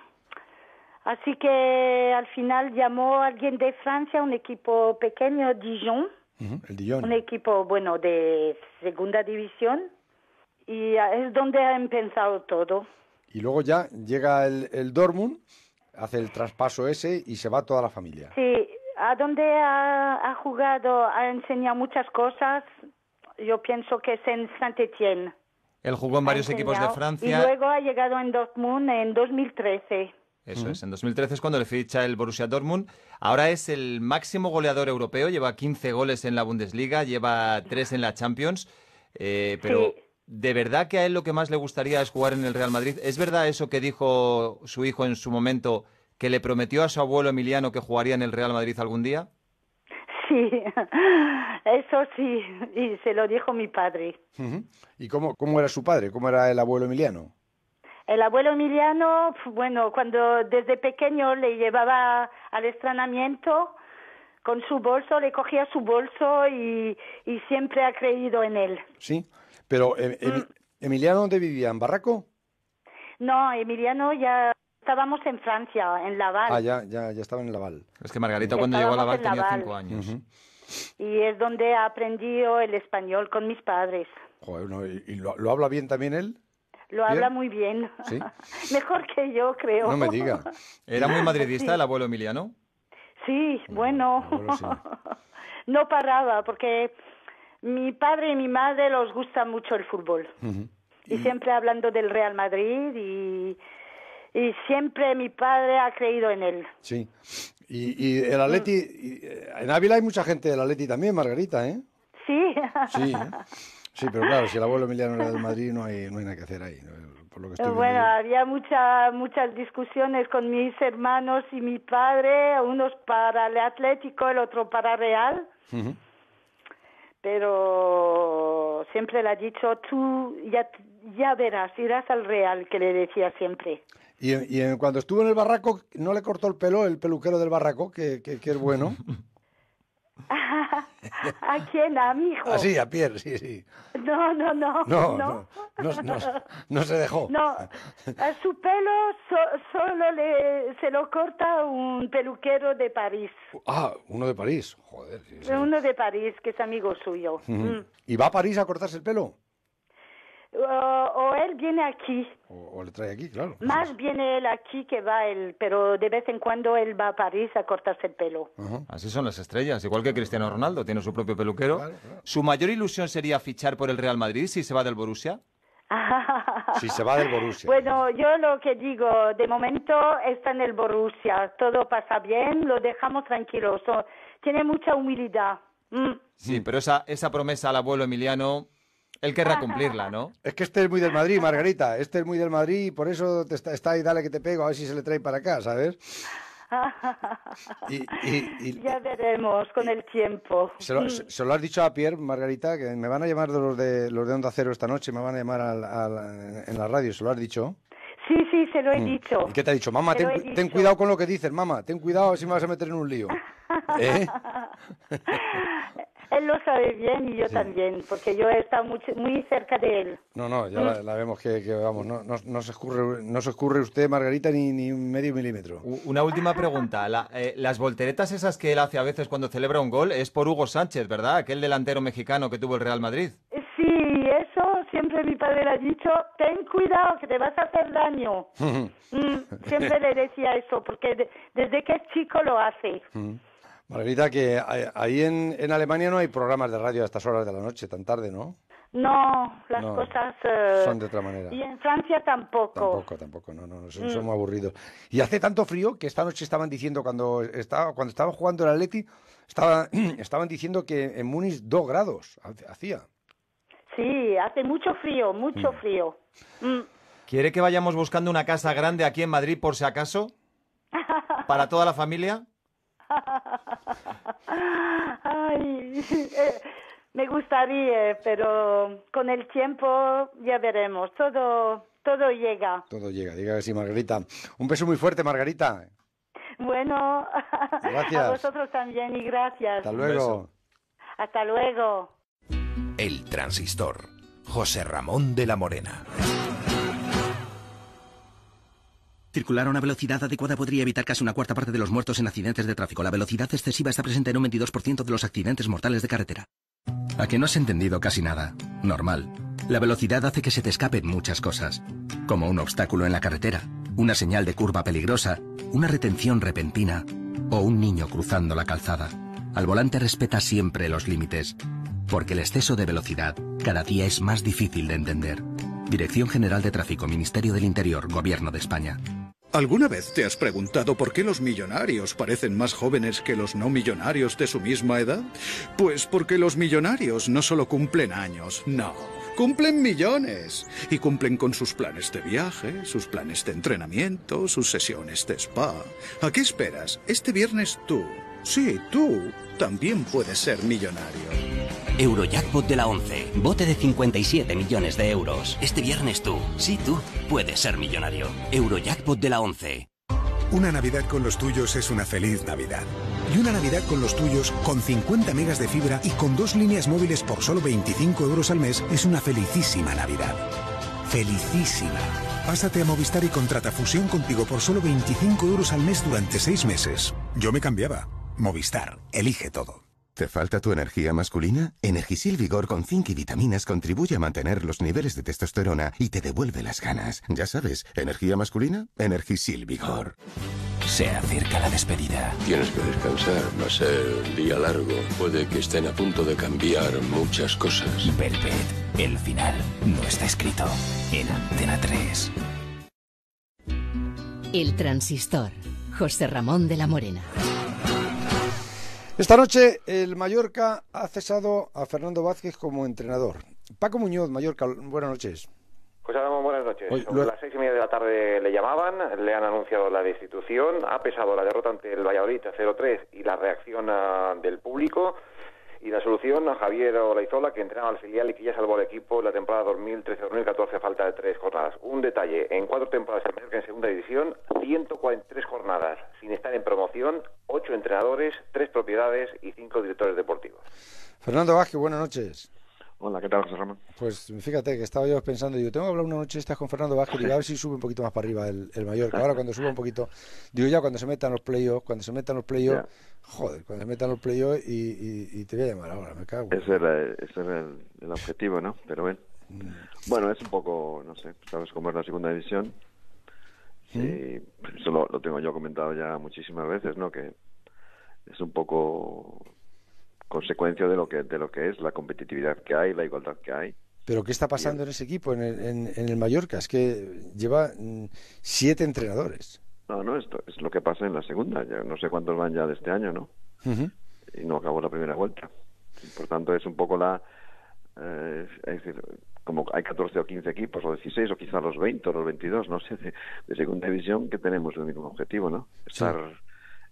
al final llamó a alguien de Francia, un equipo pequeño, Dijon, Ujú, el Dijon. un equipo bueno de segunda división, y es donde ha empezado todo. Y luego ya llega el Dortmund, hace el traspaso ese y se va toda la familia. Sí, a donde ha jugado, ha enseñado muchas cosas. Yo pienso que es en Saint-Étienne. Él jugó en varios equipos de Y Francia. luego ha llegado en Dortmund en 2013. Eso es, en 2013 es cuando le ficha el Borussia Dortmund. Ahora es el máximo goleador europeo, lleva 15 goles en la Bundesliga, lleva 3 en la Champions. Pero Sí. ¿de verdad que a él lo que más le gustaría es jugar en el Real Madrid? ¿Es verdad eso que dijo su hijo en su momento, que le prometió a su abuelo Emiliano que jugaría en el Real Madrid algún día? Sí, eso sí, y se lo dijo mi padre. Ujú. ¿Y cómo era su padre? ¿Cómo era el abuelo Emiliano? El abuelo Emiliano, bueno, cuando desde pequeño le llevaba al entrenamiento con su bolso, le cogía su bolso y siempre ha creído en él. Sí, pero ¿Emiliano dónde vivía? ¿En Barraco? No, Emiliano ya estábamos en Francia, en Laval. Ah, ya estaba en Laval. Es que Margarita Ya cuando llegó a estábamos Laval en tenía Laval. 5 años. Ujú. Y es donde aprendió el español con mis padres. Joder, no, ¿y lo habla bien también él? Lo habla muy bien. ¿Sí? Mejor que yo, creo. No me diga. ¿Era muy madridista Sí. el abuelo Emiliano? Sí, bueno. sí. No paraba, porque mi padre y mi madre los gusta mucho el fútbol. Ujú. Y siempre hablando del Real Madrid y siempre mi padre ha creído en él. Sí. Y el Atleti, en Ávila hay mucha gente del Atleti también, Margarita, ¿eh? Sí. Sí, sí, pero claro, si el abuelo Emiliano era del Madrid no hay nada que hacer ahí, ¿no? Por lo que estoy viendo Bueno, yo. había muchas discusiones con mis hermanos y mi padre, unos para el Atlético, el otro para Real, Ujú. pero siempre le ha dicho, tú ya verás, irás al Real, que le decía siempre. Y cuando estuvo en el Barraco, ¿no le cortó el pelo el peluquero del Barraco, que es bueno? ¿A quién? ¿A mi hijo? Ah, sí, a Pierre, sí. No. No se dejó. No, a su pelo solo se lo corta un peluquero de París. Ah, uno de París. Joder. Sí. Uno de París, que es amigo suyo. Ujú. ¿Y va a París a cortarse el pelo? O él viene aquí. O le trae aquí, claro. Más viene él aquí que va él, pero de vez en cuando él va a París a cortarse el pelo. Así son las estrellas, igual que Cristiano Ronaldo, tiene su propio peluquero. ¿Su mayor ilusión sería fichar por el Real Madrid si se va del Borussia? Si se va del Borussia. Bueno, yo lo que digo, de momento está en el Borussia, todo pasa bien, lo dejamos tranquilo, tiene mucha humildad. Sí, pero esa promesa al abuelo Emiliano, él querrá cumplirla, ¿no? Es que este es muy del Madrid, Margarita. Este es muy del Madrid y por eso está ahí, dale que te pego, a ver si se le trae para acá, ¿sabes? Ya veremos con el tiempo. Se lo has dicho a Pierre, Margarita, que me van a llamar los de Onda Cero esta noche, me van a llamar en la radio, ¿se lo has dicho? Sí, se lo he dicho. ¿Y qué te ha dicho? Mamá, ten cuidado con lo que dices, mamá, ten cuidado si me vas a meter en un lío. ¿Eh? Él lo sabe bien y yo también, porque yo he estado muy cerca de él. No, ya la vemos que vamos, no se escurre usted, Margarita, ni un medio milímetro. Una última pregunta. Las volteretas esas que él hace a veces cuando celebra un gol es por Hugo Sánchez, ¿verdad? Aquel delantero mexicano que tuvo el Real Madrid. Sí, eso siempre mi padre le ha dicho, ten cuidado que te vas a hacer daño. Siempre le decía eso, porque desde que es chico lo hace. Margarita, que ahí en Alemania no hay programas de radio a estas horas de la noche, tan tarde, ¿no? No, las cosas... son de otra manera. Y en Francia tampoco. Tampoco, no, son muy aburridos. Y hace tanto frío que esta noche estaban diciendo, cuando estaba jugando el Atleti, estaban diciendo que en Múnich 2 grados hacía. Sí, hace mucho frío. ¿Quiere que vayamos buscando una casa grande aquí en Madrid por si acaso? ¿Para toda la familia? Ay, me gustaría, pero con el tiempo ya veremos. Todo llega. Todo llega, diga que sí, Margarita. Un beso muy fuerte, Margarita. Bueno, gracias. A vosotros también y gracias. Hasta luego. Hasta luego. El Transistor. José Ramón de la Morena. Circular a una velocidad adecuada podría evitar casi una cuarta parte de los muertos en accidentes de tráfico. La velocidad excesiva está presente en un 22% de los accidentes mortales de carretera. ¿A que no has entendido casi nada? Normal. La velocidad hace que se te escapen muchas cosas, como un obstáculo en la carretera, una señal de curva peligrosa, una retención repentina o un niño cruzando la calzada. Al volante respeta siempre los límites, porque el exceso de velocidad cada día es más difícil de entender. Dirección General de Tráfico, Ministerio del Interior, Gobierno de España. ¿Alguna vez te has preguntado por qué los millonarios parecen más jóvenes que los no millonarios de su misma edad? Pues porque los millonarios no solo cumplen años, no, cumplen millones. Y cumplen con sus planes de viaje, sus planes de entrenamiento, sus sesiones de spa. ¿A qué esperas? Este viernes tú, sí, tú, también puedes ser millonario. Eurojackpot de la 11. Bote de 57 millones de euros. Este viernes tú, sí tú, puedes ser millonario. Eurojackpot de la 11. Una Navidad con los tuyos es una feliz Navidad. Y una Navidad con los tuyos, con 50 megas de fibra y con 2 líneas móviles por solo 25 euros al mes, es una felicísima Navidad. Felicísima. Pásate a Movistar y contrata fusión contigo por solo 25 euros al mes durante 6 meses. Yo me cambiaba. Movistar. Elige todo. ¿Te falta tu energía masculina? Energisil Vigor con zinc y vitaminas contribuye a mantener los niveles de testosterona y te devuelve las ganas. Ya sabes, ¿energía masculina? Energisil Vigor. Se acerca la despedida. Tienes que descansar, va a ser día largo. Puede que estén a punto de cambiar muchas cosas. Velvet, el final no está escrito en Antena 3. El Transistor. José Ramón de la Morena. Esta noche el Mallorca ha cesado a Fernando Vázquez como entrenador. Paco Muñoz, Mallorca, buenas noches. José Ramón, buenas noches. Hoy, Sobre las 6:30 de la tarde le llamaban, le han anunciado la destitución, ha pesado la derrota ante el Valladolid 0-3 y la reacción del público. Y la solución a Javier Olaizola, que entrenaba al filial y que ya salvó al equipo en la temporada 2013-2014 a falta de 3 jornadas. Un detalle, en 4 temporadas en Mallorca en segunda división, 143 jornadas, sin estar en promoción, 8 entrenadores, 3 propiedades y 5 directores deportivos. Fernando Vázquez, buenas noches. Hola, ¿qué tal, José Ramón? Pues fíjate que estaba yo pensando, digo, tengo que hablar una noche esta con Fernando Vázquez y a ver si sube un poquito más para arriba el Mallorca. Ahora cuando suba un poquito, digo ya cuando se metan los playoffs, joder, cuando se metan los playoffs y te voy a llamar ahora, me cago. Ese era el objetivo, ¿no? Pero bueno, es un poco, no sé, sabes cómo es la segunda división. Y eso lo tengo yo comentado ya muchísimas veces, ¿no? Que es un poco consecuencia de lo que es la competitividad que hay, la igualdad que hay. Pero ¿qué está pasando en ese equipo, en el Mallorca? Es que lleva 7 entrenadores. No, esto es lo que pasa en la segunda. Ya no sé cuántos van ya de este año, ¿no? Y no acabó la primera vuelta. Por tanto, es un poco es decir, como hay 14 o 15 equipos, o 16, o quizá los 20 o los 22, no sé, de segunda división, que tenemos el mismo objetivo, ¿no? Estar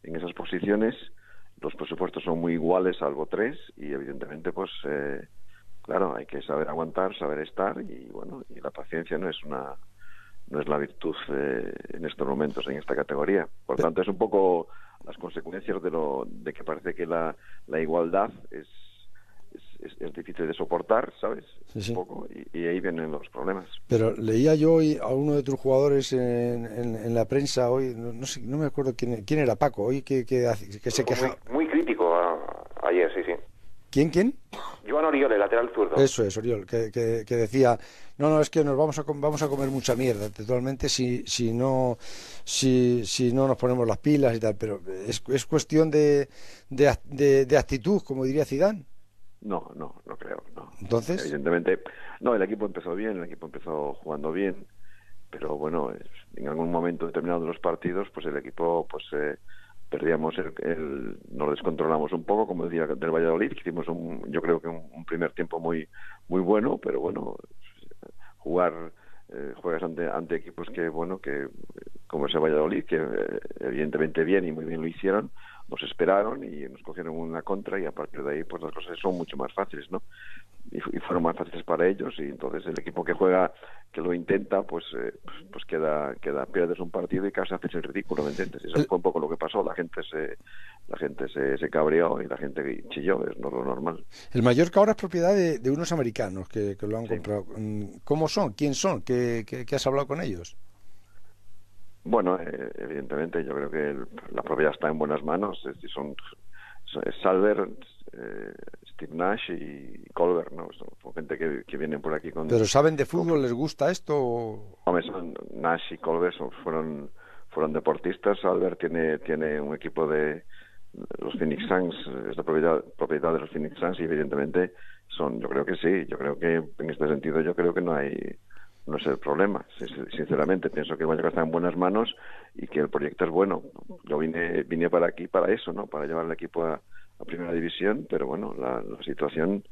en esas posiciones. Los presupuestos son muy iguales, salvo 3, y evidentemente, pues, claro, hay que saber aguantar, saber estar, y bueno, y la paciencia no es la virtud en estos momentos, en esta categoría. Por tanto, es un poco las consecuencias de que parece que la igualdad es difícil de soportar, ¿sabes? Sí. Un poco, y ahí vienen los problemas. Pero leía yo hoy a uno de tus jugadores en la prensa hoy, no sé, no me acuerdo quién era, Paco, hoy que se quejaba. Muy crítico ayer, sí. ¿Quién? Joan Oriol, el lateral zurdo. Eso es, Oriol, que decía, no, es que nos vamos a comer mucha mierda, totalmente, si no nos ponemos las pilas y tal, pero es cuestión de actitud, como diría Zidane. No creo, no. Entonces, evidentemente, no, el equipo empezó bien, el equipo empezó jugando bien, pero bueno, en algún momento determinado de los partidos, pues el equipo, pues perdíamos nos descontrolamos un poco, como decía del Valladolid, que hicimos yo creo que un primer tiempo muy muy bueno, pero bueno, juegas ante equipos que como ese Valladolid, que evidentemente bien y muy bien lo hicieron, nos esperaron y nos cogieron una contra, y a partir de ahí pues las cosas son mucho más fáciles, ¿no? Y fueron más fáciles para ellos, y entonces el equipo que juega, que lo intenta, pues pierdes un partido y casi haces el ridículo, ¿me entiendes? Eso fue un poco lo que pasó. La gente se cabreó y la gente chilló, es lo normal. El Mallorca ahora es propiedad de unos americanos que lo han comprado. ¿Cómo son? ¿Quién son? ¿Qué has hablado con ellos? Bueno, evidentemente yo creo que la propiedad está en buenas manos. Son Salver, Steve Nash y Colbert, ¿no? Son gente que vienen por aquí con... ¿Pero saben de fútbol? ¿Les gusta esto? Hombre, Nash y Colbert fueron deportistas. Salver tiene un equipo de los Phoenix Suns, es la propiedad de los Phoenix Suns, y evidentemente yo creo que sí. Yo creo que en este sentido no es el problema. Sinceramente pienso que el Mallorca está en buenas manos y que el proyecto es bueno. Yo vine para aquí para eso, ¿no? Para llevar el equipo a primera división, pero bueno, la situación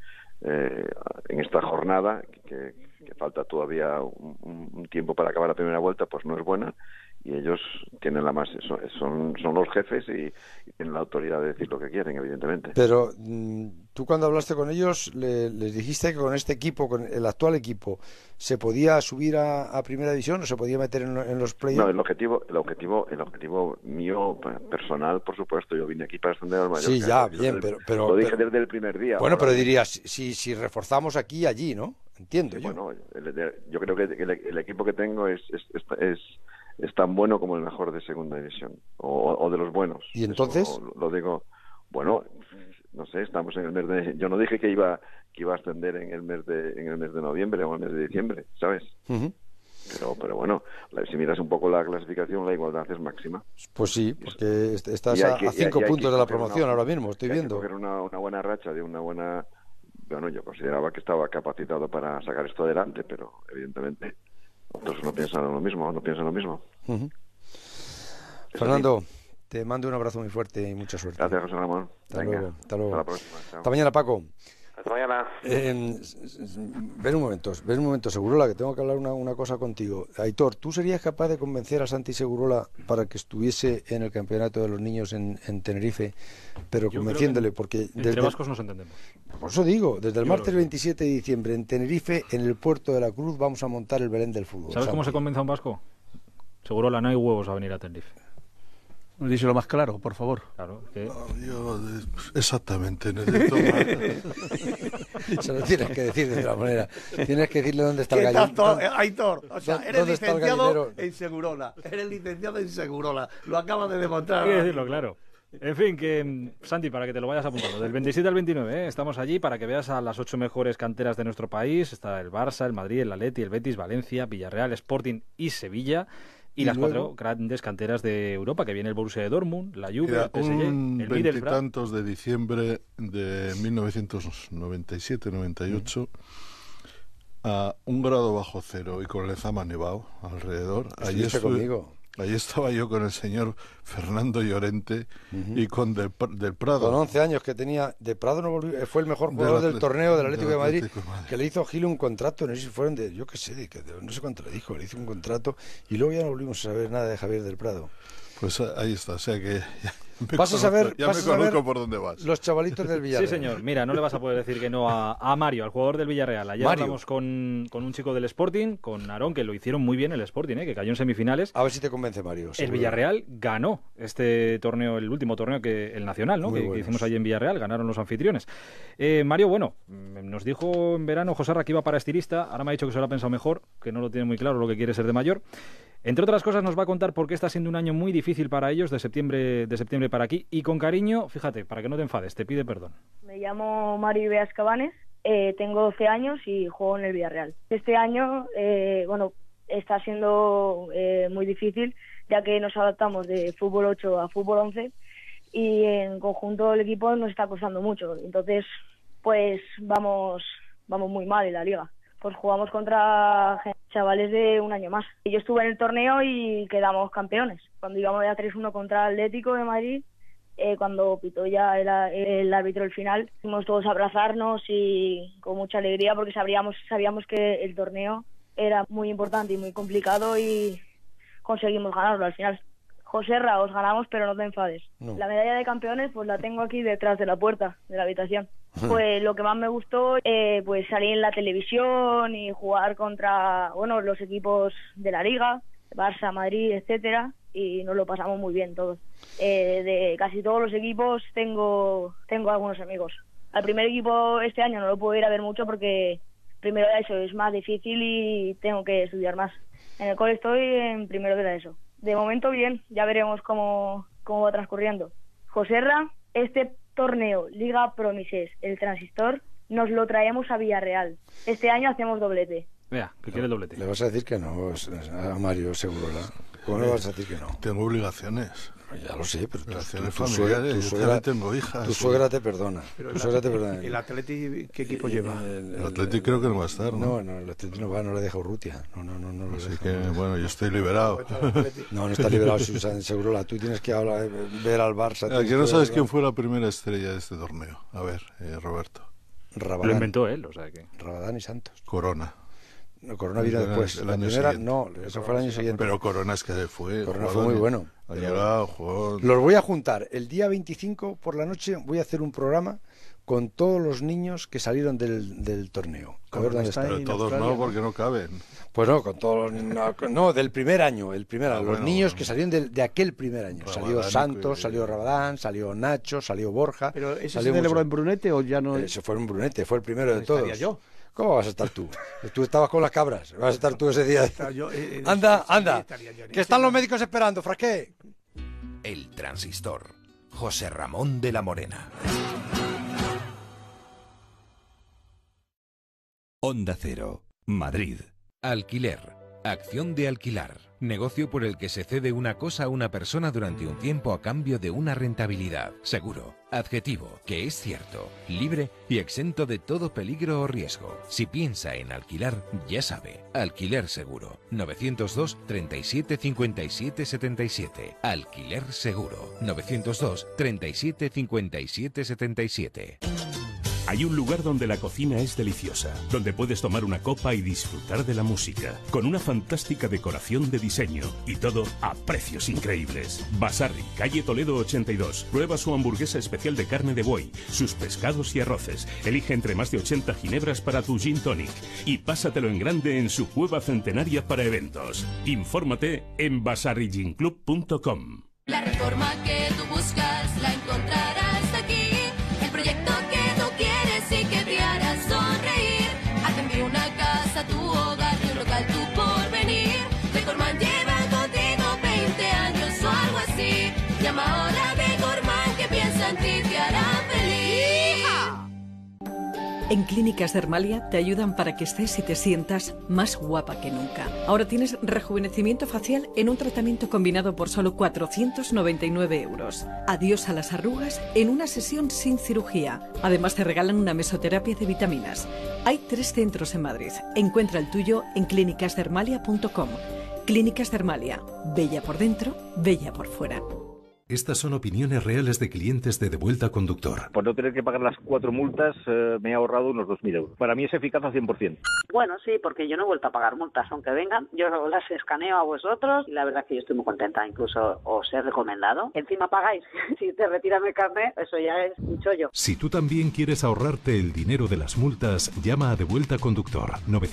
en esta jornada, que falta todavía un tiempo para acabar la primera vuelta, pues no es buena, y ellos tienen son los jefes y tienen la autoridad de decir lo que quieren, evidentemente. Pero tú, cuando hablaste con ellos, les dijiste que con este equipo, con el actual equipo, ¿se podía subir a primera división o se podía meter en los playoffs? No, el objetivo mío personal, por supuesto. Yo vine aquí para ascender al Mallorca. Sí, ya, bien, pero lo dije desde el primer día. Bueno, pero dirías, si reforzamos aquí y allí, ¿no? Entiendo yo. Bueno, yo creo que el equipo que tengo es tan bueno como el mejor de segunda división, o de los buenos. ¿Y entonces? Eso lo digo, bueno, no sé, estamos en el mes de... Yo no dije que iba a ascender en el mes de noviembre o en el mes de diciembre, ¿sabes? Uh-huh. Pero bueno, si miras un poco la clasificación, la igualdad es máxima. Pues sí, porque estás a 5 puntos de la promoción ahora mismo, estoy viendo. Hay que coger una buena racha de una buena... Bueno, yo consideraba que estaba capacitado para sacar esto adelante, pero evidentemente otros no piensan lo mismo. Uh-huh. Fernando, te mando un abrazo muy fuerte y mucha suerte. Gracias, José Ramón. Hasta luego. Hasta la próxima. Chao. Hasta mañana, Paco. Hasta mañana. Ven un momento, Segurola, que tengo que hablar una cosa contigo. Aitor, ¿tú serías capaz de convencer a Santi Segurola para que estuviese en el campeonato de los niños en Tenerife, pero convenciéndole? Porque entre vascos nos entendemos. Por eso digo, desde el martes 27 de diciembre en Tenerife, en el Puerto de la Cruz, vamos a montar el Belén del fútbol. ¿Sabes cómo se convence a un vasco? Segurola, no hay huevos a venir a Tenerife. Díselo más claro, por favor. Claro, exactamente. Necesito más. Se lo tienes que decir de otra manera. Tienes que decirle dónde está el gallinero. Aitor, o sea, eres licenciado en Segurola. Lo acabas de demostrar. Hay que decirlo, claro. En fin, que Santi, para que te lo vayas apuntando, del 27 al 29, estamos allí para que veas a las 8 mejores canteras de nuestro país. Está el Barça, el Madrid, el Atleti, el Betis, Valencia, Villarreal, Sporting y Sevilla. Y las luego, 4 grandes canteras de Europa, que viene el Borussia de Dortmund, la Juve, el PSG, el Middlesbrough. El tantos de diciembre de 1997-98, a 1 grado bajo cero y con Lezama nevado alrededor. Conmigo. Allí estaba yo con el señor Fernando Llorente y con Del Prado. Con 11 años que tenía. Del Prado no volvió, fue el mejor jugador del torneo del Atlético de Madrid, que le hizo a Gil un contrato, no sé si fueron yo qué sé, no sé cuánto le dijo, le hizo un contrato y luego ya no volvimos a saber nada de Javier Del Prado. Pues ahí está, o sea que Vas a saber, ya me conozco por dónde vas. Los chavalitos del Villarreal. Sí, señor. Mira, no le vas a poder decir que no a Mario, al jugador del Villarreal. Ayer hablamos con un chico del Sporting, con Aarón, que lo hicieron muy bien el Sporting, que cayó en semifinales. A ver si te convence, Mario. El Villarreal ganó este torneo, el último torneo que el Nacional, ¿no? Que hicimos allí en Villarreal, ganaron los anfitriones. Mario, bueno, nos dijo en verano José Ra que iba para estilista, ahora me ha dicho que se lo ha pensado mejor, que no lo tiene muy claro lo que quiere ser de mayor. Entre otras cosas nos va a contar por qué está siendo un año muy difícil para ellos de septiembre para aquí, y con cariño, fíjate, para que no te enfades, te pide perdón. Me llamo Mario Ibeas Cabanes, tengo 12 años y juego en el Villarreal. Este año, está siendo muy difícil, ya que nos adaptamos de fútbol 8 a fútbol 11 y en conjunto el equipo nos está costando mucho. Entonces, pues vamos muy mal en la liga. Pues jugamos contra chavales de un año más. Yo estuve en el torneo y quedamos campeones. Cuando íbamos ya 3-1 contra Atlético de Madrid, cuando pitó ya el árbitro el final, fuimos todos a abrazarnos y con mucha alegría porque sabíamos que el torneo era muy importante y muy complicado y conseguimos ganarlo al final. José Ra, os ganamos, pero no te enfades. No. La medalla de campeones pues la tengo aquí detrás de la puerta de la habitación. Pues lo que más me gustó, pues salir en la televisión y jugar contra, los equipos de la Liga, Barça, Madrid, etcétera, y nos lo pasamos muy bien todos. De casi todos los equipos tengo algunos amigos. Al primer equipo este año no lo puedo ir a ver mucho porque primero de eso es más difícil y tengo que estudiar más. En el cole estoy en primero de eso. De momento bien, ya veremos cómo va transcurriendo. José Ra, este torneo Liga Promises, el Transistor, nos lo traemos a Villarreal. Este año hacemos doblete. Vea, que quiere el doblete. Le vas a decir que no a Mario Segurola. ¿Cómo le vas a decir que no? Tengo obligaciones. Ya lo sé, pero obligaciones familiares. Yo tengo hijas. Tu suegra te perdona. ¿El Atleti qué equipo lleva? El Atleti creo que no va a estar, ¿no? No, el Atleti no va, no le deja Urrutia. No lo Así deja. que, bueno, yo estoy liberado. No está liberado, Susana Segurola. Tú tienes que ver al Barça. Aquí no sabes quién fue la primera estrella de este torneo. A ver, Roberto. Rabadán. Lo inventó él, o sea que... Rabadán y Santos. Corona. No, Corona vino después. La primera, no, eso fue el año siguiente. Pero Corona es que fue muy bueno. Ha llegado, jugó... Los voy a juntar. El día 25 por la noche voy a hacer un programa con todos los niños que salieron del torneo. A ver dónde están. Pero todos no, porque no caben. Pues no, con todos no, del primer año. Los niños que salieron de aquel primer año. Rabadán, salió Santos, salió Rabadán, salió Nacho, salió Borja. ¿Pero ese se celebró en Brunete o ya no? Ese fue en Brunete, fue el primero de todos. Yo. ¿Cómo vas a estar tú? Tú estabas con las cabras. Vas a estar tú ese día. Anda. Que están los médicos esperando, Fraqué. El Transistor. José Ramón de la Morena. Onda Cero. Madrid. Alquiler. Acción de alquilar. Negocio por el que se cede una cosa a una persona durante un tiempo a cambio de una rentabilidad. Seguro. Adjetivo, que es cierto, libre y exento de todo peligro o riesgo. Si piensa en alquilar, ya sabe. Alquiler Seguro. 902 37 57 77. Alquiler Seguro. 902 37 57 77. Hay un lugar donde la cocina es deliciosa, donde puedes tomar una copa y disfrutar de la música, con una fantástica decoración de diseño y todo a precios increíbles. Basarri, calle Toledo 82. Prueba su hamburguesa especial de carne de buey, sus pescados y arroces. Elige entre más de 80 ginebras para tu gin tonic y pásatelo en grande en su cueva centenaria para eventos. Infórmate en basarriginclub.com. La reforma que tú buscas la encontrarás aquí. El proyecto que tú quieres y que te hará sonreír. Atendí una casa, tu hogar y un local, tu porvenir. Decorman lleva contigo 20 años o algo así. Llama ahora a Decorman que piensa en ti, te hará feliz. ¡Hija! En Clínicas Dermalia te ayudan para que estés y te sientas más guapa que nunca. Ahora tienes rejuvenecimiento facial en un tratamiento combinado por solo 499 euros. Adiós a las arrugas en una sesión sin cirugía. Además te regalan una mesoterapia de vitaminas. Hay 3 centros en Madrid. Encuentra el tuyo en clínicasdermalia.com. Clínicas Dermalia. Bella por dentro, bella por fuera. Estas son opiniones reales de clientes de Devuelta Conductor. Por no tener que pagar las 4 multas, me he ahorrado unos 2.000 euros. Para mí es eficaz al 100%. Bueno, sí, porque yo no he vuelto a pagar multas, aunque vengan. Yo las escaneo a vosotros y la verdad es que yo estoy muy contenta. Incluso os he recomendado. Encima pagáis. Si te retiran el carnet, eso ya es un chollo. Si tú también quieres ahorrarte el dinero de las multas, llama a Devuelta Conductor.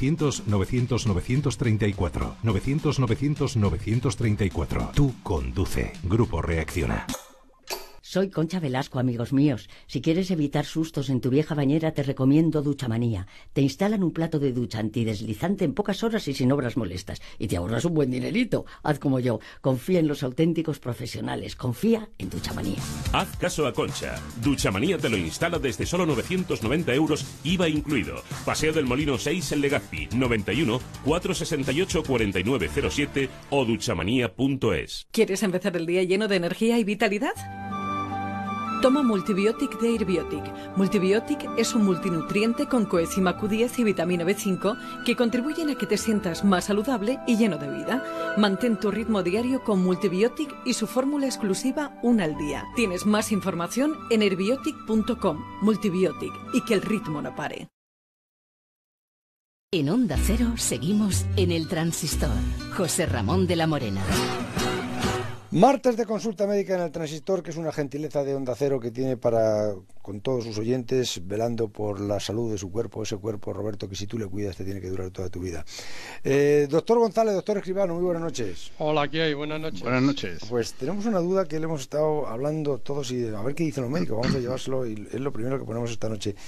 900-900-934. 900-900-934. Tú conduce. Grupo Reacciona. Soy Concha Velasco, amigos míos. Si quieres evitar sustos en tu vieja bañera, te recomiendo Duchamanía. Te instalan un plato de ducha antideslizante en pocas horas y sin obras molestas. Y te ahorras un buen dinerito. Haz como yo. Confía en los auténticos profesionales. Confía en Duchamanía. Haz caso a Concha. Duchamanía te lo instala desde solo 990 euros, IVA incluido. Paseo del Molino 6 en Legazpi, 91 468 4907 o duchamanía.es. ¿Quieres empezar el día lleno de energía y vitalidad? Toma Multibiotic de Airbiotic. Multibiotic es un multinutriente con coenzima Q10 y vitamina B5 que contribuyen a que te sientas más saludable y lleno de vida. Mantén tu ritmo diario con Multibiotic y su fórmula exclusiva 1 al día. Tienes más información en airbiotic.com. Multibiotic, y que el ritmo no pare. En Onda Cero seguimos en el Transistor. José Ramón de la Morena. Martes de consulta médica en el Transistor, que es una gentileza de Onda Cero que tiene para con todos sus oyentes, velando por la salud de su cuerpo, ese cuerpo, Roberto, que si tú le cuidas te tiene que durar toda tu vida. Doctor González, doctor Escribano, muy buenas noches. Hola, ¿qué hay? Buenas noches. Buenas noches. Pues tenemos una duda que le hemos estado hablando todos y a ver qué dicen los médicos, vamos a llevárselo y es lo primero que ponemos esta noche.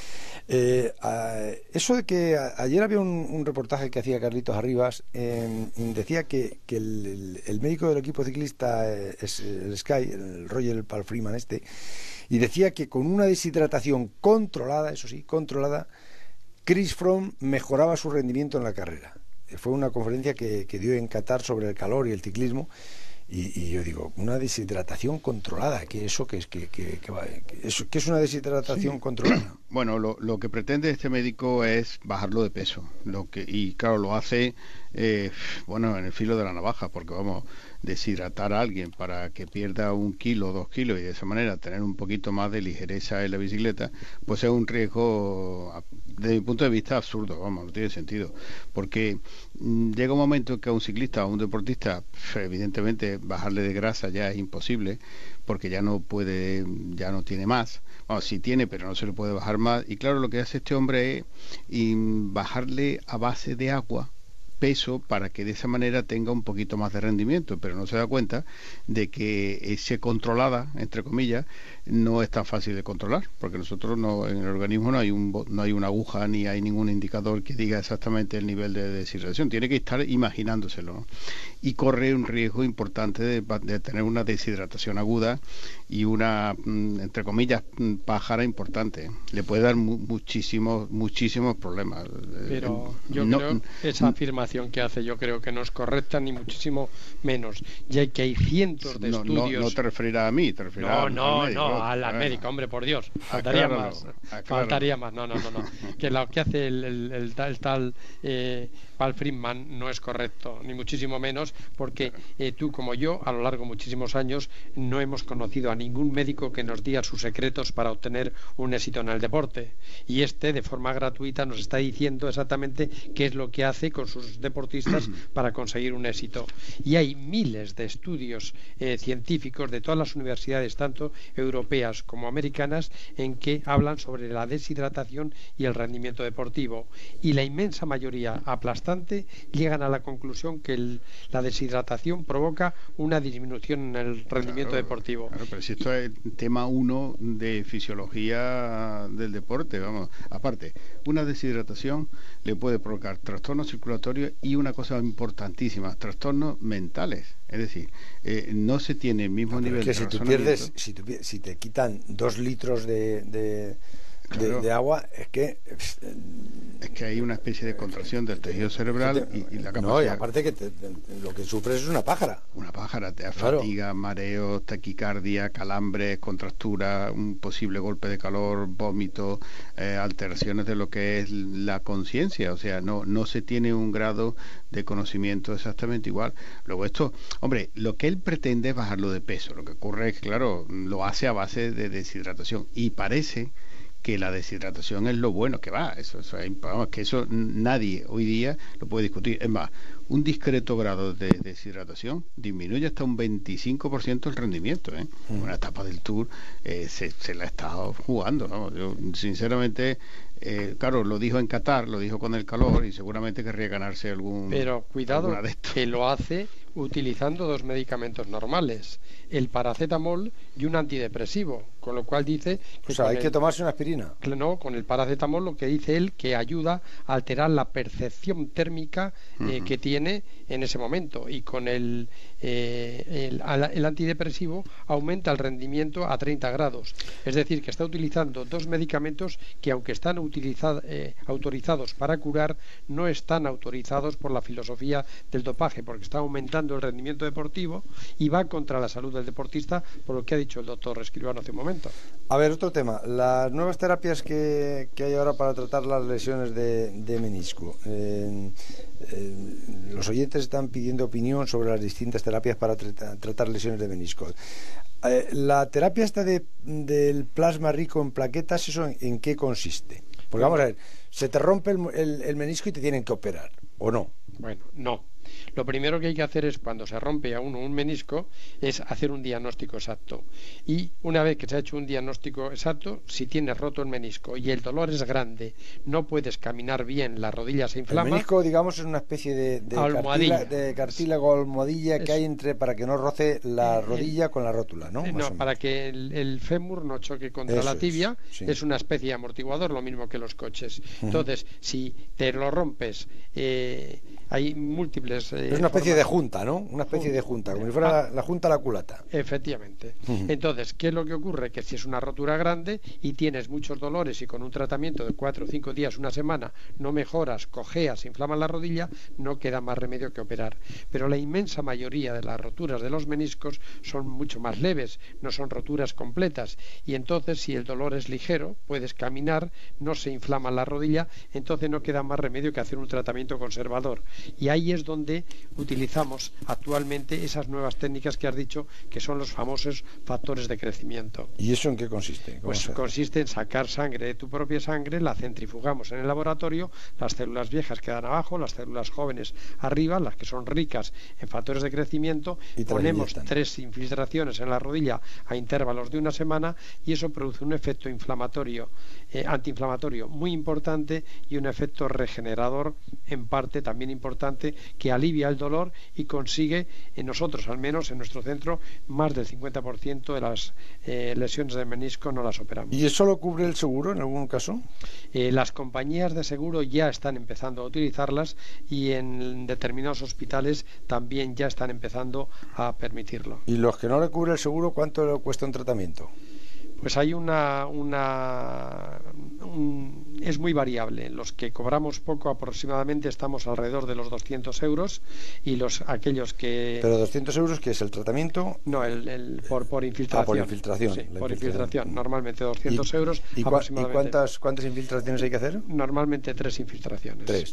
Eso de que ayer había un reportaje que hacía Carlitos Arribas, decía que el médico del equipo ciclista es el Sky, el Roger Palfreeman y decía que con una deshidratación controlada, eso sí, controlada, Chris Froome mejoraba su rendimiento en la carrera. Fue una conferencia que dio en Qatar sobre el calor y el ciclismo y yo digo, una deshidratación controlada, ¿qué es una deshidratación controlada? Bueno, lo que pretende este médico es bajarlo de peso, y claro, lo hace en el filo de la navaja, porque vamos, deshidratar a alguien para que pierda 1 kilo, 2 kilos y de esa manera tener un poquito más de ligereza en la bicicleta, pues es un riesgo, desde mi punto de vista, absurdo, vamos, no tiene sentido, porque llega un momento en que a un ciclista o a un deportista, evidentemente, bajarle de grasa ya es imposible, porque ya no tiene más. Bueno, sí tiene, pero no se le puede bajar más. Y claro, lo que hace este hombre es bajarle a base de agua peso para que de esa manera tenga un poquito más de rendimiento, pero no se da cuenta de que ese controlada, entre comillas, no es tan fácil de controlar, porque nosotros en el organismo no hay una aguja ni hay ningún indicador que diga exactamente el nivel de deshidratación, tiene que estar imaginándoselo, ¿no? Y corre un riesgo importante de tener una deshidratación aguda y una, entre comillas, pájara importante. Le puede dar muchísimos problemas. Pero yo creo que esa afirmación que hace, yo creo que no es correcta, ni muchísimo menos, ya que hay cientos de estudios. No te referirás a mí, te referirás al médico. Al médico, hombre, por Dios, faltaría más, no, que lo que hace el tal Paul Friedman no es correcto, ni muchísimo menos, porque tú como yo, a lo largo de muchísimos años, no hemos conocido a ningún médico que nos diga sus secretos para obtener un éxito en el deporte, y de forma gratuita nos está diciendo exactamente qué es lo que hace con sus deportistas para conseguir un éxito. Y hay miles de estudios científicos de todas las universidades, tanto europeas como americanas, en que hablan sobre la deshidratación y el rendimiento deportivo, y la inmensa mayoría aplastante llegan a la conclusión que la deshidratación provoca una disminución en el rendimiento deportivo. Claro, pero si esto es tema 1 de fisiología del deporte, vamos, aparte, una deshidratación le puede provocar trastornos circulatorios y una cosa importantísima, trastornos mentales. Es decir, no se tiene el mismo nivel de razonamiento. Si te quitan 2 litros de de agua, es que hay una especie de contracción del tejido cerebral y la capacidad. No, y aparte que lo que sufres es una pájara. Una pájara, te da fatiga, mareos, taquicardia, calambres, contracturas, un posible golpe de calor, vómito, alteraciones de lo que es la conciencia. O sea, no se tiene un grado de conocimiento exactamente igual. Luego esto, hombre, lo que él pretende es bajarlo de peso. Lo que ocurre es que, claro, lo hace a base de deshidratación. Y parece que la deshidratación es lo bueno que va. Vamos, que eso nadie hoy día lo puede discutir. Es más, un discreto grado de deshidratación disminuye hasta un 25% el rendimiento. Una etapa del Tour se la ha estado jugando, ¿no? Yo, sinceramente, claro, lo dijo en Qatar, lo dijo con el calor y seguramente querría ganarse algún. Pero cuidado, que lo hace utilizando 2 medicamentos normales, el paracetamol y un antidepresivo, con lo cual dice que hay que tomarse una aspirina. No, con el paracetamol lo que dice él que ayuda a alterar la percepción térmica que tiene en ese momento, y con el antidepresivo aumenta el rendimiento a 30 grados. Es decir, que está utilizando 2 medicamentos que, aunque están autorizados para curar, no están autorizados por la filosofía del dopaje, porque está aumentando el rendimiento deportivo y va contra la salud del deportista, por lo que ha dicho el doctor Escribano hace un momento. A ver, otro tema, las nuevas terapias que hay ahora para tratar las lesiones de menisco. Los oyentes están pidiendo opinión sobre las distintas terapias para tratar lesiones de menisco. La terapia esta del plasma rico en plaquetas, ¿eso en qué consiste? Porque vamos a ver, se te rompe el menisco y te tienen que operar, ¿o no? Bueno, no. Lo primero que hay que hacer es, cuando se rompe a uno un menisco, es hacer un diagnóstico exacto. Y una vez que se ha hecho un diagnóstico exacto, si tienes roto el menisco y el dolor es grande, no puedes caminar bien, la rodilla se inflama. El menisco, digamos, es una especie de cartílago almohadilla que hay para que no roce la rodilla con la rótula, ¿no? No, para que el fémur no choque contra la tibia, es una especie de amortiguador, lo mismo que los coches. Entonces, si te lo rompes, hay múltiples. Es una especie de junta, ¿no? Una especie de junta, como si fuera la junta a la culata. Efectivamente. Entonces, ¿qué es lo que ocurre? Que si es una rotura grande y tienes muchos dolores y con un tratamiento de 4 o 5 días, una semana, no mejoras, cojeas, inflamas la rodilla, no queda más remedio que operar. Pero la inmensa mayoría de las roturas de los meniscos son mucho más leves, no son roturas completas. Y entonces, si el dolor es ligero, puedes caminar, no se inflama la rodilla, entonces no queda más remedio que hacer un tratamiento conservador. Y ahí es donde utilizamos actualmente esas nuevas técnicas que has dicho, que son los famosos factores de crecimiento. ¿Y eso en qué consiste? Pues consiste en sacar sangre de tu propia sangre, la centrifugamos en el laboratorio, las células viejas quedan abajo, las células jóvenes arriba, las que son ricas en factores de crecimiento, y ponemos 3 infiltraciones en la rodilla a intervalos de una semana, y eso produce un efecto inflamatorio, antiinflamatorio muy importante, y un efecto regenerador en parte también importante, que alivia el dolor y consigue, en nosotros al menos en nuestro centro, más del 50% de las lesiones de menisco no las operamos. ¿Y eso lo cubre el seguro en algún caso? Las compañías de seguro ya están empezando a utilizarlas, y en determinados hospitales también ya están empezando a permitirlo. ¿Y los que no le cubre el seguro, cuánto le cuesta un tratamiento? Pues hay es muy variable. Los que cobramos poco, aproximadamente estamos alrededor de los 200 euros, y aquellos que... ¿Pero 200 euros qué es el tratamiento? No, por infiltración. Por infiltración. Sí, por infiltración. Normalmente 200 euros aproximadamente. ¿Y cuántas infiltraciones hay que hacer? Normalmente 3 infiltraciones. 3.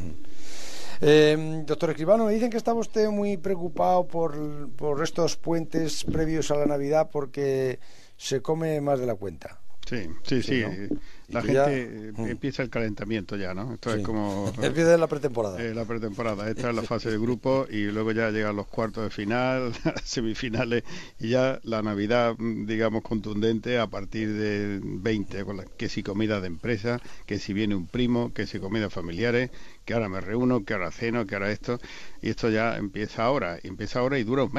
Doctor Escribano, me dicen que estaba usted muy preocupado por estos puentes previos a la Navidad, porque se come más de la cuenta. Sí. ¿No? La gente empieza el calentamiento ya, ¿no? Esto es como... Empieza la pretemporada. La pretemporada. Esta es la fase de grupo, y luego ya llegan los cuartos de final, las semifinales, y ya la Navidad, digamos, contundente a partir de 20, que si comida de empresa, que si viene un primo, que si comidas familiares, que ahora me reúno, que ahora ceno, que ahora esto, y esto ya empieza ahora y dura un mes.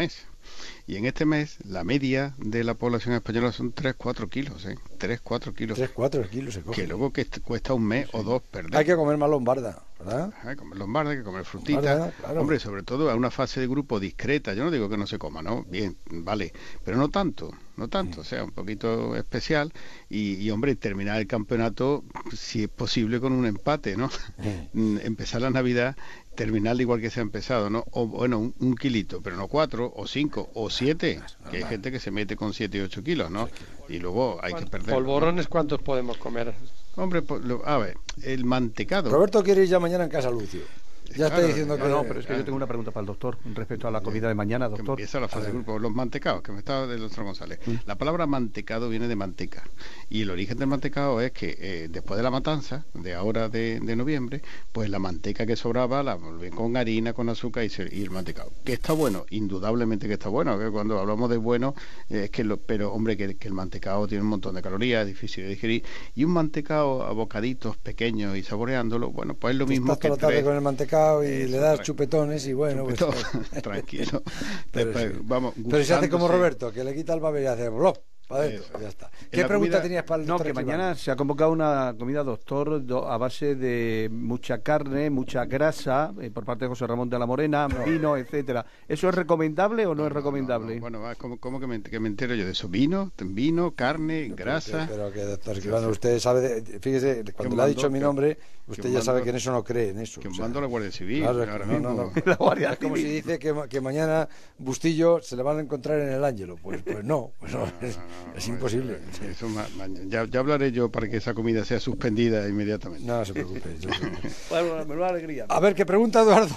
Y en este mes, la media de la población española son 3-4 kilos, 3-4 kilos. 3-4 kilos se coge. Que luego cuesta un mes o dos perder. Hay que comer más lombarda, ¿verdad? Hay que comer lombarda, hay que comer frutita. Claro. Hombre, sobre todo a una fase de grupo discreta. Yo no digo que no se coma, ¿no? Bien, vale. Pero no tanto, o sea, un poquito especial. Y hombre, terminar el campeonato, si es posible, con un empate, ¿no? Empezar la Navidad, terminarla igual que se ha empezado, ¿no? O bueno, un kilito, pero no 4 o 5 o 7, que hay gente que se mete con 7 y 8 kilos, ¿no? Y luego hay que perder. ¿Polvorones cuántos podemos comer? Hombre, a ver, el mantecado. Roberto quiere ir ya mañana en casa, Lucio. Ya está diciendo que no, pero es que yo tengo una pregunta para el doctor respecto a la comida de mañana, doctor. Que empieza la fase de grupo. Los mantecados, que me estaba del doctor González. La palabra mantecado viene de manteca. Y el origen del mantecado es que después de la matanza, de ahora de noviembre, pues la manteca que sobraba la volvían con harina, con azúcar y el mantecado. Que está bueno, indudablemente que está bueno. Que cuando hablamos de bueno, es que pero hombre, que el mantecado tiene un montón de calorías, es difícil de digerir. Y un mantecado a bocaditos pequeños y saboreándolo, bueno, pues es lo mismo que con el mantecado y le das chupetones y bueno, chupetón, pues, tranquilo. Después, sí. Vamos, pero si hace como Roberto, que le quita el papel y hace blop, para adentro, ya está. ¿Qué pregunta tenías para el doctor? Que mañana se ha convocado una comida, doctor, a base de mucha carne, mucha grasa, por parte de José Ramón de la Morena, vino, etcétera. ¿Eso es recomendable o no es recomendable? Bueno, ¿cómo que me entero yo de eso? Vino, carne, grasa. Pero que, doctor Escribano, usted sabe, fíjese, cuando le ha dicho mi nombre, usted ya sabe que en eso no cree, en eso. Que mando la Guardia Civil. Claro, no. La Guardia Civil. Como si dice que mañana Bustillo se le van a encontrar en el Ángelo. Pues no. Es imposible. Eso ya hablaré yo para que esa comida sea suspendida inmediatamente. No se preocupe. Bueno, me da alegría. A ver, ¿qué pregunta Eduardo?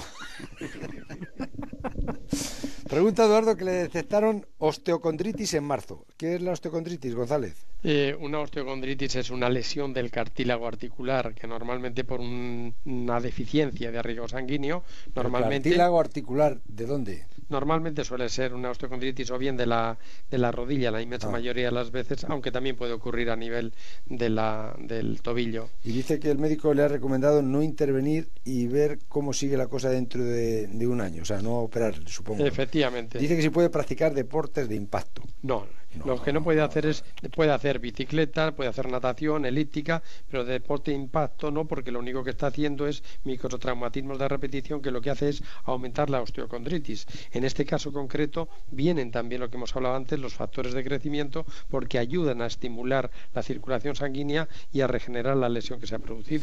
Pregunta Eduardo que le detectaron osteocondritis en marzo. ¿Qué es la osteocondritis, González? Una osteocondritis es una lesión del cartílago articular que normalmente por una deficiencia de riego sanguíneo, normalmente... ¿El cartílago articular de dónde? Normalmente suele ser una osteocondritis o bien de la rodilla, la inmensa mayoría de las veces, aunque también puede ocurrir a nivel del tobillo. Y dice que el médico le ha recomendado no intervenir y ver cómo sigue la cosa dentro de un año, o sea, no operar, supongo. Efectivamente. Dice que si puede practicar deportes de impacto. Lo que no puede hacer puede hacer bicicleta, puede hacer natación, elíptica, pero deporte de impacto no, porque lo único que está haciendo es microtraumatismos de repetición, que lo que hace es aumentar la osteocondritis. En este caso concreto vienen también lo que hemos hablado antes, los factores de crecimiento, porque ayudan a estimular la circulación sanguínea y a regenerar la lesión que se ha producido.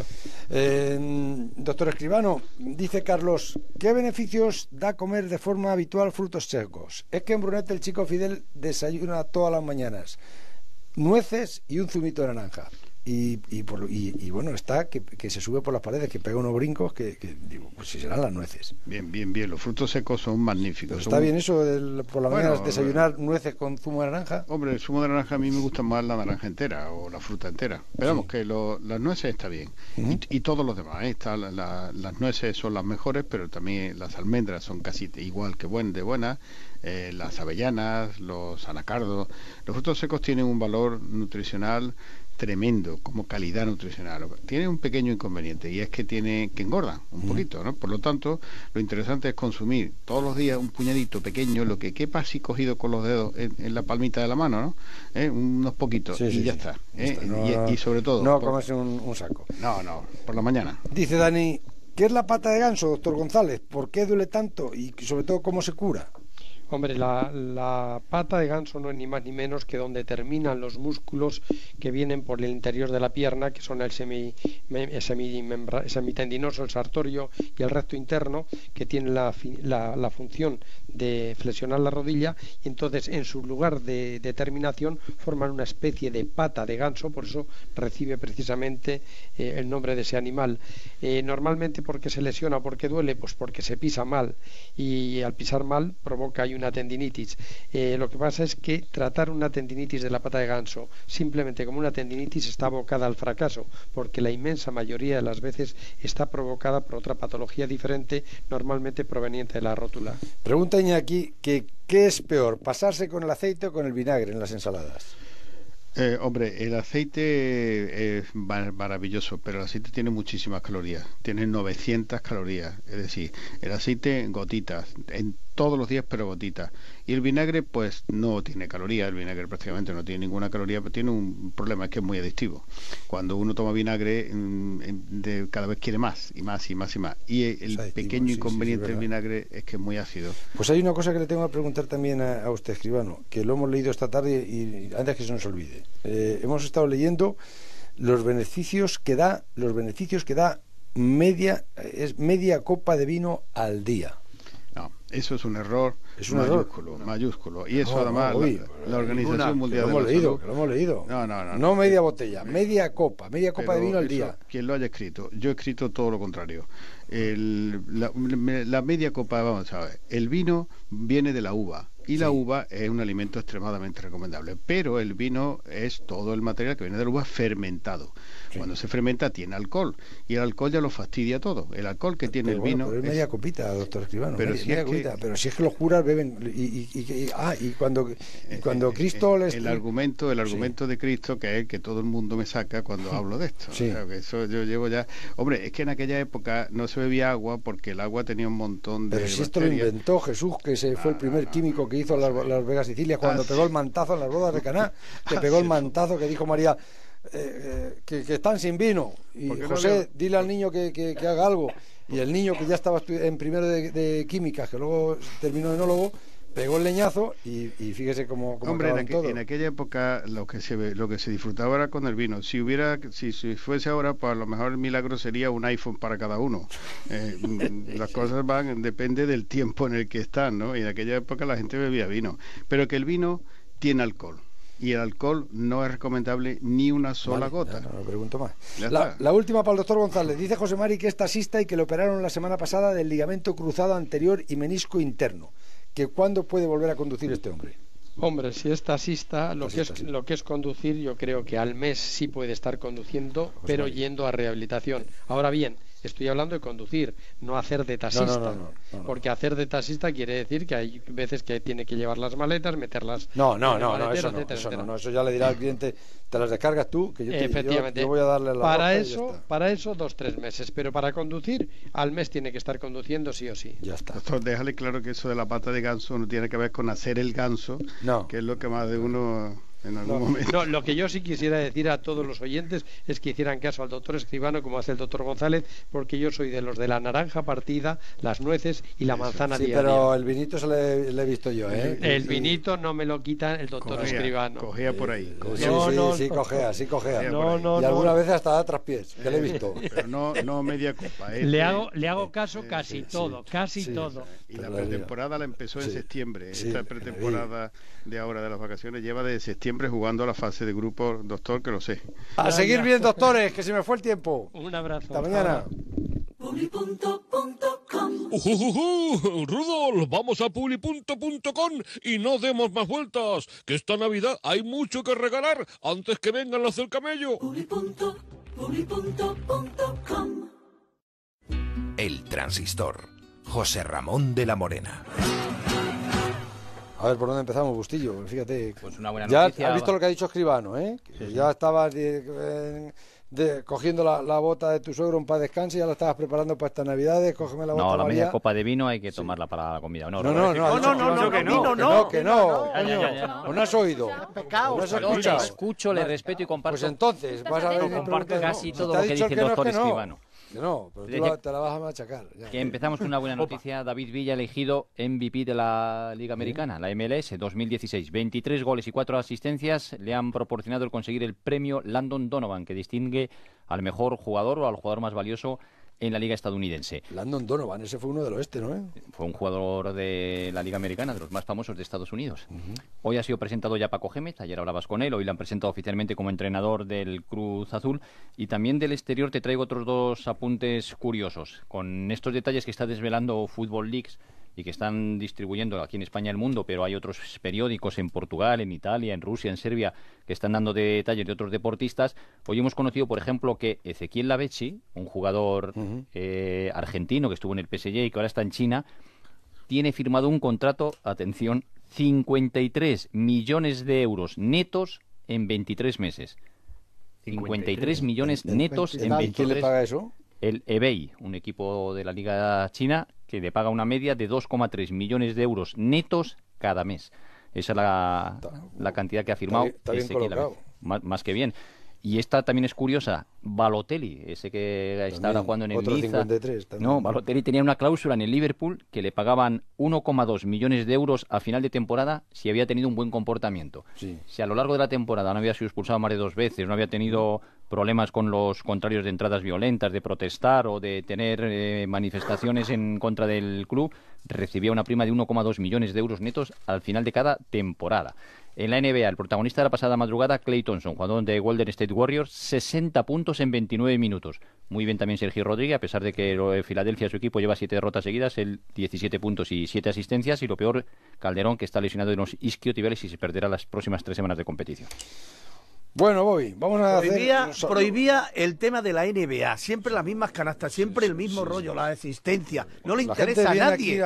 Doctor Escribano, dice Carlos, ¿qué beneficios da comer de forma habitual frutos secos? Es que en Brunete el chico Fidel desayuna todas las mañanas nueces y un zumito de naranja y bueno, está que se sube por las paredes, que pega unos brincos que digo, pues si serán las nueces. Bien, los frutos secos son magníficos. ¿Está bien eso por la mañana desayunar nueces con zumo de naranja? Hombre, el zumo de naranja a mí me gusta más la naranja entera o la fruta entera, pero vamos, que las nueces está bien. Y todos los demás, las nueces son las mejores, pero también las almendras son casi igual que buenas. Las avellanas, los anacardos, los frutos secos tienen un valor nutricional tremendo como calidad nutricional. Tiene un pequeño inconveniente y es que engordan un poquito, ¿no? Por lo tanto, lo interesante es consumir todos los días un puñadito pequeño, lo que quepa así cogido con los dedos en la palmita de la mano, ¿no? Unos poquitos y ya está. Y sobre todo no comerse un saco. No, por la mañana. Dice Dani, ¿qué es la pata de ganso, doctor González? ¿Por qué duele tanto? Y sobre todo, ¿cómo se cura? Hombre, la pata de ganso no es ni más ni menos que donde terminan los músculos que vienen por el interior de la pierna, que son el semitendinoso, el sartorio y el recto interno, que tienen la función de flexionar la rodilla, y entonces en su lugar de terminación forman una especie de pata de ganso, por eso recibe precisamente el nombre de ese animal. Normalmente, ¿por qué se lesiona? ¿Por qué duele? Pues porque se pisa mal, y al pisar mal provoca una tendinitis. Lo que pasa es que tratar una tendinitis de la pata de ganso simplemente como una tendinitis está abocada al fracaso, porque la inmensa mayoría de las veces está provocada por otra patología diferente, normalmente proveniente de la rótula. Pregunta Iñaki que ¿qué es peor, pasarse con el aceite o con el vinagre en las ensaladas? Hombre, el aceite es maravilloso, pero el aceite tiene muchísimas calorías, tiene 900 calorías, es decir, el aceite en gotitas, en todos los días, pero gotitas. Y el vinagre, pues no tiene calorías, el vinagre prácticamente no tiene ninguna caloría, pero tiene un problema, es que es muy adictivo. Cuando uno toma vinagre, cada vez quiere más, y más, y más, y más. Y el pequeño inconveniente del vinagre es que es muy ácido. Pues hay una cosa que le tengo que preguntar también a usted, escribano, que lo hemos leído esta tarde y antes que se nos olvide. Hemos estado leyendo los beneficios que da media copa de vino al día. No, eso es un error mayúsculo. Y eso además la Organización Mundial de la Salud... Lo hemos leído. No media botella, media copa de vino al día. Quien lo haya escrito, yo he escrito todo lo contrario. La media copa, vamos a ver, el vino viene de la uva. Y la uva es un alimento extremadamente recomendable, pero el vino es todo el material que viene de la uva fermentado. Cuando se fermenta tiene alcohol, y el alcohol ya lo fastidia todo. El alcohol que tiene el vino... Pero es media copita, doctor escribano, pero si es que los curas beben... Y cuando Cristo les... El argumento de Cristo, que es el que todo el mundo me saca cuando hablo de esto. Sí. O sea, que eso yo llevo ya... Hombre, es que en aquella época no se bebía agua porque el agua tenía un montón de... Pero si esto lo inventó Jesús, que fue el primer químico que hizo las Vegas Sicilia, cuando pegó el mantazo en las bodas de Caná, que pegó el mantazo que dijo María que están sin vino, y José, dile al niño que haga algo, y el niño, que ya estaba en primero de química, que luego terminó de enólogo, pegó el leñazo y fíjese cómo hombre, en aquella época lo que se disfrutaba era con el vino. Si fuese ahora, pues a lo mejor el milagro sería un iPhone para cada uno. Las cosas depende del tiempo en el que están, ¿no? Y en aquella época la gente bebía vino, pero que el vino tiene alcohol. Y el alcohol no es recomendable ni una sola gota. No pregunto más. La última para el doctor González. Dice José Mari que es taxista y que le operaron la semana pasada del ligamento cruzado anterior y menisco interno. ¿Que cuándo puede volver a conducir este hombre? Hombre, si es taxista, lo que es conducir, yo creo que al mes sí puede estar conduciendo, pero yendo a rehabilitación. Ahora bien, estoy hablando de conducir, no hacer de taxista. Porque hacer de taxista quiere decir que hay veces que tiene que llevar las maletas, meterlas... Eso ya le dirá al cliente, te las descargas tú, que efectivamente, yo voy a darle la para eso 2-3 meses, pero para conducir, al mes tiene que estar conduciendo sí o sí. Ya está. Doctor, déjale claro que eso de la pata de ganso no tiene que ver con hacer el ganso, que es lo que más de uno... en algún momento. No, lo que yo sí quisiera decir a todos los oyentes es que hicieran caso al doctor Escribano, como hace el doctor González, porque yo soy de los de la naranja partida, las nueces y la manzana diaria. Pero el vinito se le he visto yo, ¿eh? El vinito no me lo quita el doctor Escribano. Cogea por ahí. Sí, cogea. Y algunas veces hasta da traspiés, que le he visto. Pero no media copa. Le hago caso casi todo. Y la pretemporada la empezó en septiembre. Esta pretemporada de ahora de las vacaciones lleva de septiembre jugando a la fase de grupo, doctor, que lo sé. A seguir bien, doctores, que se me fue el tiempo. Un abrazo. Hasta mañana. Rudolf, vamos a publi.com y no demos más vueltas, que esta Navidad hay mucho que regalar antes que vengan los del camello. El Transistor. José Ramón de la Morena. A ver, ¿por dónde empezamos, Bustillo? Fíjate. Pues una buena noticia. Ya has visto lo que ha dicho Escribano, ¿eh? Que ya estabas cogiendo la bota de tu suegro para descanso y ya la estabas preparando para estas Navidades. Cógeme la bota. No, la media copa de vino hay que tomarla para la comida. No, no has oído. No has escuchado. Escucho, le respeto y comparto. Pues entonces vas a ver. Comparto casi todo lo que dice el doctor Escribano. No, pero te la vas a machacar. Que empezamos con una buena noticia. David Villa elegido MVP de la Liga Americana, la MLS 2016. 23 goles y 4 asistencias le han proporcionado el conseguir el premio Landon Donovan, que distingue al mejor jugador o al jugador más valioso en la Liga estadounidense. Landon Donovan, ese fue uno del oeste, ¿no? Fue un jugador de la Liga Americana, de los más famosos de Estados Unidos. Hoy ha sido presentado ya Paco Gémez, ayer hablabas con él, hoy lo han presentado oficialmente como entrenador del Cruz Azul, y también del exterior te traigo otros dos apuntes curiosos, con estos detalles que está desvelando Football Leaks y que están distribuyendo aquí en España el mundo, pero hay otros periódicos en Portugal, en Italia, en Rusia, en Serbia, que están dando detalles de otros deportistas. Hoy hemos conocido, por ejemplo, que Ezequiel Lavezzi, un jugador argentino que estuvo en el PSG y que ahora está en China, tiene firmado un contrato, atención, 53 millones de euros netos en 23 meses. 53 millones netos en 23 meses. ¿Quién le paga eso? El eBay, un equipo de la Liga China, que le paga una media de 2,3 millones de euros netos cada mes. Esa es la cantidad que ha firmado. Está bien colocado. Más que bien. Y esta también es curiosa. Balotelli, ese que está ahora jugando en el otro Niza. 53 también. No, Balotelli tenía una cláusula en el Liverpool que le pagaban 1,2 millones de euros a final de temporada si había tenido un buen comportamiento. Sí. Si a lo largo de la temporada no había sido expulsado más de 2 veces, no había tenido problemas con los contrarios de entradas violentas, de protestar o de tener manifestaciones en contra del club, recibía una prima de 1,2 millones de euros netos al final de cada temporada. En la NBA, el protagonista de la pasada madrugada, Klay Thompson, jugador de Golden State Warriors, 60 puntos en 29 minutos. Muy bien también Sergio Rodríguez, a pesar de que Filadelfia, su equipo, lleva 7 derrotas seguidas, él 17 puntos y 7 asistencias. Y lo peor, Calderón, que está lesionado de unos isquiotibiales y se perderá las próximas 3 semanas de competición. Bueno, Bobby, vamos a prohibía el tema de la NBA, siempre las mismas canastas, siempre el mismo rollo, la asistencia. No le interesa a nadie.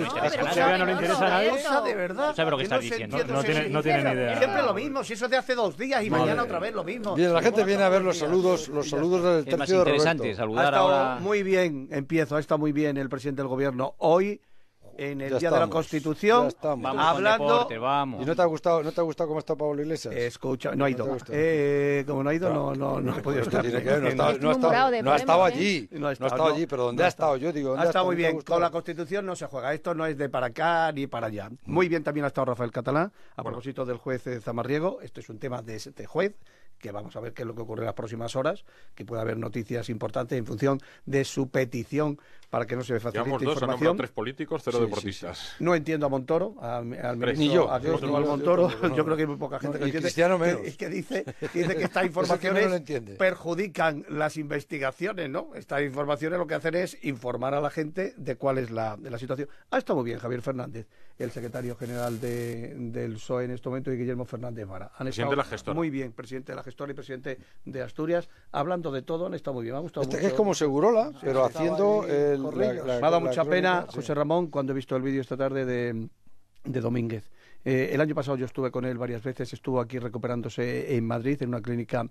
No le interesa a nadie. De verdad. No sabe lo que estás diciendo. No tiene ni idea. Siempre lo mismo, si eso es de hace 2 días y mañana otra vez lo mismo. Bien, la gente viene a ver los saludos del tercio de Roberto. Saludar ahora. Muy bien, ha estado muy bien el presidente del gobierno hoy. En el Día de la Constitución, hablando... Vamos. ¿Y no te ha gustado cómo está Pablo Iglesias? Escucha, no ha ido. Como no ha ido, no he podido estar. No ha estado allí. No ha estado allí, pero ¿dónde ha estado? Yo digo, ha estado muy bien. Con la Constitución no se juega. Esto no es de para acá ni para allá. Muy bien también ha estado Rafael Catalán, a propósito del juez Zamarriego. Esto es un tema de este juez, que vamos a ver qué es lo que ocurre en las próximas horas, que puede haber noticias importantes en función de su petición para que no se facilite información. Han nombrado 3 políticos, 0 deportistas. Sí. No entiendo a Montoro, al ministro, a Montoro. Yo creo que hay muy poca gente que entiende. Cristiano menos. Que dice que estas informaciones perjudican las investigaciones, ¿no? Estas informaciones lo que hacen es informar a la gente de cuál es la situación. Ha estado muy bien Javier Fernández, el secretario general del PSOE en este momento, y Guillermo Fernández Vara. Presidente de la gestora. Muy bien, presidente de la gestora y presidente de Asturias, hablando de todo, han estado muy bien. Me ha gustado mucho. Es como Segurola, pero haciendo me ha dado mucha pena, José Ramón, cuando he visto el vídeo esta tarde de Domínguez. El año pasado yo estuve con él varias veces, estuvo aquí recuperándose en Madrid, en una clínica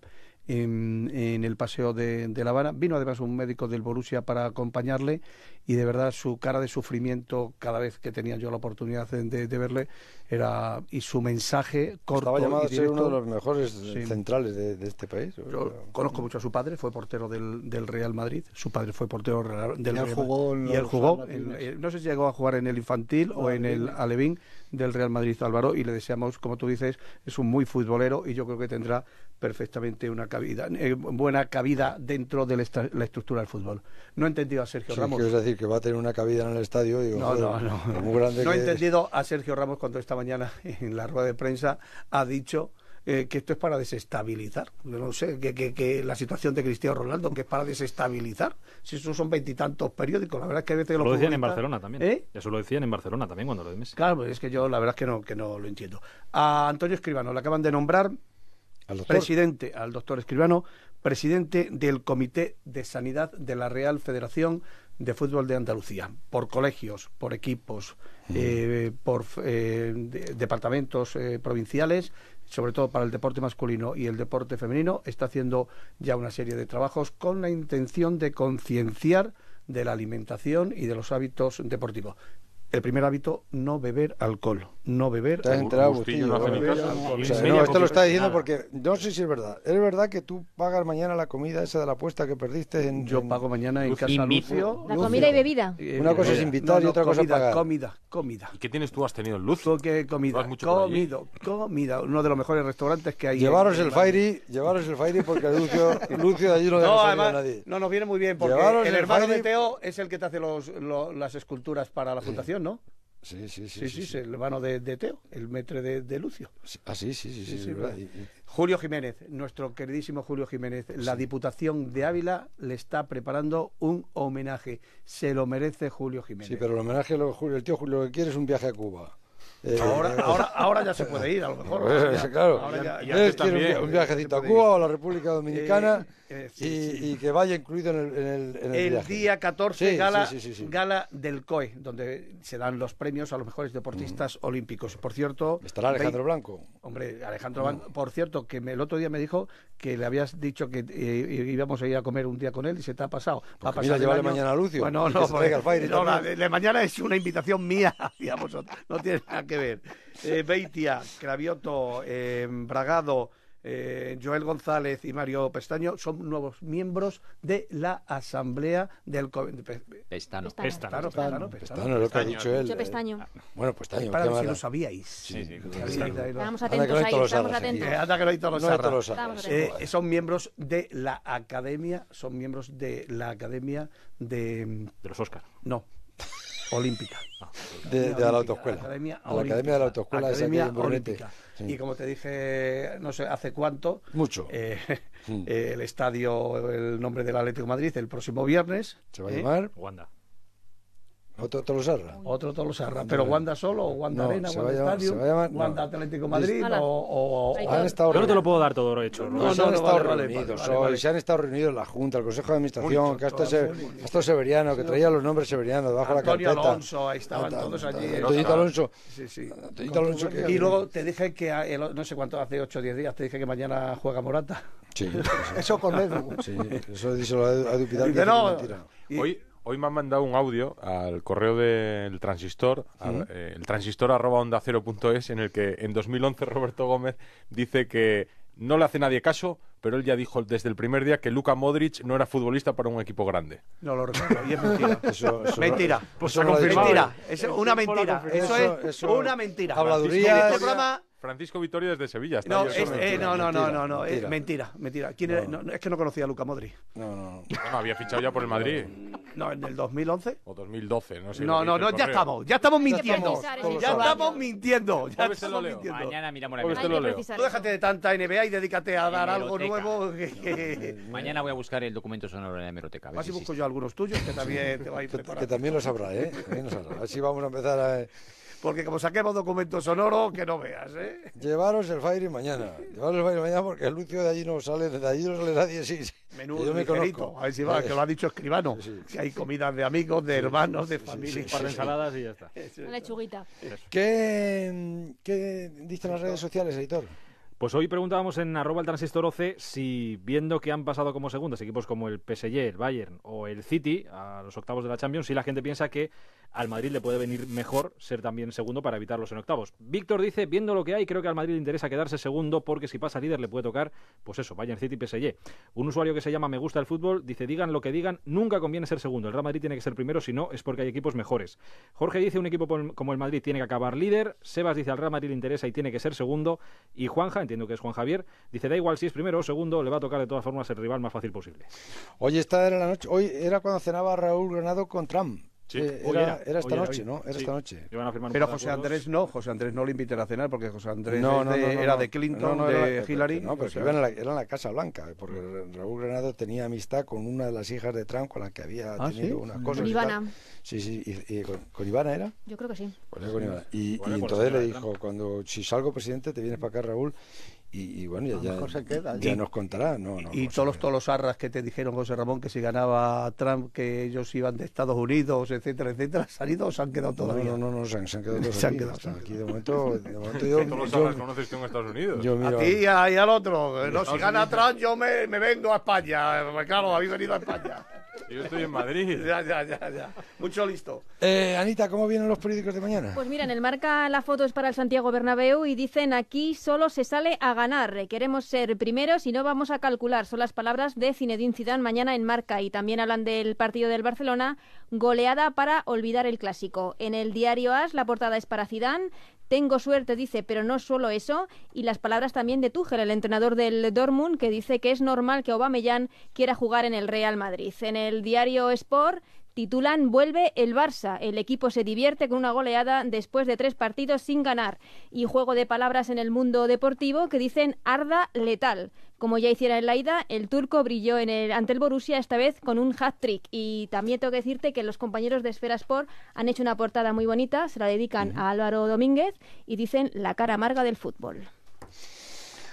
en el Paseo de La Habana. Vino además un médico del Borussia para acompañarle, y de verdad su cara de sufrimiento cada vez que tenía yo la oportunidad de verle era, y su mensaje corto. Estaba llamado y a ser uno de los mejores centrales de este país. Yo conozco mucho a su padre, fue portero del Real Madrid. Su padre fue portero del Real Madrid. Y él jugó, no sé si llegó a jugar en el infantil o en el alevín del Real Madrid, Álvaro, y le deseamos, como tú dices, es un muy futbolero, y yo creo que tendrá perfectamente una buena cabida dentro de la estructura del fútbol. No he entendido a Sergio Ramos. ¿Quieres decir que va a tener una cabida en el estadio? Digo, no. Muy grande. No he entendido a Sergio Ramos cuando esta mañana en la rueda de prensa ha dicho que esto es para desestabilizar. Yo no sé, que la situación de Cristiano Ronaldo, que es para desestabilizar. Si esos son 20 y tantos periódicos, la verdad es que a veces lo decían en Barcelona también. Eso lo decían en Barcelona también cuando lo de Messi. Claro, es que yo la verdad es que no lo entiendo. A Antonio Escribano le acaban de nombrar al doctor Escribano, presidente del Comité de Sanidad de la Real Federación de Fútbol de Andalucía, por colegios, por equipos, por departamentos provinciales, sobre todo para el deporte masculino y el deporte femenino. Está haciendo ya una serie de trabajos con la intención de concienciar de la alimentación y de los hábitos deportivos. El primer hábito, no beber alcohol. No beber alcohol. Esto lo está diciendo porque no sé si es verdad. ¿Es verdad que tú pagas mañana la comida esa de la apuesta que perdiste? Yo pago mañana en casa Lucio. La comida y bebida. Una cosa es invitar y otra cosa es pagar. Comida. ¿Y qué tienes tú? ¿Has tenido en Lucio? ¿Qué comida? Comida. Uno de los mejores restaurantes que hay. Llevaros el Fairy porque Lucio de allí no deja salir a nadie. No, nos viene muy bien porque el hermano de Teo es el que te hace las esculturas para la fundación, ¿no? Sí, el hermano de Teo, el metre de Lucio. Sí, verdad. Julio Jiménez, nuestro queridísimo Julio Jiménez, la Diputación de Ávila le está preparando un homenaje. Se lo merece Julio Jiménez. Sí, pero el homenaje, el tío Julio lo que quiere es un viaje a Cuba. Ahora ya se puede ir, a lo mejor. Claro. Él quiere un viajecito a Cuba o a la República Dominicana. y que vaya incluido en el viaje. Día 14, Sí, gala, sí. gala del COE, donde se dan los premios a los mejores deportistas olímpicos. Por cierto... ¿Estará Alejandro Blanco? Hombre, Alejandro Blanco, por cierto, que el otro día me dijo que le habías dicho que íbamos a ir a comer un día con él y se te ha pasado. Va a pasar llévale mañana a Lucio. Bueno, y que se traiga el Fairy la también. de mañana es una invitación mía hacia vosotros. No tiene nada que ver. Beitia, Cravioto, Bragado, Joel González y Mario Pestaño son nuevos miembros de la Asamblea del Pestano, lo que ha dicho él. Pestaño. Bueno, Pestaño. Para ver si lo sabíais. Sí. Estamos atentos ahí, estamos atentos. Anda que no hay todos los Estamos son miembros de la Academia, de los Oscar. No. Olímpica. De la autoescuela. La Academia de la autoescuela. Academia esa que hay en Olímpica. Sí. Y como te dije, no sé hace cuánto, mucho. El estadio, el nombre del Atlético de Madrid, el próximo viernes. ¿Se va a llamar? Wanda. ¿Otro Tolosarra? Otro Tolosarra. ¿Pero Wanda solo o Wanda Arena, Wanda Estadio, Wanda Atlético de Madrid o han estado yo no te lo puedo dar todo hecho. Se han estado reunidos hoy, se han estado reunidos la Junta, el Consejo de Administración, que esto Severiano, que traía los nombres severianos debajo de la carpeta. Antonio Alonso, ahí estaban todos allí. Antonito Alonso. Sí. Alonso Y luego te dije que, no sé cuánto, hace 8 o 10 días, te dije que mañana juega Morata. Sí. Eso con Edu. Sí, eso díselo a Edu Pidal, que no, es mentira. Hoy me han mandado un audio al correo del Transistor, el transistor@ondacero.es, en el que en 2011 Roberto Gómez dice que no le hace nadie caso, pero él ya dijo desde el primer día que Luka Modric no era futbolista para un equipo grande. No lo recuerdo, y es mentira. Eso mentira. Pues Eso mentira. Es una mentira. Eso es una mentira. Habladurías. Este programa... Francisco Vitoria desde Sevilla. No, mentira. ¿Quién era? No, es que no conocía a Luka Modric. No. Bueno, había fichado ya por el Madrid. No, en el 2011. O 2012, no sé. No, ya estamos mintiendo. Ya estamos mintiendo. Mañana miramos la NBA. Tú déjate de tanta NBA y dedícate a dar algo nuevo. Mañana voy a buscar el documento sonoro en la hemeroteca. Así busco yo algunos tuyos que también te va a ir preparando. Que también lo sabrá, Así vamos a empezar a... Porque como saquemos documento sonoro, que no veas, Llevaros el Fairy mañana. Porque el Lucio de allí no sale nadie, sí. Menudo yo me conozco. A ver si va, que lo ha dicho Escribano. Sí. Que hay comidas de amigos, de hermanos, de familia. Un par de ensaladas y ya está. Una lechuguita. ¿Qué dicen las redes sociales, editor? Pues hoy preguntábamos en @eltransistor si viendo que han pasado como segundas equipos como el PSG, el Bayern o el City a los octavos de la Champions, si la gente piensa que al Madrid le puede venir mejor ser también segundo para evitarlos en octavos. Víctor dice, viendo lo que hay, creo que al Madrid le interesa quedarse segundo porque si pasa líder le puede tocar, pues eso, Bayern, City, PSG. Un usuario que se llama Me Gusta el Fútbol dice, digan lo que digan, nunca conviene ser segundo. El Real Madrid tiene que ser primero, si no es porque hay equipos mejores. Jorge dice, un equipo como el Madrid tiene que acabar líder. Sebas dice, al Real Madrid le interesa y tiene que ser segundo. Y Juanja, entiendo que es Juan Javier, dice, da igual si es primero o segundo, le va a tocar de todas formas el rival más fácil posible. Hoy esta era la noche, hoy era cuando cenaba Raúl Granado con Trump. Sí, era esta noche, ¿no? Era esta noche. Pero José Andrés no le inviten a cenar porque José Andrés era de Clinton, de Hillary. No, pero era en la Casa Blanca, porque Raúl Granado tenía amistad con una de las hijas de Trump con la que había tenido una cosa. Con Ivana. Sí, y con Ivana era. Yo creo que sí. Pues con Ivana. Y entonces le dijo, si salgo presidente te vienes para acá, Raúl. Y bueno, ya nos contará. Y todos los tolosarras que te dijeron, José Ramón, que si ganaba Trump, que ellos iban de Estados Unidos, etcétera, ¿han salido o se han quedado todavía? No, se han quedado todos aquí. De momento yo... ¿Tolosarras conoces tú en Estados Unidos? A ti y al otro. No, si gana Trump, yo me vengo a España. Claro, habéis venido a España. Yo estoy en Madrid. Ya. Mucho listo. Anita, ¿cómo vienen los periódicos de mañana? Pues mira, en el Marca la foto es para el Santiago Bernabéu y dicen aquí solo se sale a ganar. Queremos ser primeros y no vamos a calcular. Son las palabras de Zinedine Zidane mañana en Marca. Y también hablan del partido del Barcelona. Goleada para olvidar el clásico. En el diario AS la portada es para Zidane. Tengo suerte, dice, pero no solo eso. Y las palabras también de Tuchel, el entrenador del Dortmund, que dice que es normal que Aubameyang quiera jugar en el Real Madrid. En el diario Sport titulan Vuelve el Barça. El equipo se divierte con una goleada después de 3 partidos sin ganar. Y juego de palabras en el Mundo Deportivo que dicen Arda letal. Como ya hiciera en la ida, el turco brilló ante el Borussia, esta vez con un hat-trick. Y también tengo que decirte que los compañeros de Esfera Sport han hecho una portada muy bonita, se la dedican a Álvaro Domínguez y dicen la cara amarga del fútbol.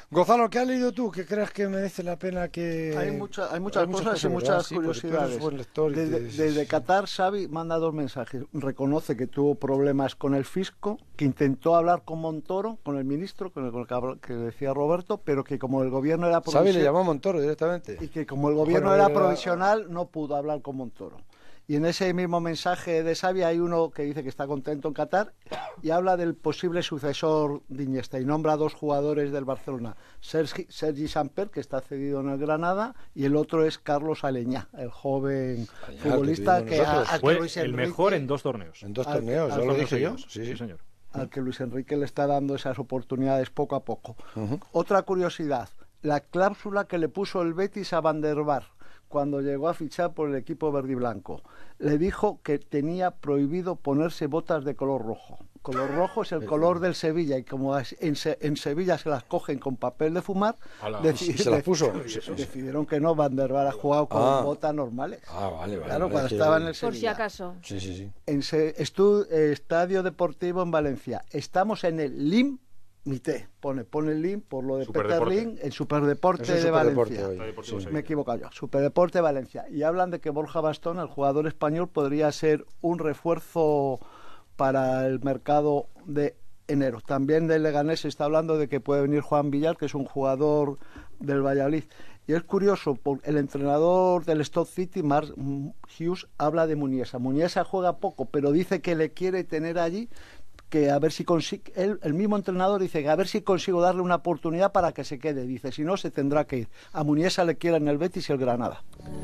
Gonzalo, ¿qué has leído tú? ¿Qué crees que merece la pena que...? Hay muchas cosas y muchas curiosidades. Desde Qatar, Xavi manda 2 mensajes. Reconoce que tuvo problemas con el fisco, que intentó hablar con Montoro, con el ministro, con el que decía Roberto, pero que como el gobierno era provisional... Xavi le llamó a Montoro directamente. Y que como el gobierno era provisional, no pudo hablar con Montoro. Y en ese mismo mensaje de Xavi hay uno que dice que está contento en Qatar y habla del posible sucesor de Iniesta y nombra a 2 jugadores del Barcelona, Sergi Samper, que está cedido en el Granada, y el otro es Carlos Aleñá, el joven futbolista que fue el mejor en 2 torneos. En 2 torneos, ya lo dije yo. Sí, señor. Al que Luis Enrique le está dando esas oportunidades poco a poco. Otra curiosidad, la cláusula que le puso el Betis a Van der Vaart cuando llegó a fichar por el equipo verde y blanco. Le dijo que tenía prohibido ponerse botas de color rojo. Color rojo es el color del Sevilla, y como en Sevilla se las cogen con papel de fumar, ¿se las puso? Decidieron que no. Van der Vaart ha jugado con botas normales. Vale. Claro, cuando estaba en el Sevilla. Por si acaso. Sí. En Estadio Deportivo en Valencia. Estamos en el Límite. Pone el link por lo de Peter Lim en Superdeporte de Valencia. Me he equivocado yo. Superdeporte de Valencia. Y hablan de que Borja Bastón, el jugador español, podría ser un refuerzo para el mercado de enero. También del Leganés se está hablando de que puede venir Juan Villar, que es un jugador del Valladolid. Y es curioso, porque el entrenador del Stoke City, Mark Hughes, habla de Muniesa. Muniesa juega poco, pero dice que le quiere tener allí, que a ver si consigue, el mismo entrenador dice que a ver si consigo darle una oportunidad para que se quede. Dice, si no, se tendrá que ir. A Muniesa le quieren el Betis y el Granada.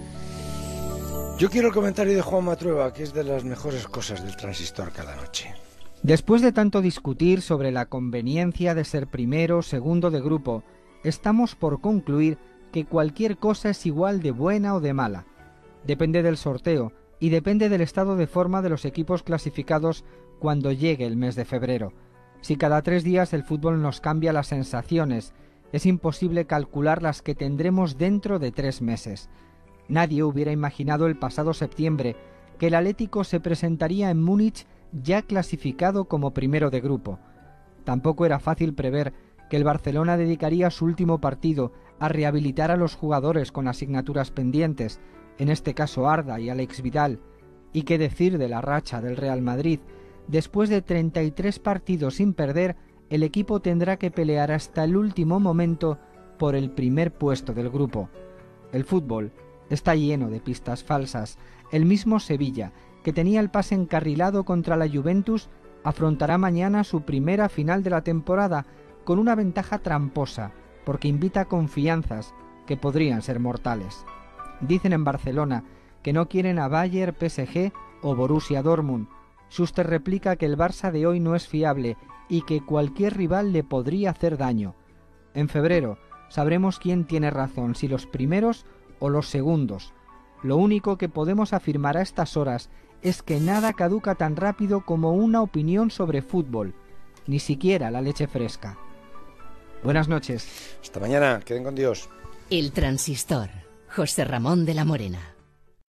Yo quiero el comentario de Juan Matrueva, que es de las mejores cosas del Transistor cada noche. Después de tanto discutir sobre la conveniencia de ser primero, segundo de grupo, estamos por concluir que cualquier cosa es igual de buena o de mala. Depende del sorteo y depende del estado de forma de los equipos clasificados cuando llegue el mes de febrero. Si cada 3 días el fútbol nos cambia las sensaciones, es imposible calcular las que tendremos dentro de 3 meses. Nadie hubiera imaginado el pasado septiembre que el Atlético se presentaría en Múnich ya clasificado como primero de grupo. Tampoco era fácil prever que el Barcelona dedicaría su último partido a rehabilitar a los jugadores con asignaturas pendientes, en este caso Arda y Alex Vidal. Y qué decir de la racha del Real Madrid. Después de 33 partidos sin perder, el equipo tendrá que pelear hasta el último momento por el primer puesto del grupo. El fútbol está lleno de pistas falsas. El mismo Sevilla, que tenía el pase encarrilado contra la Juventus, afrontará mañana su primera final de la temporada con una ventaja tramposa, porque invita confianzas que podrían ser mortales. Dicen en Barcelona que no quieren a Bayern, PSG o Borussia Dortmund. Schuster replica que el Barça de hoy no es fiable y que cualquier rival le podría hacer daño. En febrero sabremos quién tiene razón, si los primeros o los segundos. Lo único que podemos afirmar a estas horas es que nada caduca tan rápido como una opinión sobre fútbol, ni siquiera la leche fresca. Buenas noches. Hasta mañana, queden con Dios. El Transistor, José Ramón de la Morena.